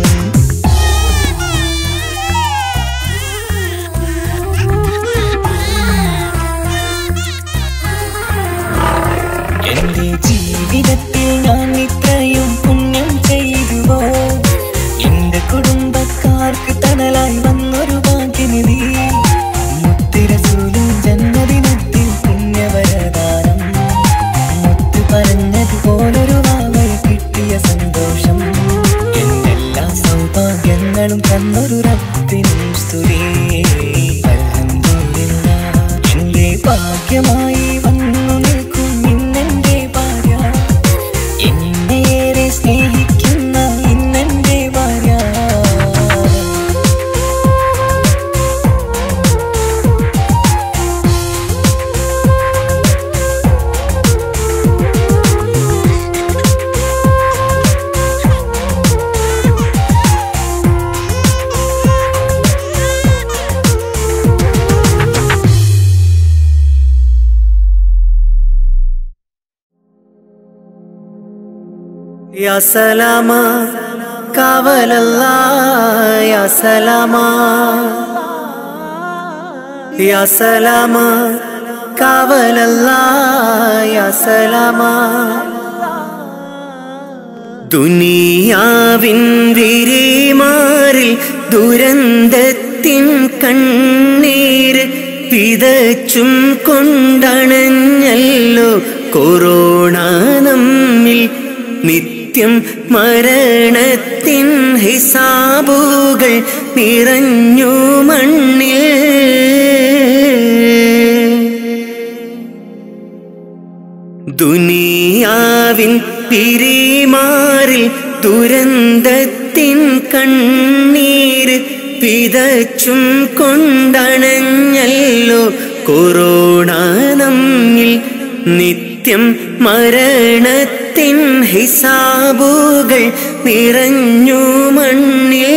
എന്റെ ജീവിതത്തിൽ ഞാൻ ഇത്രയും പുണ്യം ചെയ്തുവോ? എന്റെ കുടുംബക്കാർക്ക് തണലായി വന്നൊരു ഭാഗ്യനിധി മുത്ത് റസൂലിൻ ജന്മദിനത്തിൽ പുണ്യവരദാനം. മുത്ത് പറഞ്ഞതുപോലൊരു വാവയെ കിട്ടിയ സന്തോഷം. എന്നെല്ലാ സൗഭാഗ്യങ്ങളും തന്നൊരു റബ്ബിനും സ്തുതി. അൽഹംദുലില്ലാഹ് എന്റെ ഭാഗ്യമായി വന്നു നിൽക്കും ഇന്നെന്റെ ഭാര്യ. എന്നെയേറെ സ്നേഹിക്കുന്ന ഇന്നെന്റെ ഭാര്യ. യാ സലാമാ കാവലല്ലാ യാ സലാമാ യാ സലാമാ കാവലല്ലാ യാ സലാമാ. ദുനിയാവിൻ വിരിമാറിൽ ദുരന്തത്തിൻ കണ്ണീര് വിതച്ചും കൊണ്ടണഞ്ഞല്ലോ കൊറോണ നമ്മിൽ. നിത്യം മരണത്തിൻ ഹിസാബുകൾ നിറഞ്ഞു മണ്ണിൽ. ദുനിയാവിൻ പിരിമാറിൽ ദുരന്തത്തിൻ കണ്ണീര് വിതച്ചും കൊണ്ടണഞ്ഞല്ലോ കൊറോണ നമ്മിൽ. നിത്യം മരണത്തിൻ ഹിസാബുകൾ നിറഞ്ഞു മണ്ണിൽ.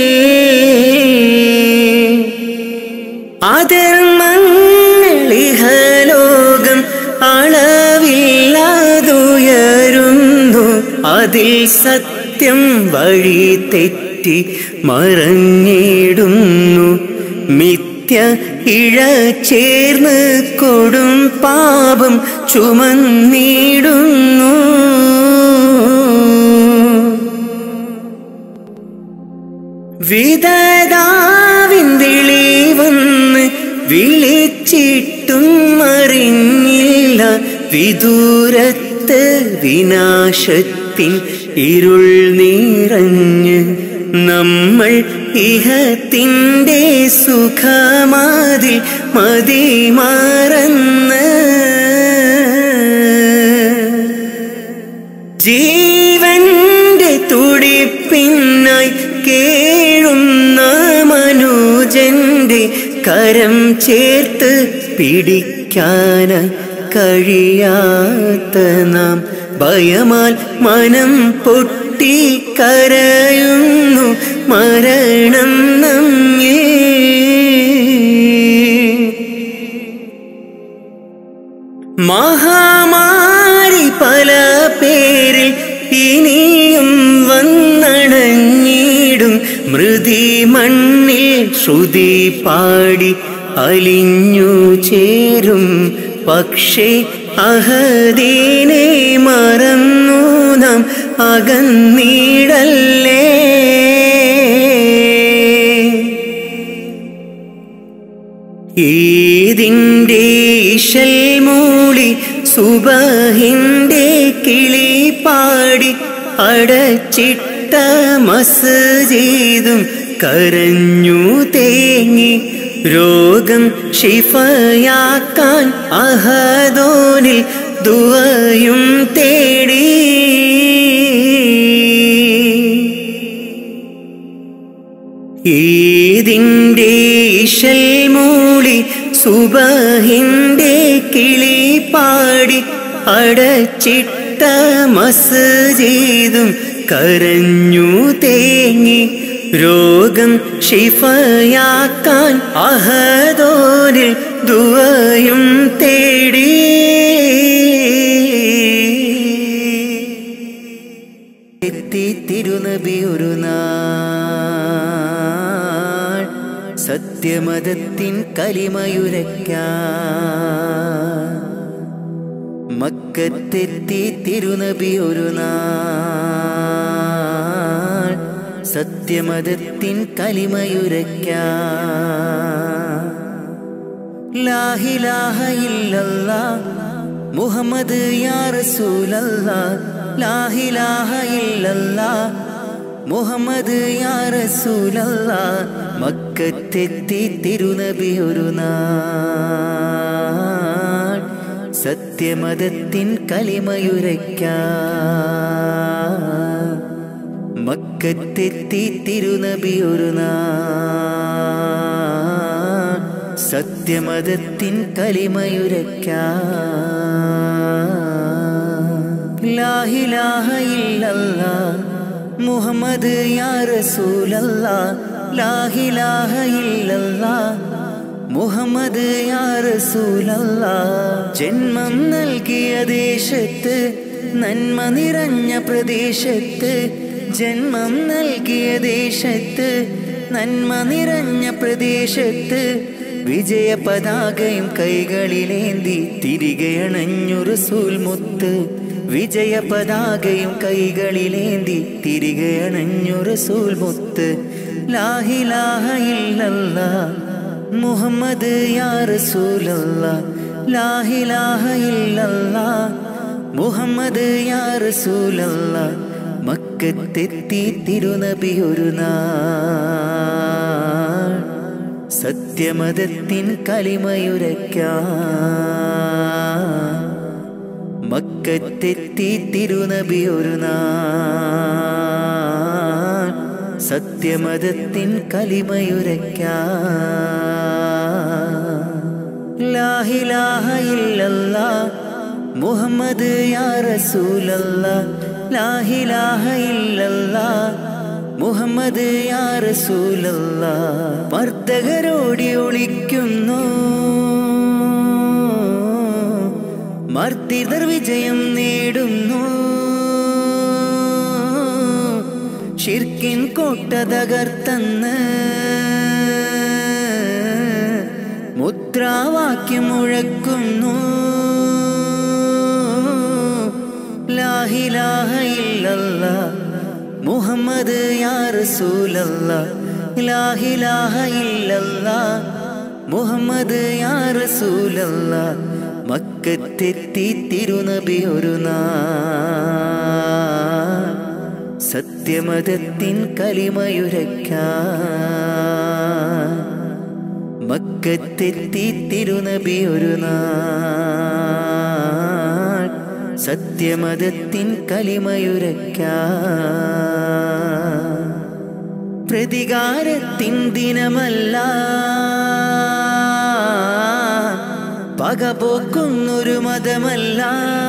അധർമ്മങ്ങളിഹലോകം അളവില്ലാതുയരുന്നു. അതിൽ സത്യം വഴി തെറ്റി മറഞ്ഞിടുന്നു. മിഥ്യ ഇഴ ചേർന്ന് കൊടും പാപം ചുമന്നിടുന്നു. വിധതാവിൻ വിളി വന്ന് വിളിച്ചിട്ടും അറിഞ്ഞില്ല. വിദൂരത്ത് വിനാശത്തിൻ ഇരുൾ നിറഞ്ഞ് നമ്മൾ ഇഹത്തിൻ്റെ സുഖമാതിൽ മതിമറന്ന്. ജീവന്റെ തുടിപ്പിനായി കേഴുന്ന മനുജന്റെ കരം ചേർത്ത് പിടിക്കാൻ കഴിയാത്ത നാം ഭയമാൽ മനം പൊട്ടി കരയുന്നു മരണം നമ്മെ. മഹാമാരി പല പേരിൽ ഇനിയും വന്നണഞ്ഞിടും. മൃതി മണ്ണിൽ ശ്രുതി പാടി അലിഞ്ഞു ചേരും. പക്ഷേ അഹദീനെ മറന്നു നാം അകന്നിടല്ലേ. ഈദിൻ്റെ ഇശൽ മൂളി സുബഹിൻ്റെ കിളി പാടി അടച്ചിട്ട മസ്ജിദും കരഞ്ഞു തേങ്ങി രോഗം ഷിഫയാക്കാൻ അഹദോനിൽ ദുആയും തേടി ഈദിൻ്റെ ഇശൽ മൂളി സുബഹിൻ്റെ കിളി പാടി അടച്ചിട്ട മസ്ജിദും കരഞ്ഞു തേങ്ങി രോഗം ഷിഫയാക്കാൻ അഹദോനിൽ ദുആയും തേടി എത്തി തിരുനബി ഒരു നാൾ സത്യമതത്തിൻ കലിമയുരയ്ക്കാൻ മക്കത്തെത്തി തിരുനബി ഒരു നാൾ സത്യമതത്തിൻ കലിമയുരയ്ക്കാൻ ലാ ഇലാഹ ഇല്ലല്ലാഹ് മുഹമ്മദ് യാ റസൂലല്ലാഹ് ലാ ഇലാഹ ഇല്ലല്ലാഹ് മുഹമ്മദ് യാ റസൂലല്ലാഹ് മക്കത്തെത്തി തിരുനബി ഒരു നാൾ സത്യമതത്തിൻ കലിമയുരയ്ക്കാൻ മക്കത്തെത്തി തിരുനബി ഒരു നാൾ സത്യമതത്തിൻ കലിമയുരയ്ക്കാൻ ലാ ഇലാഹ ഇല്ലല്ലാഹ് മുഹമ്മദ് യാ റസൂലല്ലാഹ് ലാ ഇലാഹ ഇല്ലല്ലാഹ് മുഹമ്മദ് യാ റസൂലല്ലാഹ് ജന്മം നൽകിയ ദേശത്ത് നന്മ നിറഞ്ഞ പ്രദേശത്ത് ജന്മം നൽകിയ ദേശത്ത് നന്മ നിറഞ്ഞ പ്രദേശത്ത് വിജയ പതാകയും കൈകളിലേന്തി തിരികെ അണഞ്ഞു റസൂൽ മുത്ത് വിജയ പതാകയും കൈകളിലേന്തി തിരികെ അണഞ്ഞു റസൂൽ മുത്ത് ലാ ഇലാഹ ഇല്ലല്ലാഹ് മുഹമ്മദ് യാ റസൂലല്ലാഹ് ലാ ഇലാഹ ഇല്ലല്ലാഹ് മുഹമ്മദ് യാ റസൂലല്ലാഹ് മക്കത്തെത്തി തിരുനബി ഒരു നാൾ സത്യമതത്തിൻ കലിമയുരയ്ക്കാൻ മക്കത്തെത്തി തിരുനബി ഒരു നാൾ സത്യമതത്തിൻ കലിമയുരയ്ക്കാൻ ലാ ഇലാഹ ഇല്ലല്ലാഹ് മുഹമ്മദ് യാ റസൂലല്ലാഹ് ലാ ഇലാഹ ഇല്ലല്ലാഹ് മുഹമ്മദ് യാ റസൂലല്ലാഹ് മർദ്ദകരോടി ഒളിക്കുന്നു മർദ്ദിതർ വിജയം നേടുന്നു ശിർക്കിൻ കോട്ട തകർത്തന്ന് മുദ്രാവാക്യം മുഴക്കുന്നു ലാ ഇലാഹ ഇല്ലല്ലാഹ് മുഹമ്മദ് യാ റസൂലല്ലാഹ് ലാ ഇലാഹ ഇല്ലല്ലാഹ് മുഹമ്മദ് യാ റസൂലല്ലാഹ് മക്കത്തെത്തി തിരുനബി ഒരു നാൾ സത്യമതത്തിൻ കലിമയുരയ്ക്കാൻ മക്കത്തെത്തി തിരുനബി ഒരു നാൾ സത്യമതത്തിൻ കലിമയുരയ്ക്കാൻ പ്രതികാരത്തിൻ ദിനമല്ല പകപോക്കുന്നൊരു മതമല്ല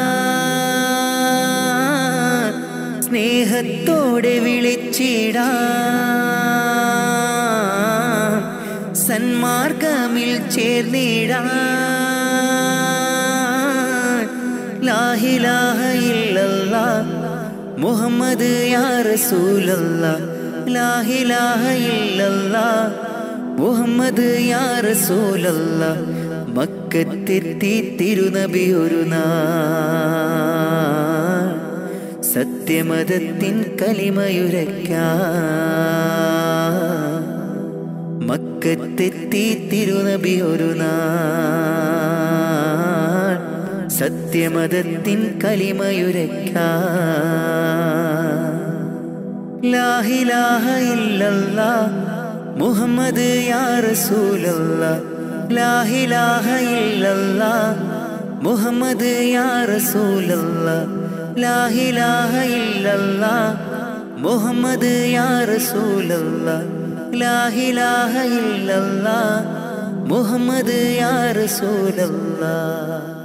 സ്നേഹത്തോടെ വിളിച്ചിടാം സന്മാർഗമിൽ ചേർന്നിടാം ലാ ഇലാഹ ഇല്ലല്ലാഹ് മുഹമ്മദ് യാ റസൂലല്ലാഹ് ലാ ഇലാഹ ഇല്ലല്ലാഹ് മുഹമ്മദ് യാ റസൂലല്ലാഹ് മക്കത്തെത്തി തിരുനബി ഒരു നാൾ സത്യമതത്തിൻ കലിമയുരയ്ക്കാൻ മക്കത്തെത്തി തിരുനബി ഒരു നാൾ സത്യമതത്തിൻ കലിമയുരയ്ക്കാൻ ലാ ഇലാഹ ഇല്ലല്ലാഹ് മുഹമ്മദ് യാ റസൂലല്ലാഹ് ലാ ഇലാഹ ഇല്ലല്ലാഹ് മുഹമ്മദ് യാ റസൂലല്ലാഹ് ലാ ഇലാഹ ഇല്ലല്ലാഹ് മുഹമ്മദ് യാ റസൂലല്ലാഹ് ലാ ഇലാഹ ഇല്ലല്ലാഹ് മുഹമ്മദ് യാ റസൂലല്ലാഹ്.